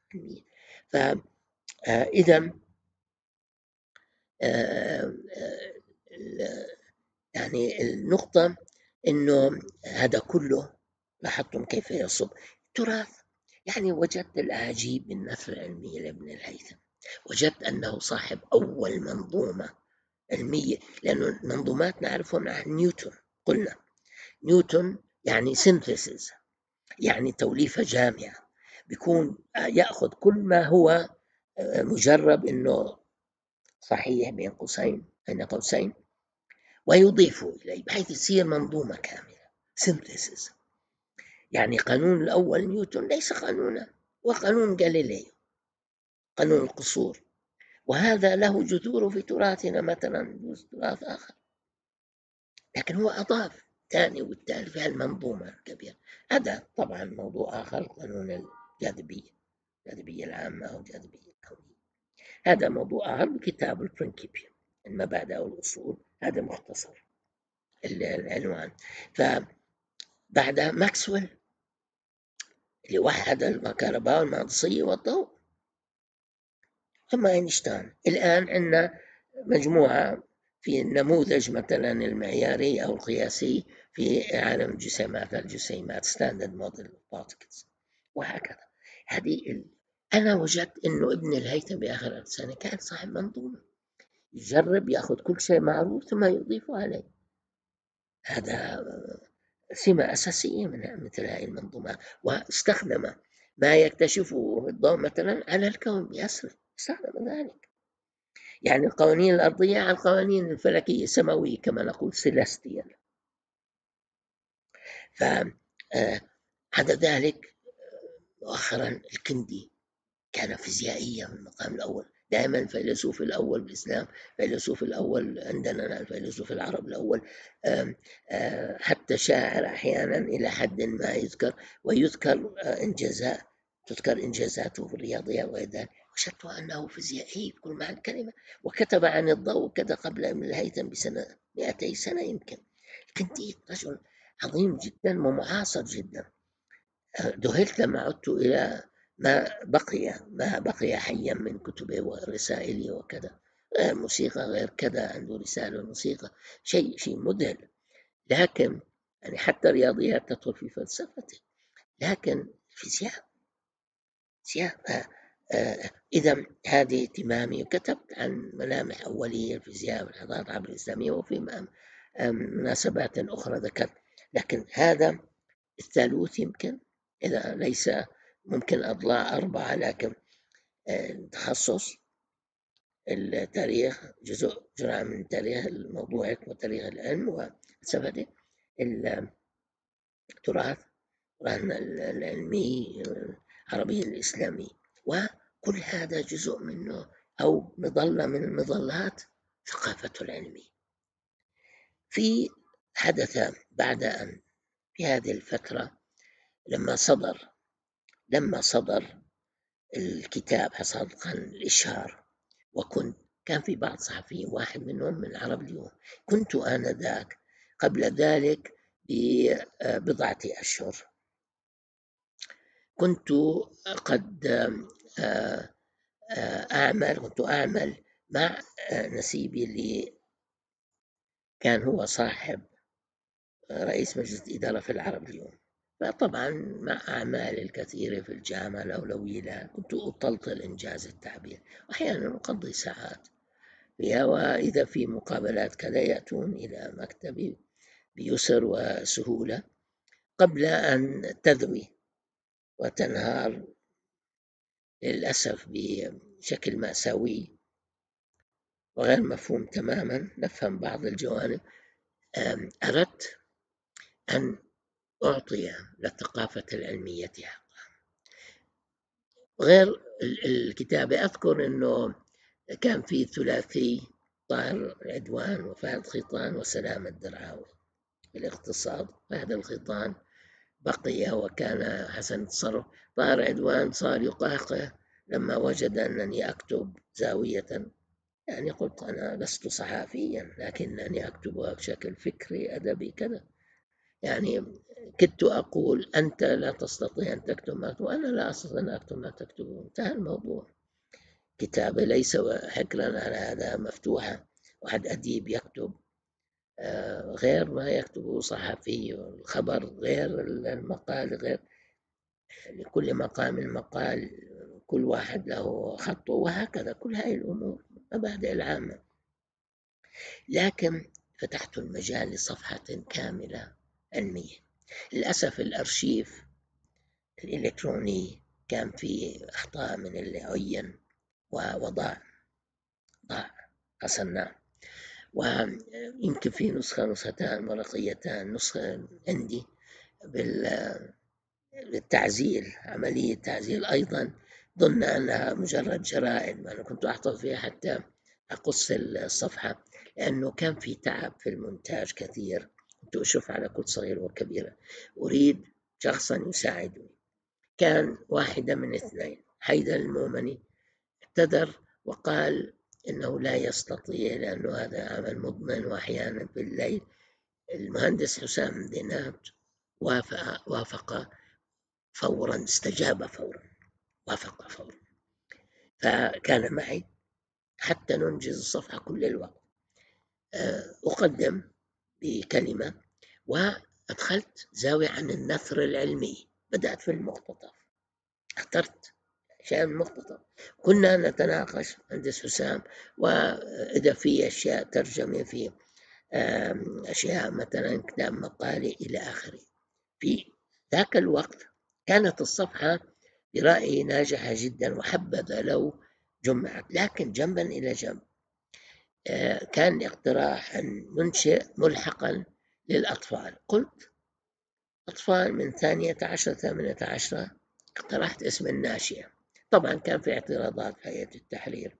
فإذا يعني النقطة إنه هذا كله لاحظتم كيف يصب تراث. يعني وجدت الأعاجيب من النثر العلمي لابن الهيثم، وجدت أنه صاحب أول منظومة علمية، لأنه المنظومات نعرفهم عن نيوتن، قلنا نيوتن يعني سينثيسيس، يعني توليفة جامعة، بيكون يأخذ كل ما هو مجرب إنه صحيح بين قوسين بين قوسين ويضيفه إليه بحيث يصير منظومة كاملة، سينثيسيس. يعني قانون الأول نيوتن ليس قانونا، وقانون غاليليو قانون القصور، وهذا له جذور في تراثنا مثلا تراث آخر، لكن هو أضاف ثاني والثالث في المنظومة الكبيرة. هذا طبعا موضوع آخر، قانون الجاذبية، الجاذبية العامة أو الجاذبية الكونية، هذا موضوع آخر بكتاب البرينكيبيا المبادئ والأصول، هذا مختصر العنوان. فبعد ماكسويل اللي وحد الكهرباء والمغناطيسية والضوء، ثم أينشتاين. الآن عندنا مجموعة في النموذج مثلا المعياري أو القياسي في عالم الجسيمات، الجسيمات ستاندرد موديل بارتكلز، وهكذا. هذه ال... أنا وجدت إنه ابن الهيثم بآخر السنة كان صاحب منظومة، يجرب يأخذ كل شيء معروف ثم يضيفه عليه. هذا سمة أساسية من مثل هذه المنظومات، واستخدم ما يكتشفه الضوء مثلا على الكون بأسره، استخدم ذلك. يعني القوانين الأرضية على القوانين الفلكية السماوية كما نقول سيلستيال. فعدا ذلك مؤخرا الكندي كان فيزيائيا في المقام الأول، دائما الفيلسوف الأول بالإسلام، الفيلسوف الأول عندنا الفيلسوف العرب الأول، آم آم حتى شاعر أحيانا إلى حد ما يذكر، ويذكر إنجازات تذكر إنجازاته في الرياضيات وغير ذلك. وجدت أنه فيزيائي بكل معنى الكلمة، وكتب عن الضوء كذا قبل ابن الهيثم بسنة مئتي سنة يمكن. الكندي رجل عظيم جدا ومعاصر جدا. ذهلت لما عدت إلى ما بقي ما بقي حيا من كتبه ورسائله وكذا، غير موسيقى غير كذا، عنده رسالة موسيقى، شيء شيء مذهل. لكن يعني حتى الرياضيات تدخل في فلسفته، لكن الفيزياء فيزياء. إذا هذه اهتمامي، كتبت عن ملامح أولية الفيزياء والحضارة العربية الإسلامية، وفي مناسبات أخرى ذكرت. لكن هذا الثالوث يمكن، إذا ليس ممكن أضلاع أربعة، لكن تخصص التاريخ جزء جرعة من تاريخ الموضوع وتاريخ العلم وفلسفته، التراث العلمي العربي الإسلامي، وكل هذا جزء منه أو مظلة من المظلات ثقافته العلمية. في حدث بعد أن في هذه الفترة لما صدر لما صدر الكتاب حصل الإشهار، وكنت كان في بعض صحفيين، واحد منهم من عرب اليوم، كنت آنذاك قبل ذلك ببضعة أشهر كنت قد أعمل كنت أعمل مع نسيبي اللي كان هو صاحب رئيس مجلس الإدارة في العرب اليوم. فطبعا مع أعمال الكثيرة في الجامعة الأولوية لها كنت أطلطل إنجاز التعبير، وأحيانا أقضي ساعات فيها، وإذا في مقابلات كذا يأتون إلى مكتبي بيسر وسهولة قبل أن تذوي وتنهار للأسف بشكل مأساوي وغير مفهوم تماما. نفهم بعض الجوانب. أردت أن أعطي للثقافة العلمية حقها. غير الكتابة، أذكر أنه كان في ثلاثي، طاهر عدوان وفهد خيطان وسلام الدرعاوي في الاقتصاد. هذا الخيطان بقي وكان حسن التصرف. طاهر عدوان صار يقهقه لما وجد أنني أكتب زاوية، يعني قلت أنا لست صحافيا لكنني أكتبها بشكل فكري أدبي كذا، يعني كدت أقول أنت لا تستطيع أن تكتب ما تكتب، وأنا لا أستطيع أن أكتب ما تكتبه. انتهى الموضوع. كتابة ليس حكرا على هذا، مفتوحة. واحد أديب يكتب غير ما يكتبه صحفي، الخبر غير المقال غير، لكل مقام مقال، كل واحد له خطه، وهكذا كل هذه الأمور مبادئ العامة. لكن فتحت المجال لصفحة كاملة علمية. للأسف الأرشيف الإلكتروني كان فيه أخطاء من اللي عين وضاع ضاع غسلناه، ويمكن في نسخة نسختان ورقيتان، نسخة عندي بالتعزيل، عملية تعزيل أيضا ظن أنها مجرد جرائد، أنا كنت أحتفظ فيها حتى أقص الصفحة، لأنه كان في تعب في المونتاج كثير. كنت أشوف على كل صغير وكبيرة، أريد شخصا يساعدني. كان واحدة من اثنين، حيدر المومني اعتذر وقال إنه لا يستطيع لأنه هذا عمل مضمن وأحيانا بالليل. المهندس حسام دينات وافق, وافق فورا، استجاب فورا، وافق فورا، فكان معي حتى ننجز الصفحة كل الوقت. أقدم بكلمة وأدخلت زاوية عن النثر العلمي، بدأت في المقتطف، اخترت شيء مقتطف. كنا نتناقش مهندس حسام، وإذا في أشياء ترجمة، في أشياء مثلا كتاب مقالي إلى آخره. في ذاك الوقت كانت الصفحة برأيي ناجحة جدا، وحبذا لو جمعت، لكن جنبا إلى جنب كان اقتراح أن ننشئ ملحقا للأطفال. قلت أطفال من ثانية عشر ثامنة عشر، اقترحت اسم الناشئة. طبعا كان في اعتراضات في هيئة التحرير،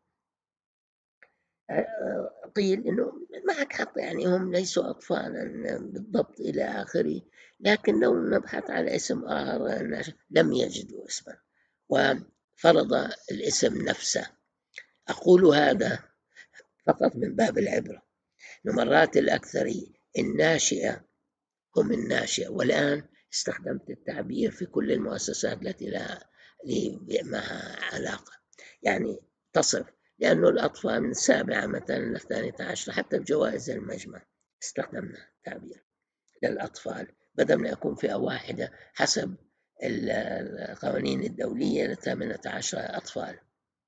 قيل إنه معك حق، يعني هم ليسوا أطفالا بالضبط إلى آخره، لكن لو نبحث على اسم آخر لم يجدوا اسما، وفرض الاسم نفسه. أقول هذا فقط من باب العبرة، مرات الأكثر الناشئة هم الناشئة. والآن استخدمت التعبير في كل المؤسسات التي لها لي معها علاقة، يعني تصف، لأنه الأطفال من السابعة مثلا للثانية عشر، حتى بجوائز المجمع استخدمنا التعبير. للأطفال بدل ما يكون فئة واحدة حسب القوانين الدولية لثامنة عشر أطفال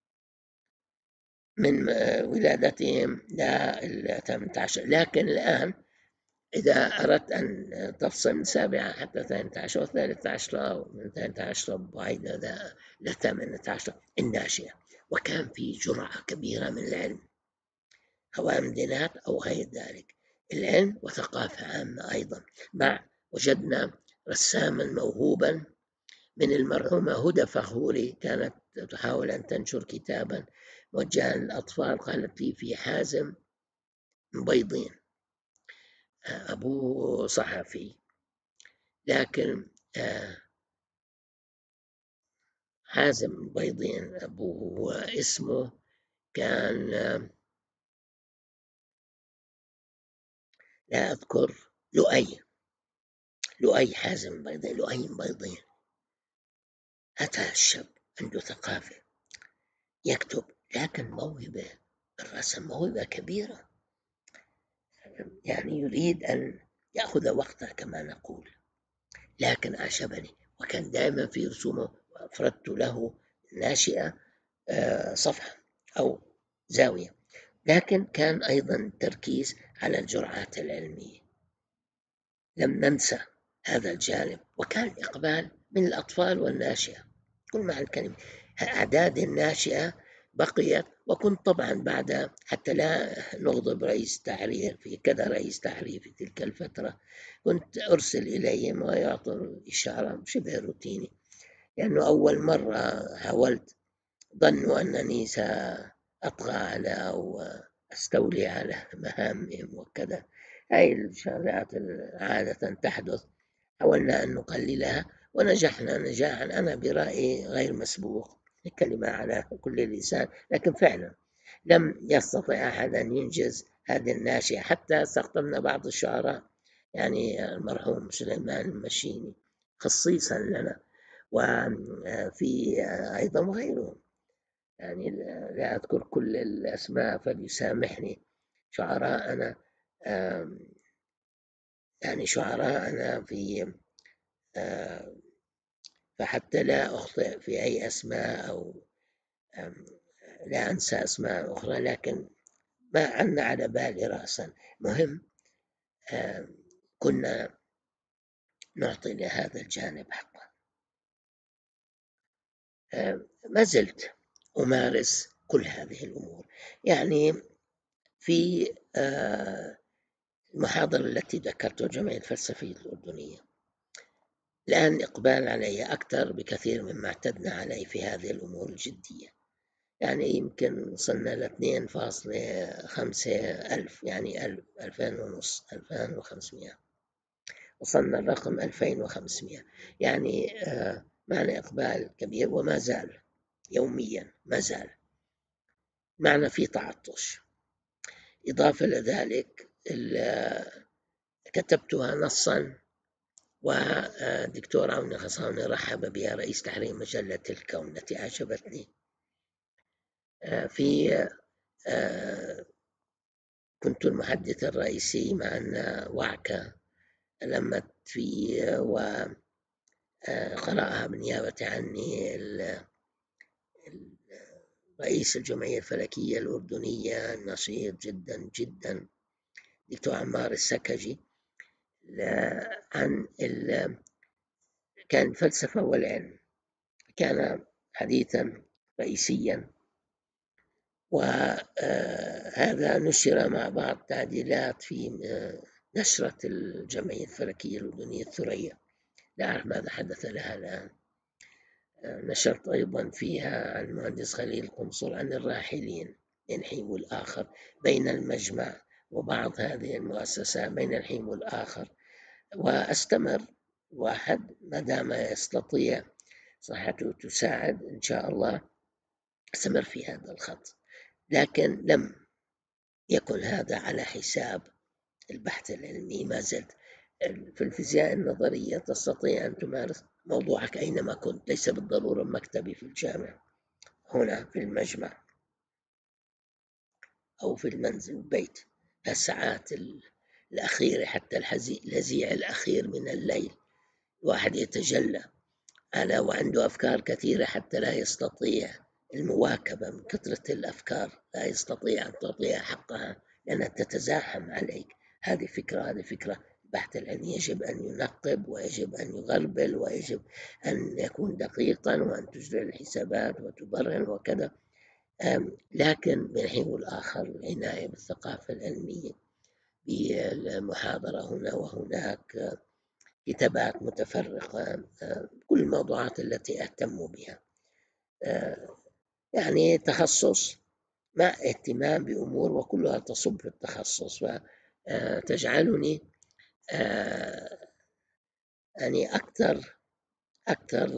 من ولادتهم للثامنة عشر. لكن الآن إذا أردت أن تفصل من سابعة حتى ثانية عشر وثالثة عشر ومن ثالثة عشر بعيدة لثامنة عشر الناشئة. وكان في جرعة كبيرة من العلم سواء من دينات أو غير ذلك، العلم وثقافة عامة أيضا. مع وجدنا رساما موهوبا من المرحومة هدى فخوري، كانت تحاول أن تنشر كتابا موجها للأطفال، قالت لي في حازم بيضين أبوه صحفي، لكن حازم بيضين أبوه اسمه كان لا أذكر، لؤي لؤي حازم بيضين لؤي بيضين. أتى الشاب عنده ثقافة يكتب، لكن موهبة الرسم موهبة كبيرة، يعني يريد أن يأخذ وقته كما نقول، لكن أعجبني. وكان دائما في رسومه، وأفردت له ناشئة صفحة أو زاوية، لكن كان أيضا تركيز على الجرعات العلمية. لم ننسى هذا الجانب، وكان إقبال من الأطفال والناشئة كل معنى الكلمة. أعداد الناشئة بقيت، وكنت طبعا بعد حتى لا نغضب رئيس تحرير في كذا رئيس تحرير في تلك الفترة، كنت أرسل إليهم ويعطوا إشارة شبه روتيني، لأنه أول مرة حاولت ظنوا أنني سأطغى على أو أستولي على مهامهم وكذا. هاي الشغلات عادة تحدث، حاولنا أن نقللها ونجحنا نجاحا أنا برأيي غير مسبوق، كلمة على كل لسان. لكن فعلا لم يستطع أحد أن ينجز هذه الناشئة، حتى استخدمنا بعض الشعراء، يعني المرحوم سليمان المشيني خصيصا لنا، وفي أيضا غيرهم، يعني لا أذكر كل الأسماء فليسامحني. شعراءنا يعني شعراءنا في فحتى لا أخطئ في أي أسماء أو لا أنسى أسماء أخرى، لكن ما عنا على بالي رأسا. مهم كنا نعطي لهذا الجانب حقا. ما زلت أمارس كل هذه الأمور، يعني في المحاضرة التي ذكرتها الجمعية الفلسفية الأردنية الآن إقبال علي أكثر بكثير مما اعتدنا عليه في هذه الأمور الجدية، يعني يمكن وصلنا لاثنين فاصلة خمسة ألف، يعني ألف ألفين ونص ألفين وخمسمائة، وصلنا الرقم ألفين وخمسمائة، يعني آه معنا إقبال كبير، وما زال يوميا ما زال معنا في تعطش. إضافة لذلك كتبتها نصا، ودكتور عون غصاني رحب بها رئيس تحرير مجلة الكون التي أعجبتني. في كنت المحدث الرئيسي مع أن وعكة لمت في وقرأها بالنيابة عني رئيس الجمعية الفلكية الأردنية النشيط جدا جدا دكتور عمار السكجي، عن كان الفلسفة والعلم، كان حديثا رئيسيا، وهذا نشر مع بعض تعديلات في نشرة الجمعية الفلكية الأردنية الثريا، لا أعرف ماذا حدث لها الآن. نشرت أيضا فيها عن المهندس خليل قنصل عن الراحلين من حين والآخر، بين المجمع وبعض هذه المؤسسات بين الحين والآخر، وأستمر واحد ما دام يستطيع صحته تساعد إن شاء الله أستمر في هذا الخط. لكن لم يكن هذا على حساب البحث العلمي. ما زلت في الفيزياء النظرية تستطيع أن تمارس موضوعك أينما كنت، ليس بالضرورة مكتبي في الجامعة، هنا في المجمع أو في المنزل البيت. الساعات الأخيرة، حتى الهزيع الأخير من الليل الواحد يتجلى على وعنده أفكار كثيرة حتى لا يستطيع المواكبة من كثرة الأفكار، لا يستطيع أن تعطيها حقها لأنها تتزاحم عليك. هذه فكرة هذه فكرة البحث العلمي يجب أن ينقب ويجب أن يغربل ويجب أن يكون دقيقا وأن تجري الحسابات وتبرهن وكذا. لكن من حين والآخر العناية بالثقافة العلمية بالمحاضرة هنا وهناك، كتابات متفرقة، كل الموضوعات التي أهتم بها، يعني تخصص مع اهتمام بأمور وكلها تصب في التخصص، وتجعلني يعني أكثر أكثر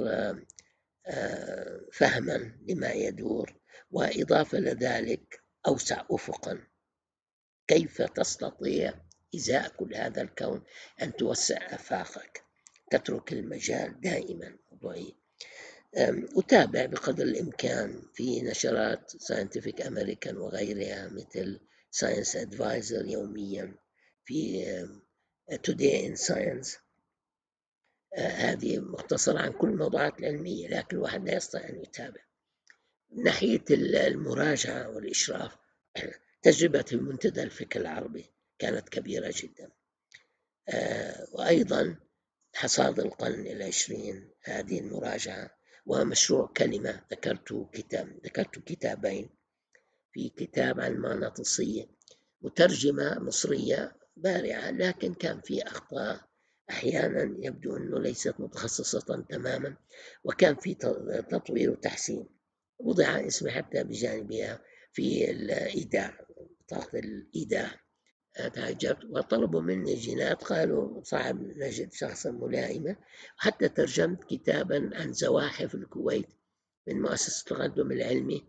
فهما لما يدور، وإضافة لذلك أوسع أفقا. كيف تستطيع إزاء كل هذا الكون أن توسع آفاقك، تترك المجال دائما موضوعي. أتابع بقدر الإمكان في نشرات ساينتفك أمريكان وغيرها مثل ساينس أدفايزر يوميا، في توداي إن ساينس، هذه مختصرة عن كل الموضوعات العلمية، لكن الواحد لا يستطيع أن يتابع. من ناحية المراجعة والإشراف، تجربتي في منتدى الفكر العربي كانت كبيرة جدا، وأيضا حصاد القرن العشرين هذه المراجعة، ومشروع كلمة ذكرت كتاب ذكرت كتابين، في كتاب عن المغناطيسية مترجمة مصرية بارعة، لكن كان في أخطاء أحيانا يبدو أنه ليست متخصصة تماما، وكان في تطوير وتحسين. وضع اسمي حتى بجانبها في الإيداع، بطاقة الإيداع. تعجبت وطلبوا مني جينات، قالوا صعب نجد شخصا ملائما. حتى ترجمت كتابا عن زواحف الكويت من مؤسسة التقدم العلمي،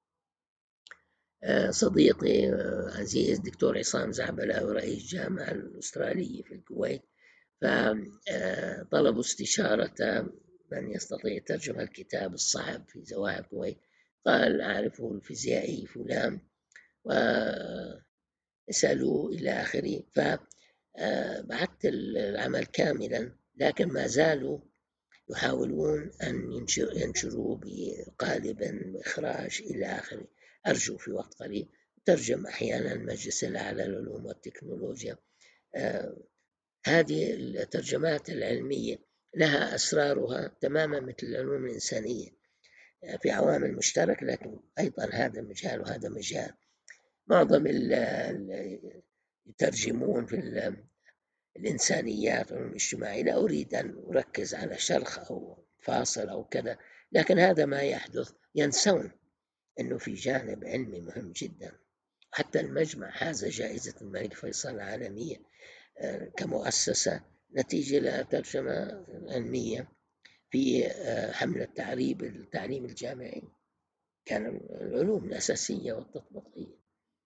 صديقي عزيز دكتور عصام زعبلاوي رئيس الجامعة الأسترالية في الكويت، فطلبوا استشارة من يستطيع ترجمة الكتاب الصعب في زواحف الكويت. قال أعرفه الفيزيائي فلان، وسألوه إلى آخره، فبعثت العمل كاملا، لكن ما زالوا يحاولون أن ينشروا بقالب إخراج إلى آخره. أرجو في وقت قريب. ترجم أحيانا المجلس الأعلى للعلوم والتكنولوجيا. آه هذه الترجمات العلمية لها أسرارها تماما مثل العلوم الإنسانية، في عوامل مشتركة، لكن أيضا هذا مجال وهذا مجال. معظم يترجمون في الإنسانيات والاجتماعي، لا أريد أن أركز على شرخ أو فاصل أو كذا، لكن هذا ما يحدث، ينسون أنه في جانب علمي مهم جدا. حتى المجمع حاز جائزة الملك فيصل العالمية كمؤسسة نتيجة لترجمة علمية في حملة تعريب التعليم الجامعي، كان العلوم الأساسية والتطبيقية.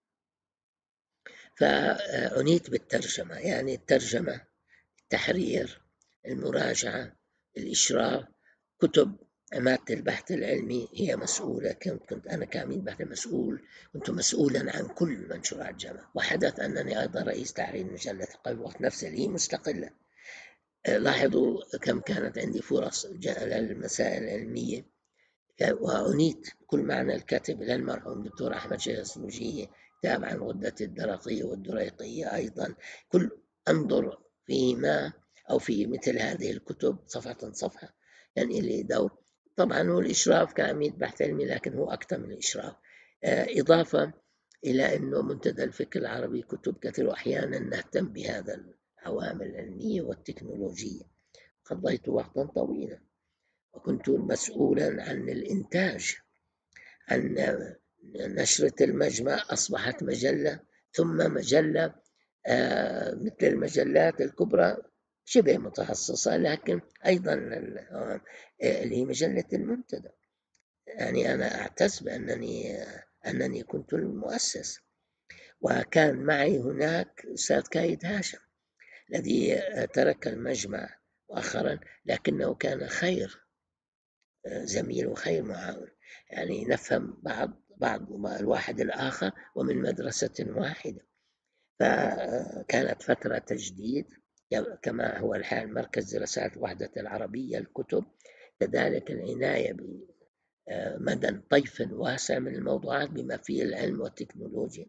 فعنيت بالترجمة، يعني الترجمة، التحرير، المراجعة، الإشراف، كتب مادة البحث العلمي هي مسؤولة. كنت, كنت أنا كعميد بحث مسؤول، كنت مسؤولا عن كل منشورات الجامعة، وحدث أنني أيضا رئيس تحرير مجلة الوقت نفسه اللي هي مستقلة. لاحظوا كم كانت عندي فرص للمسائل العلمية، وعنيت كل معنى الكاتب للمرحوم دكتور أحمد شيخ السلوجية، كتاب عن غدة الدرقية والدريقية أيضا. كل أنظر فيما أو في مثل هذه الكتب صفحة صفحة، يعني لي دور. طبعا هو الإشراف كعميد بحث علمي، لكن هو أكثر من الإشراف، إضافة إلى أنه منتدى الفكر العربي كتب كثير، وأحيانا نهتم بهذا العوامل العلمية والتكنولوجية. قضيت وقتا طويلا وكنت مسؤولا عن الإنتاج، عن نشرة المجمع، أصبحت مجلة ثم مجلة مثل المجلات الكبرى شبه متخصصة، لكن أيضا اللي هي مجلة المنتدى. يعني أنا أعتز بأنني أنني كنت المؤسس، وكان معي هناك أستاذ كايد هاشم الذي ترك المجمع مؤخرا، لكنه كان خير زميل وخير معاون، يعني نفهم بعض بعض الواحد الآخر ومن مدرسة واحدة. فكانت فترة تجديد كما هو الحال. مركز دراسات وحدة العربية الكتب، كذلك العناية بمدى طيف واسع من الموضوعات بما فيه العلم والتكنولوجيا.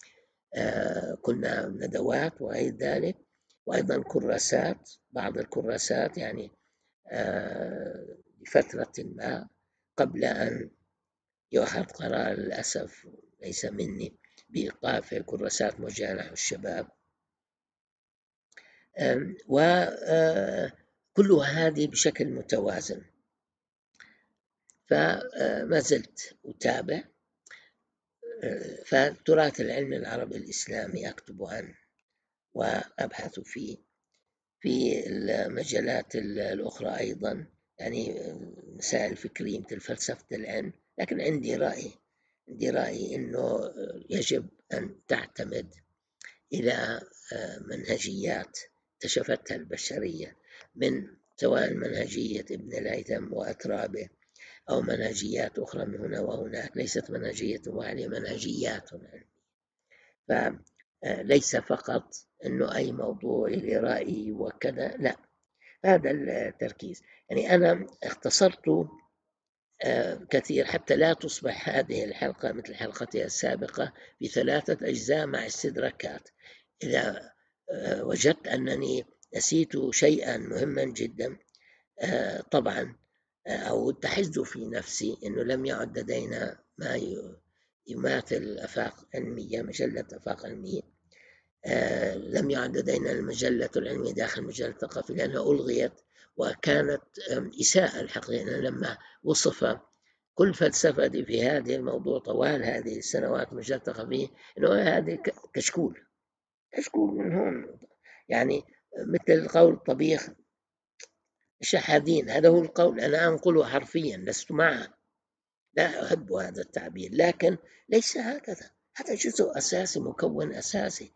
كنا ندوات وغير ذلك، وأيضا كراسات، بعض الكراسات يعني لفترة ما قبل أن يؤخذ قرار للأسف ليس مني بإيقاف الكراسات موجهة نحو الشباب. وكل هذه بشكل متوازن. فما زلت أتابع، فتراث العلم العربي الإسلامي أكتب عنه وأبحث فيه. في المجالات الأخرى أيضا يعني مسائل فكرية مثل فلسفة العلم، لكن عندي رأي عندي رأي أنه يجب أن تعتمد إلى منهجيات اكتشفتها البشرية، من سواء منهجية ابن الهيثم وأترابه أو منهجيات أخرى من هنا وهناك، ليست منهجية واحدة، منهجيات. فليس فقط أنه أي موضوع لي رأي وكذا، لا، هذا التركيز. يعني أنا اختصرت كثير حتى لا تصبح هذه الحلقة مثل حلقتها السابقة بثلاثة أجزاء مع استدراكات. إذا وجدت أنني نسيت شيئا مهما جدا طبعا، أو اتحزت في نفسي أنه لم يعد لدينا ما يماثل آفاق علمية، مجلة آفاق علمية، لم يعد لدينا المجلة العلمية داخل مجلة الثقافي لأنها ألغيت، وكانت إساءة الحقيقة لما وصف كل فلسفتي في هذه الموضوع طوال هذه السنوات مجلة الثقافية أنه هذه كشكول كشكول من هون، يعني مثل قول الطبيخ شحاذين، هذا هو القول، أنا أنقله حرفيا لست معه، لا أحب هذا التعبير، لكن ليس هكذا، هذا جزء أساسي، مكون أساسي.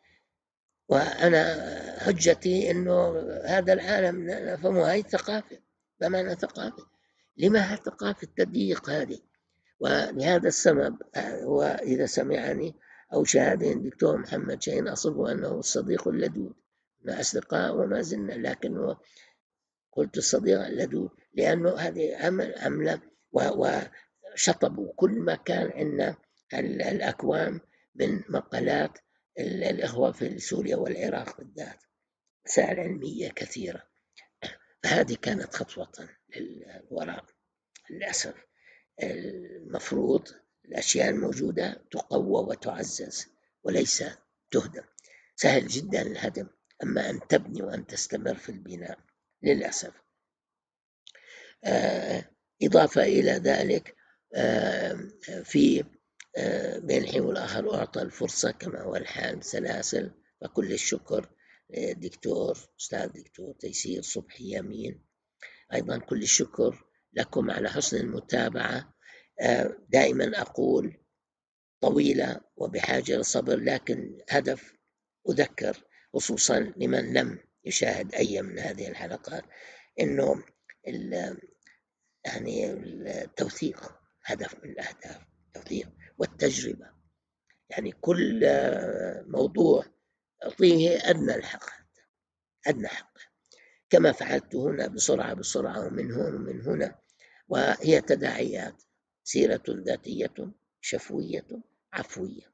وأنا حجتي أنه هذا العالم نفهمه، هاي الثقافة، بمعنى ثقافة، لما ثقافة التضييق هذه؟ ولهذا السبب وإذا سمعني أو شاهدني الدكتور محمد شاهين أصبه أنه الصديق اللدود، ما أصدقاء وما زلنا، لكن قلت الصديق اللدود لأنه هذه عمل عملة وشطبوا كل ما كان عندنا الأكوام من مقالات الإخوة في سوريا والعراق بالذات، مسائل علمية كثيرة. فهذه كانت خطوة للوراء. للأسف المفروض الأشياء الموجودة تقوى وتعزز وليس تهدم. سهل جدا الهدم، أما أن تبني وأن تستمر في البناء للأسف. إضافة إلى ذلك في بين الحين والآخر أعطى الفرصة كما هو الحال سلاسل، فكل الشكر دكتور أستاذ دكتور تيسير صبحي يمين. أيضا كل الشكر لكم على حسن المتابعة. دائما أقول طويلة وبحاجة للصبر، لكن هدف أذكر خصوصا لمن لم يشاهد أي من هذه الحلقات إنه يعني التوثيق هدف من الأهداف، التوثيق والتجربة. يعني كل موضوع أعطيه أدنى الحق، أدنى حق، كما فعلت هنا بسرعة بسرعة ومن هنا ومن هنا، وهي تداعيات، سيرة ذاتية شفوية عفوية.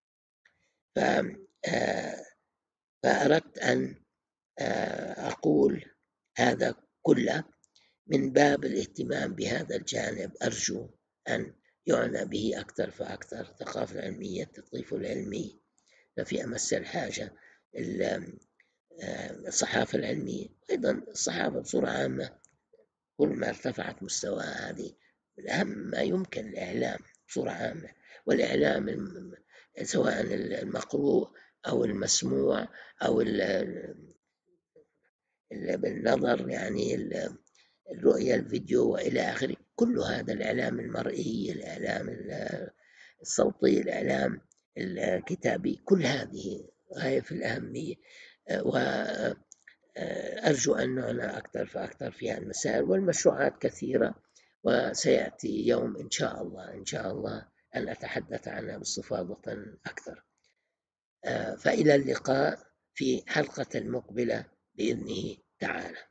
فأردت أن أقول هذا كله من باب الاهتمام بهذا الجانب. أرجو أن يعنى به أكثر فأكثر. الثقافة العلمية، التثقيف العلمي في أمس الحاجة. الصحافة العلمية أيضا، الصحافة بصورة عامة كل ما ارتفعت مستوى هذه من أهم ما يمكن الإعلام بصورة عامة، والإعلام سواء المقروء أو المسموع أو بالنظر، يعني الرؤية الفيديو وإلى آخره، كل هذا الإعلام المرئي، الإعلام الصوتي، الإعلام الكتابي، كل هذه غاية في الأهمية. وأرجو أن نعنى أكثر فأكثر في هذه المسائل، والمشروعات كثيرة، وسيأتي يوم إن شاء الله إن شاء الله أن أتحدث عنها باستفاضة أكثر. فإلى اللقاء في حلقة مقبلة بإذنه تعالى.